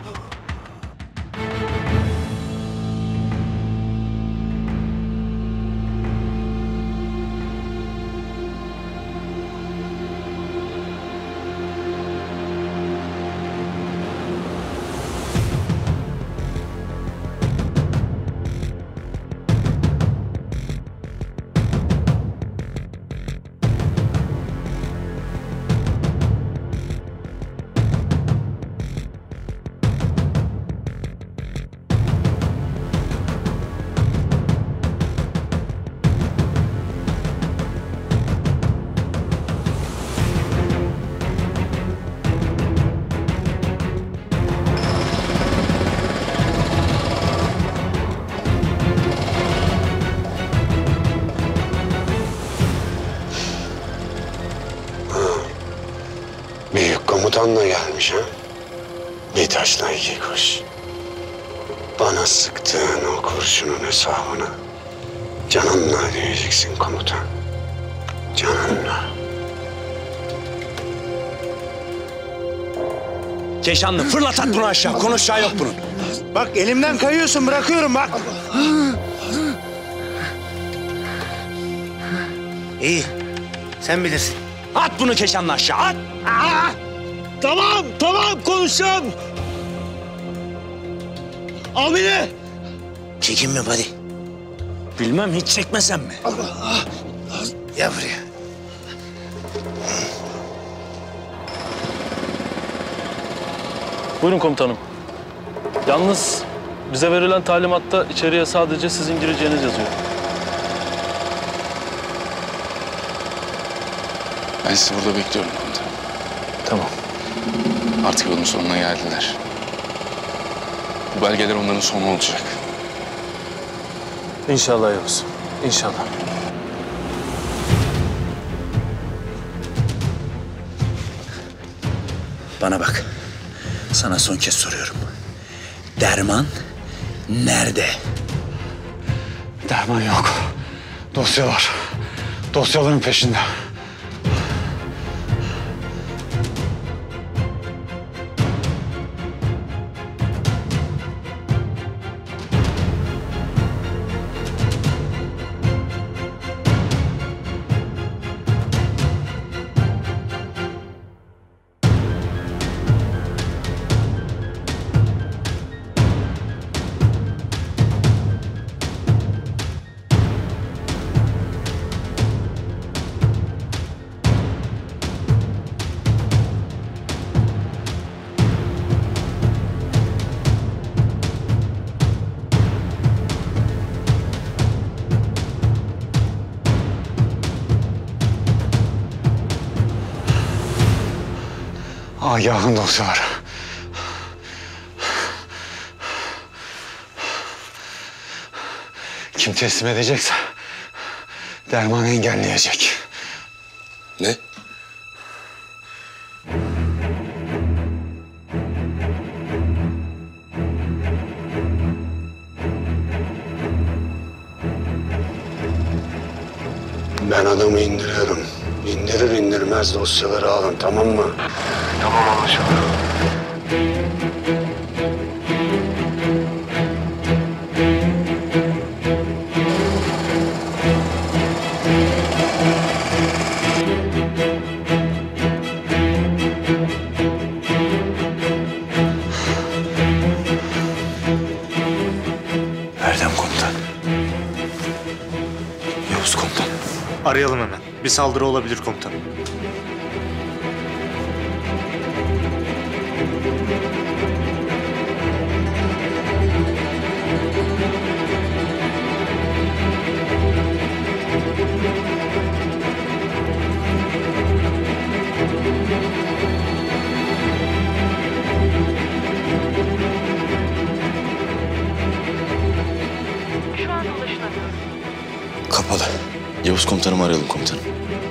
Speaker 4: Büyük komutanla gelmiş ha. Bir taşla iki kuş. Bana sıktığın o kurşunun hesabını canınla ödeyeceksin komutan. Canınla.
Speaker 7: Keşanlı fırlat at bunu aşağı. Konuşacağı yok bunun. Bak elimden kayıyorsun, bırakıyorum bak.
Speaker 5: İyi. Sen bilirsin.
Speaker 7: At bunu Keşanlı aşağı, at.
Speaker 5: Aa, tamam, tamam konuşacağım. Al beni. Çekinme hadi.
Speaker 7: Bilmem hiç çekmesem mi?
Speaker 5: Gel buraya.
Speaker 16: Buyurun komutanım. Yalnız bize verilen talimatta içeriye sadece sizin gireceğiniz yazıyor.
Speaker 3: Ben sizi burada bekliyorum komutanım.
Speaker 14: Tamam.
Speaker 3: Artık yolun sonuna geldiler. Bu belgeler onların sonu olacak.
Speaker 14: İnşallah Yavuz. İnşallah.
Speaker 10: Bana bak. Sana son kez soruyorum. Derman nerede?
Speaker 6: Derman yok. Dosyalar. Dosyaların peşinde. Agah'ın dosyaları. Kim teslim edecekse Derman'ı engelleyecek.
Speaker 3: Ne?
Speaker 4: Ben adamı indiriyorum. İndirir indirmez dosyaları alın, tamam mı?
Speaker 6: Tamam anlaşıldı.
Speaker 5: Erdem komutan. Yavuz komutan.
Speaker 8: Arayalım hemen. Bir saldırı olabilir komutanım.
Speaker 1: Şu an ulaşılamıyor.
Speaker 10: Kapalı. Yavuz komutanımı arayalım komutanım.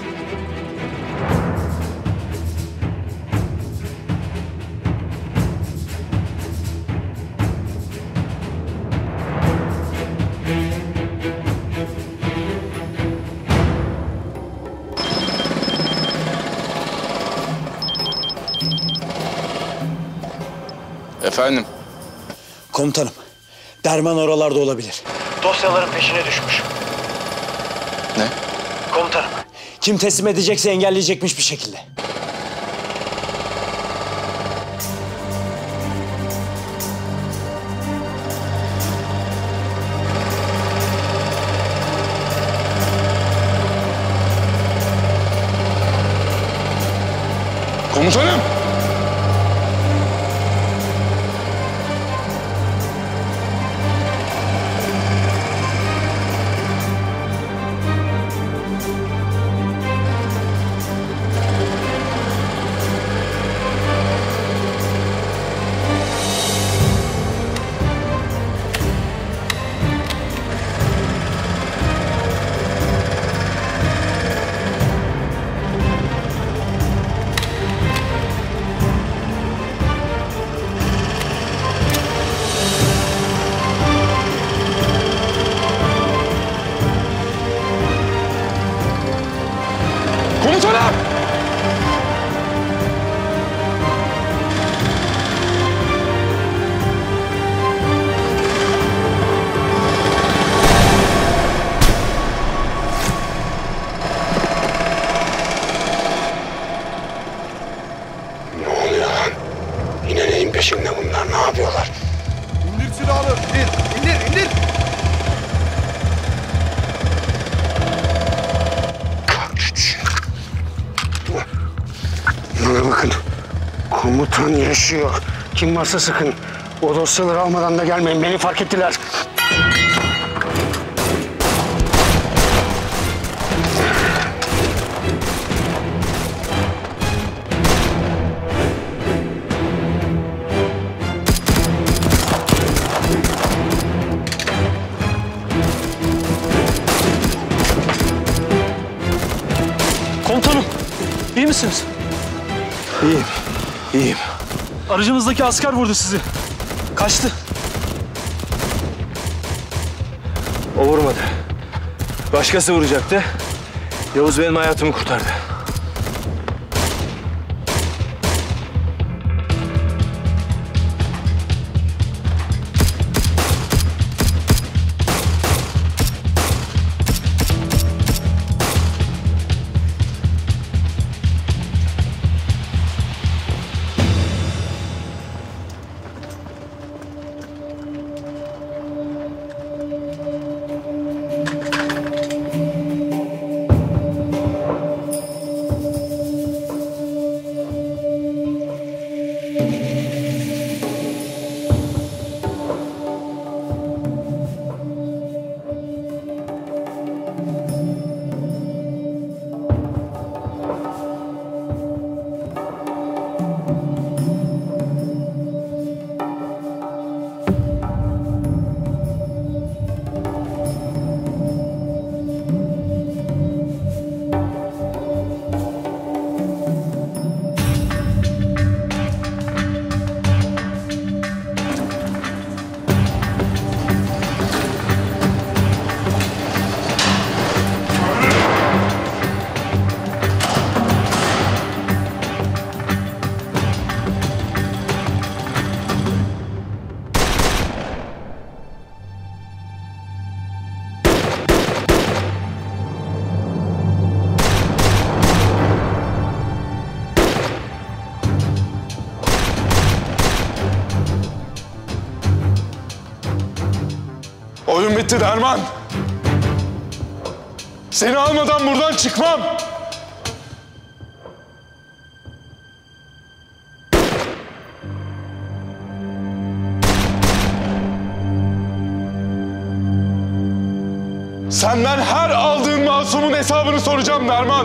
Speaker 3: Efendim?
Speaker 7: Komutanım, Derman oralarda olabilir.
Speaker 5: Dosyaların peşine düşmüş.
Speaker 3: Ne?
Speaker 5: Komutanım.
Speaker 7: Kim teslim edecekse engelleyecekmiş bir şekilde.
Speaker 3: Komutanım!
Speaker 11: peşinde bunlar? Ne yapıyorlar?
Speaker 9: İndir silahını. İndir, indir, indir.
Speaker 11: Bana bakın. Komutan yaşıyor. Kim varsa sıkın. O dosyaları almadan da gelmeyin. Beni fark ettiler.
Speaker 16: Komutanım, iyi misiniz?
Speaker 11: İyiyim, iyiyim.
Speaker 16: Aracınızdaki asker vurdu sizi. Kaçtı.
Speaker 14: O vurmadı. Başkası vuracaktı. Yavuz benim hayatımı kurtardı.
Speaker 3: Oyun bitti Derman. Seni almadan buradan çıkmam. Senden her aldığın masumun hesabını soracağım Derman.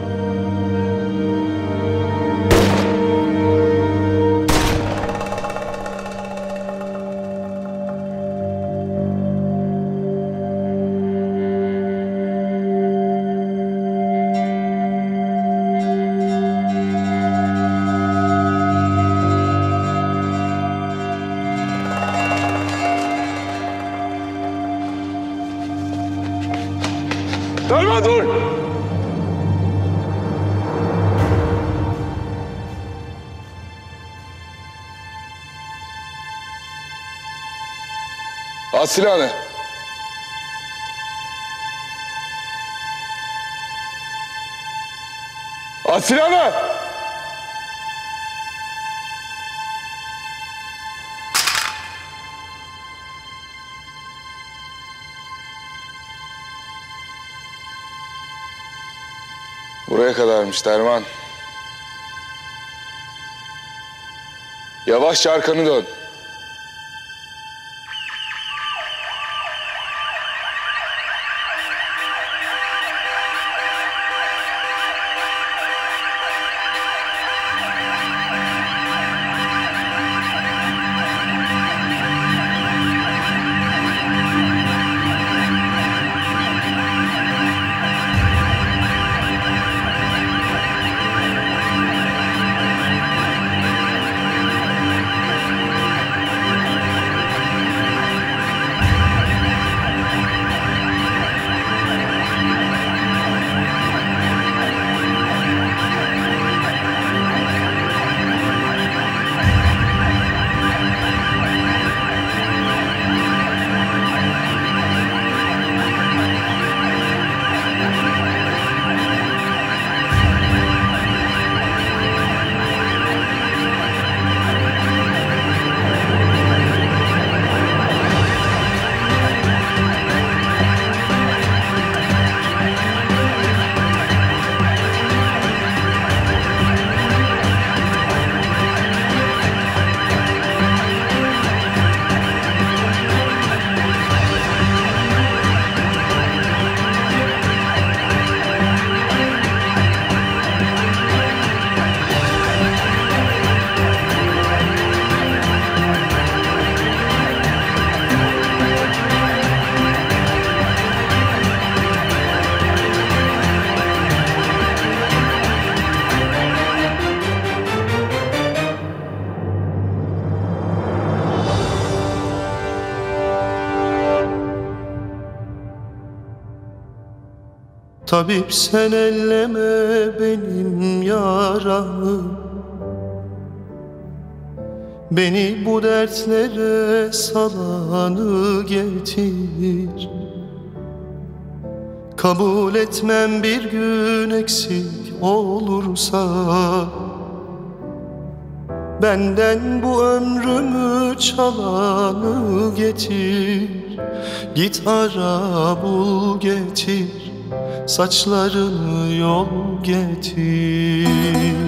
Speaker 3: Derman dur! At silahını. At silahını! Buraya kadarmış Derman. Yavaşça arkanı dön.
Speaker 2: Tabip sen elleme benim yaramı, beni bu dertlere salanı getir. Kabul etmem bir gün eksik olursa, benden bu ömrümü çalanı getir. Git ara bul getir, saçlarını yol getir.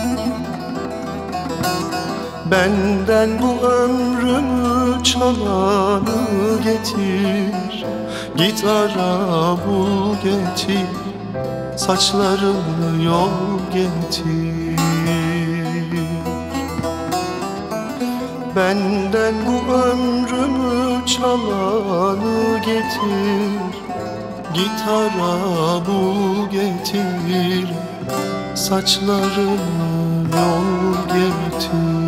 Speaker 2: Benden bu ömrümü çalanı getir. Git ara bul getir, saçlarını yol getir. Benden bu ömrümü çalanı getir. Git ara bul getir, saçlarını yol getir.